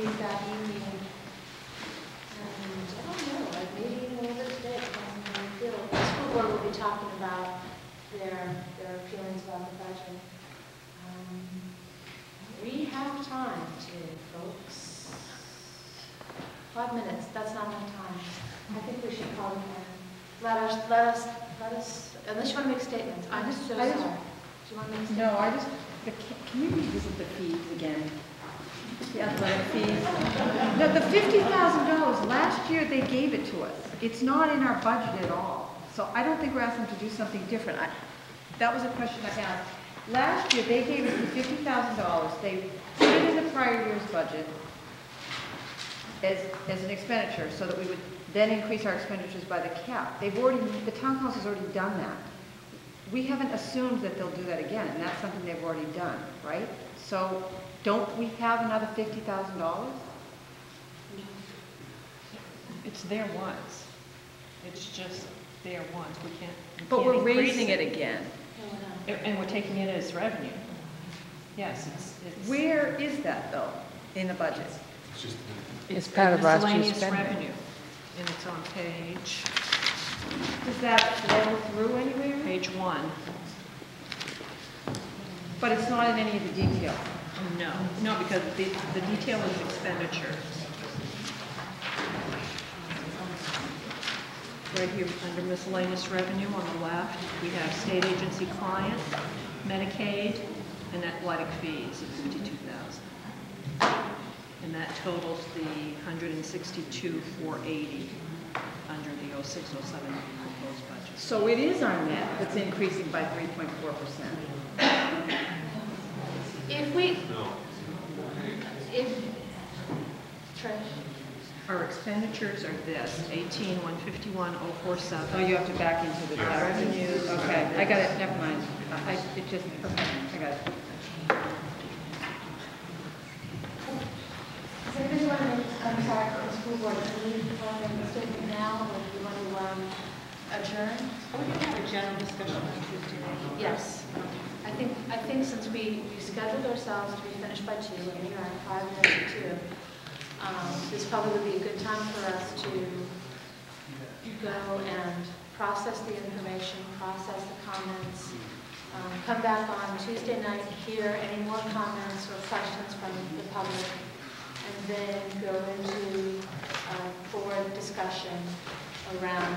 meeting that evening. And I don't know, like maybe even a little bit today, depends on how you feel. The school board will be talking about their, their feelings about the budget. Um, We have time to, folks. Five minutes, that's not enough time. I think we should call it in. Let us, let us, let us, unless you want to make statements. I'm I just just- so I sorry. just- Do you want to make statements? No, I just, the- can you revisit the fees again? The athletic fees? No, the fifty thousand dollars, last year they gave it to us. It's not in our budget at all. So I don't think we're asking them to do something different. I- That was a question I asked. Last year, they gave us the fifty thousand dollars. They put it in the prior year's budget as, as an expenditure, so that we would then increase our expenditures by the cap. They've already, the town council's already done that. We haven't assumed that they'll do that again, and that's something they've already done, right? So don't we have another fifty thousand dollars? It's there once. It's just there once. We can't, we But can't we're increase raising it again. And and we're taking it as revenue. Yes, it's, it's. Where is that, though, in the budget? It's just, It's part of last year's miscellaneous spending. revenue. And it's on page, Does that flow through anywhere? page one. But it's not in any of the detail. No, no, because the, the detail is expenditure. Right here, under miscellaneous revenue on the left, we have state agency client, Medicaid, and athletic fees of fifty-two thousand. And that totals the one hundred sixty-two, four eighty under the oh six oh seven proposed budget. So it is our net that's increasing by three point four percent. If we, no. if, Trish, Our expenditures are this, eighteen, one fifty-one, oh four seven. Oh, you have to back into the Yeah. revenues. Okay, I got it, never mind. I, I- it just, okay, I got it. does anybody want to make, I'm sorry, for the school board, do you want to make a statement now, or do you want to um, adjourn? Are we going to have a general discussion on Tuesday night? Yes. I think, I think since we, we scheduled ourselves to be finished by two, we're getting around five minutes to two, um, this probably would be a good time for us to go and process the information, process the comments, um, come back on Tuesday night, hear any more comments or questions from the public, and then go into a board discussion around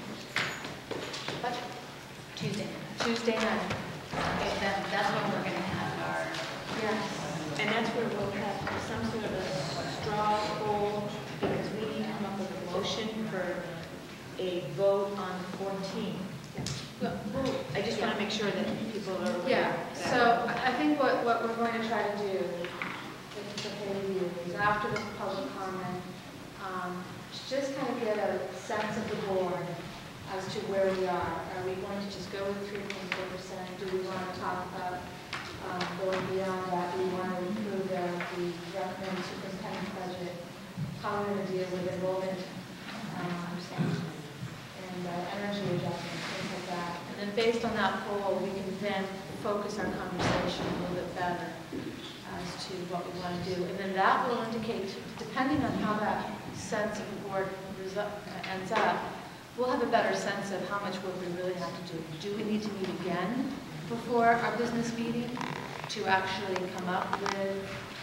budget. Tuesday. Tuesday night. Okay, that, that's when we're gonna have our, Yes. And that's where we'll have some sort of a straw poll, because we need to come up with a motion for a vote on the fourteenth. Well, I just want to make sure that people are aware. Yeah, that- so I I think what, what we're going to try to do, if it's okay with you, is after the public comment, um, just kind of get a sense of the board as to where we are. Are we going to just go with three point four percent? Do we want to talk about um, going beyond that? Do we want to improve the, the recommended superintendent budget? How we're going to deal with enrollment um, and uh, energy adjustments, things like that. And then based on that poll, we can then focus our conversation a little bit better as to what we want to do. And then that will indicate, depending on how that sense of the board resu- ends up, we'll have a better sense of how much work we really have to do. Do we need to meet again before our business meeting to actually come up with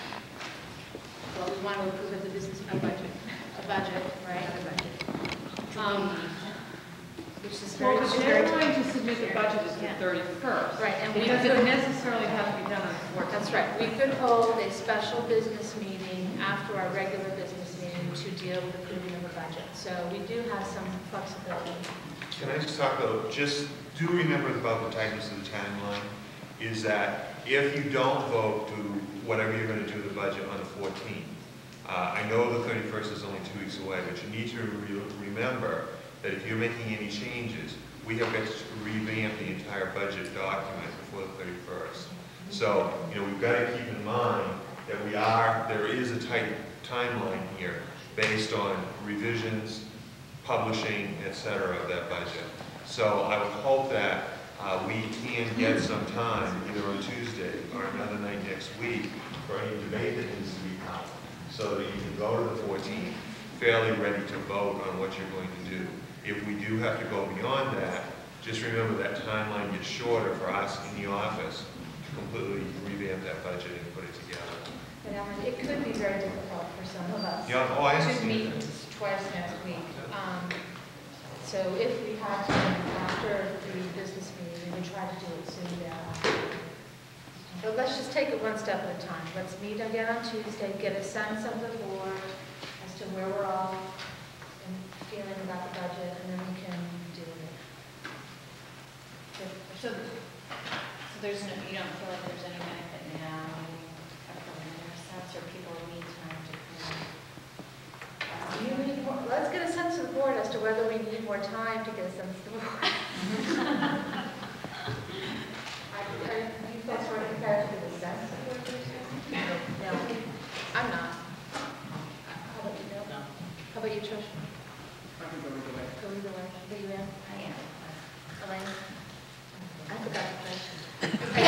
what we want to approve at the business meeting? A budget. A budget, right? A budget. Um, which is very, Well, which the is very. deadline to submit the budget is the Yeah. thirty-first. Right, and we Because could- it necessarily has to be done on the fourteenth. That's right. We could hold a special business meeting after our regular business meeting to deal with approving of the budget. So we do have some flexibility. Can I just talk about, just do remember about the tightness of the timeline, is that if you don't vote to whatever you're going to do with the budget on the fourteenth, uh, I know the thirty-first is only two weeks away, but you need to re remember that if you're making any changes, we have got to revamp the entire budget document before the thirty-first. So, you know, we've got to keep in mind that we are, there is a tight timeline here based on revisions, publishing, et cetera, of that budget. So I would hope that uh, we can get some time, either on Tuesday or another night next week, for any debate that needs to be held. so that you can go to the fourteenth fairly ready to vote on what you're going to do. If we do have to go beyond that, just remember that timeline gets shorter for us in the office to completely revamp that budget and put it together. And Alan, it could be very difficult for some of us Yeah, oh, I to understand meet that. twice next week. Um, So if we had to, after the business meeting, we would try to do it soon thereafter. But let's just take it one step at a time. Let's meet again on Tuesday, get a sense of the board as to where we're all and feeling about the budget, and then we can deal with it. So, so there's no, you don't feel like there's any benefit now, getting a preliminary sense, or people need time to come in? Do you need more, let's get a sense of the board as to whether we need more time to get a sense of the board. I, I, you folks were prepared to get a sense of the board? No, I'm not. How about you, Bill? No. How about you, Trish? I can go either way. Go either way. How about you, Ann? I am. Elaine? I forgot the question.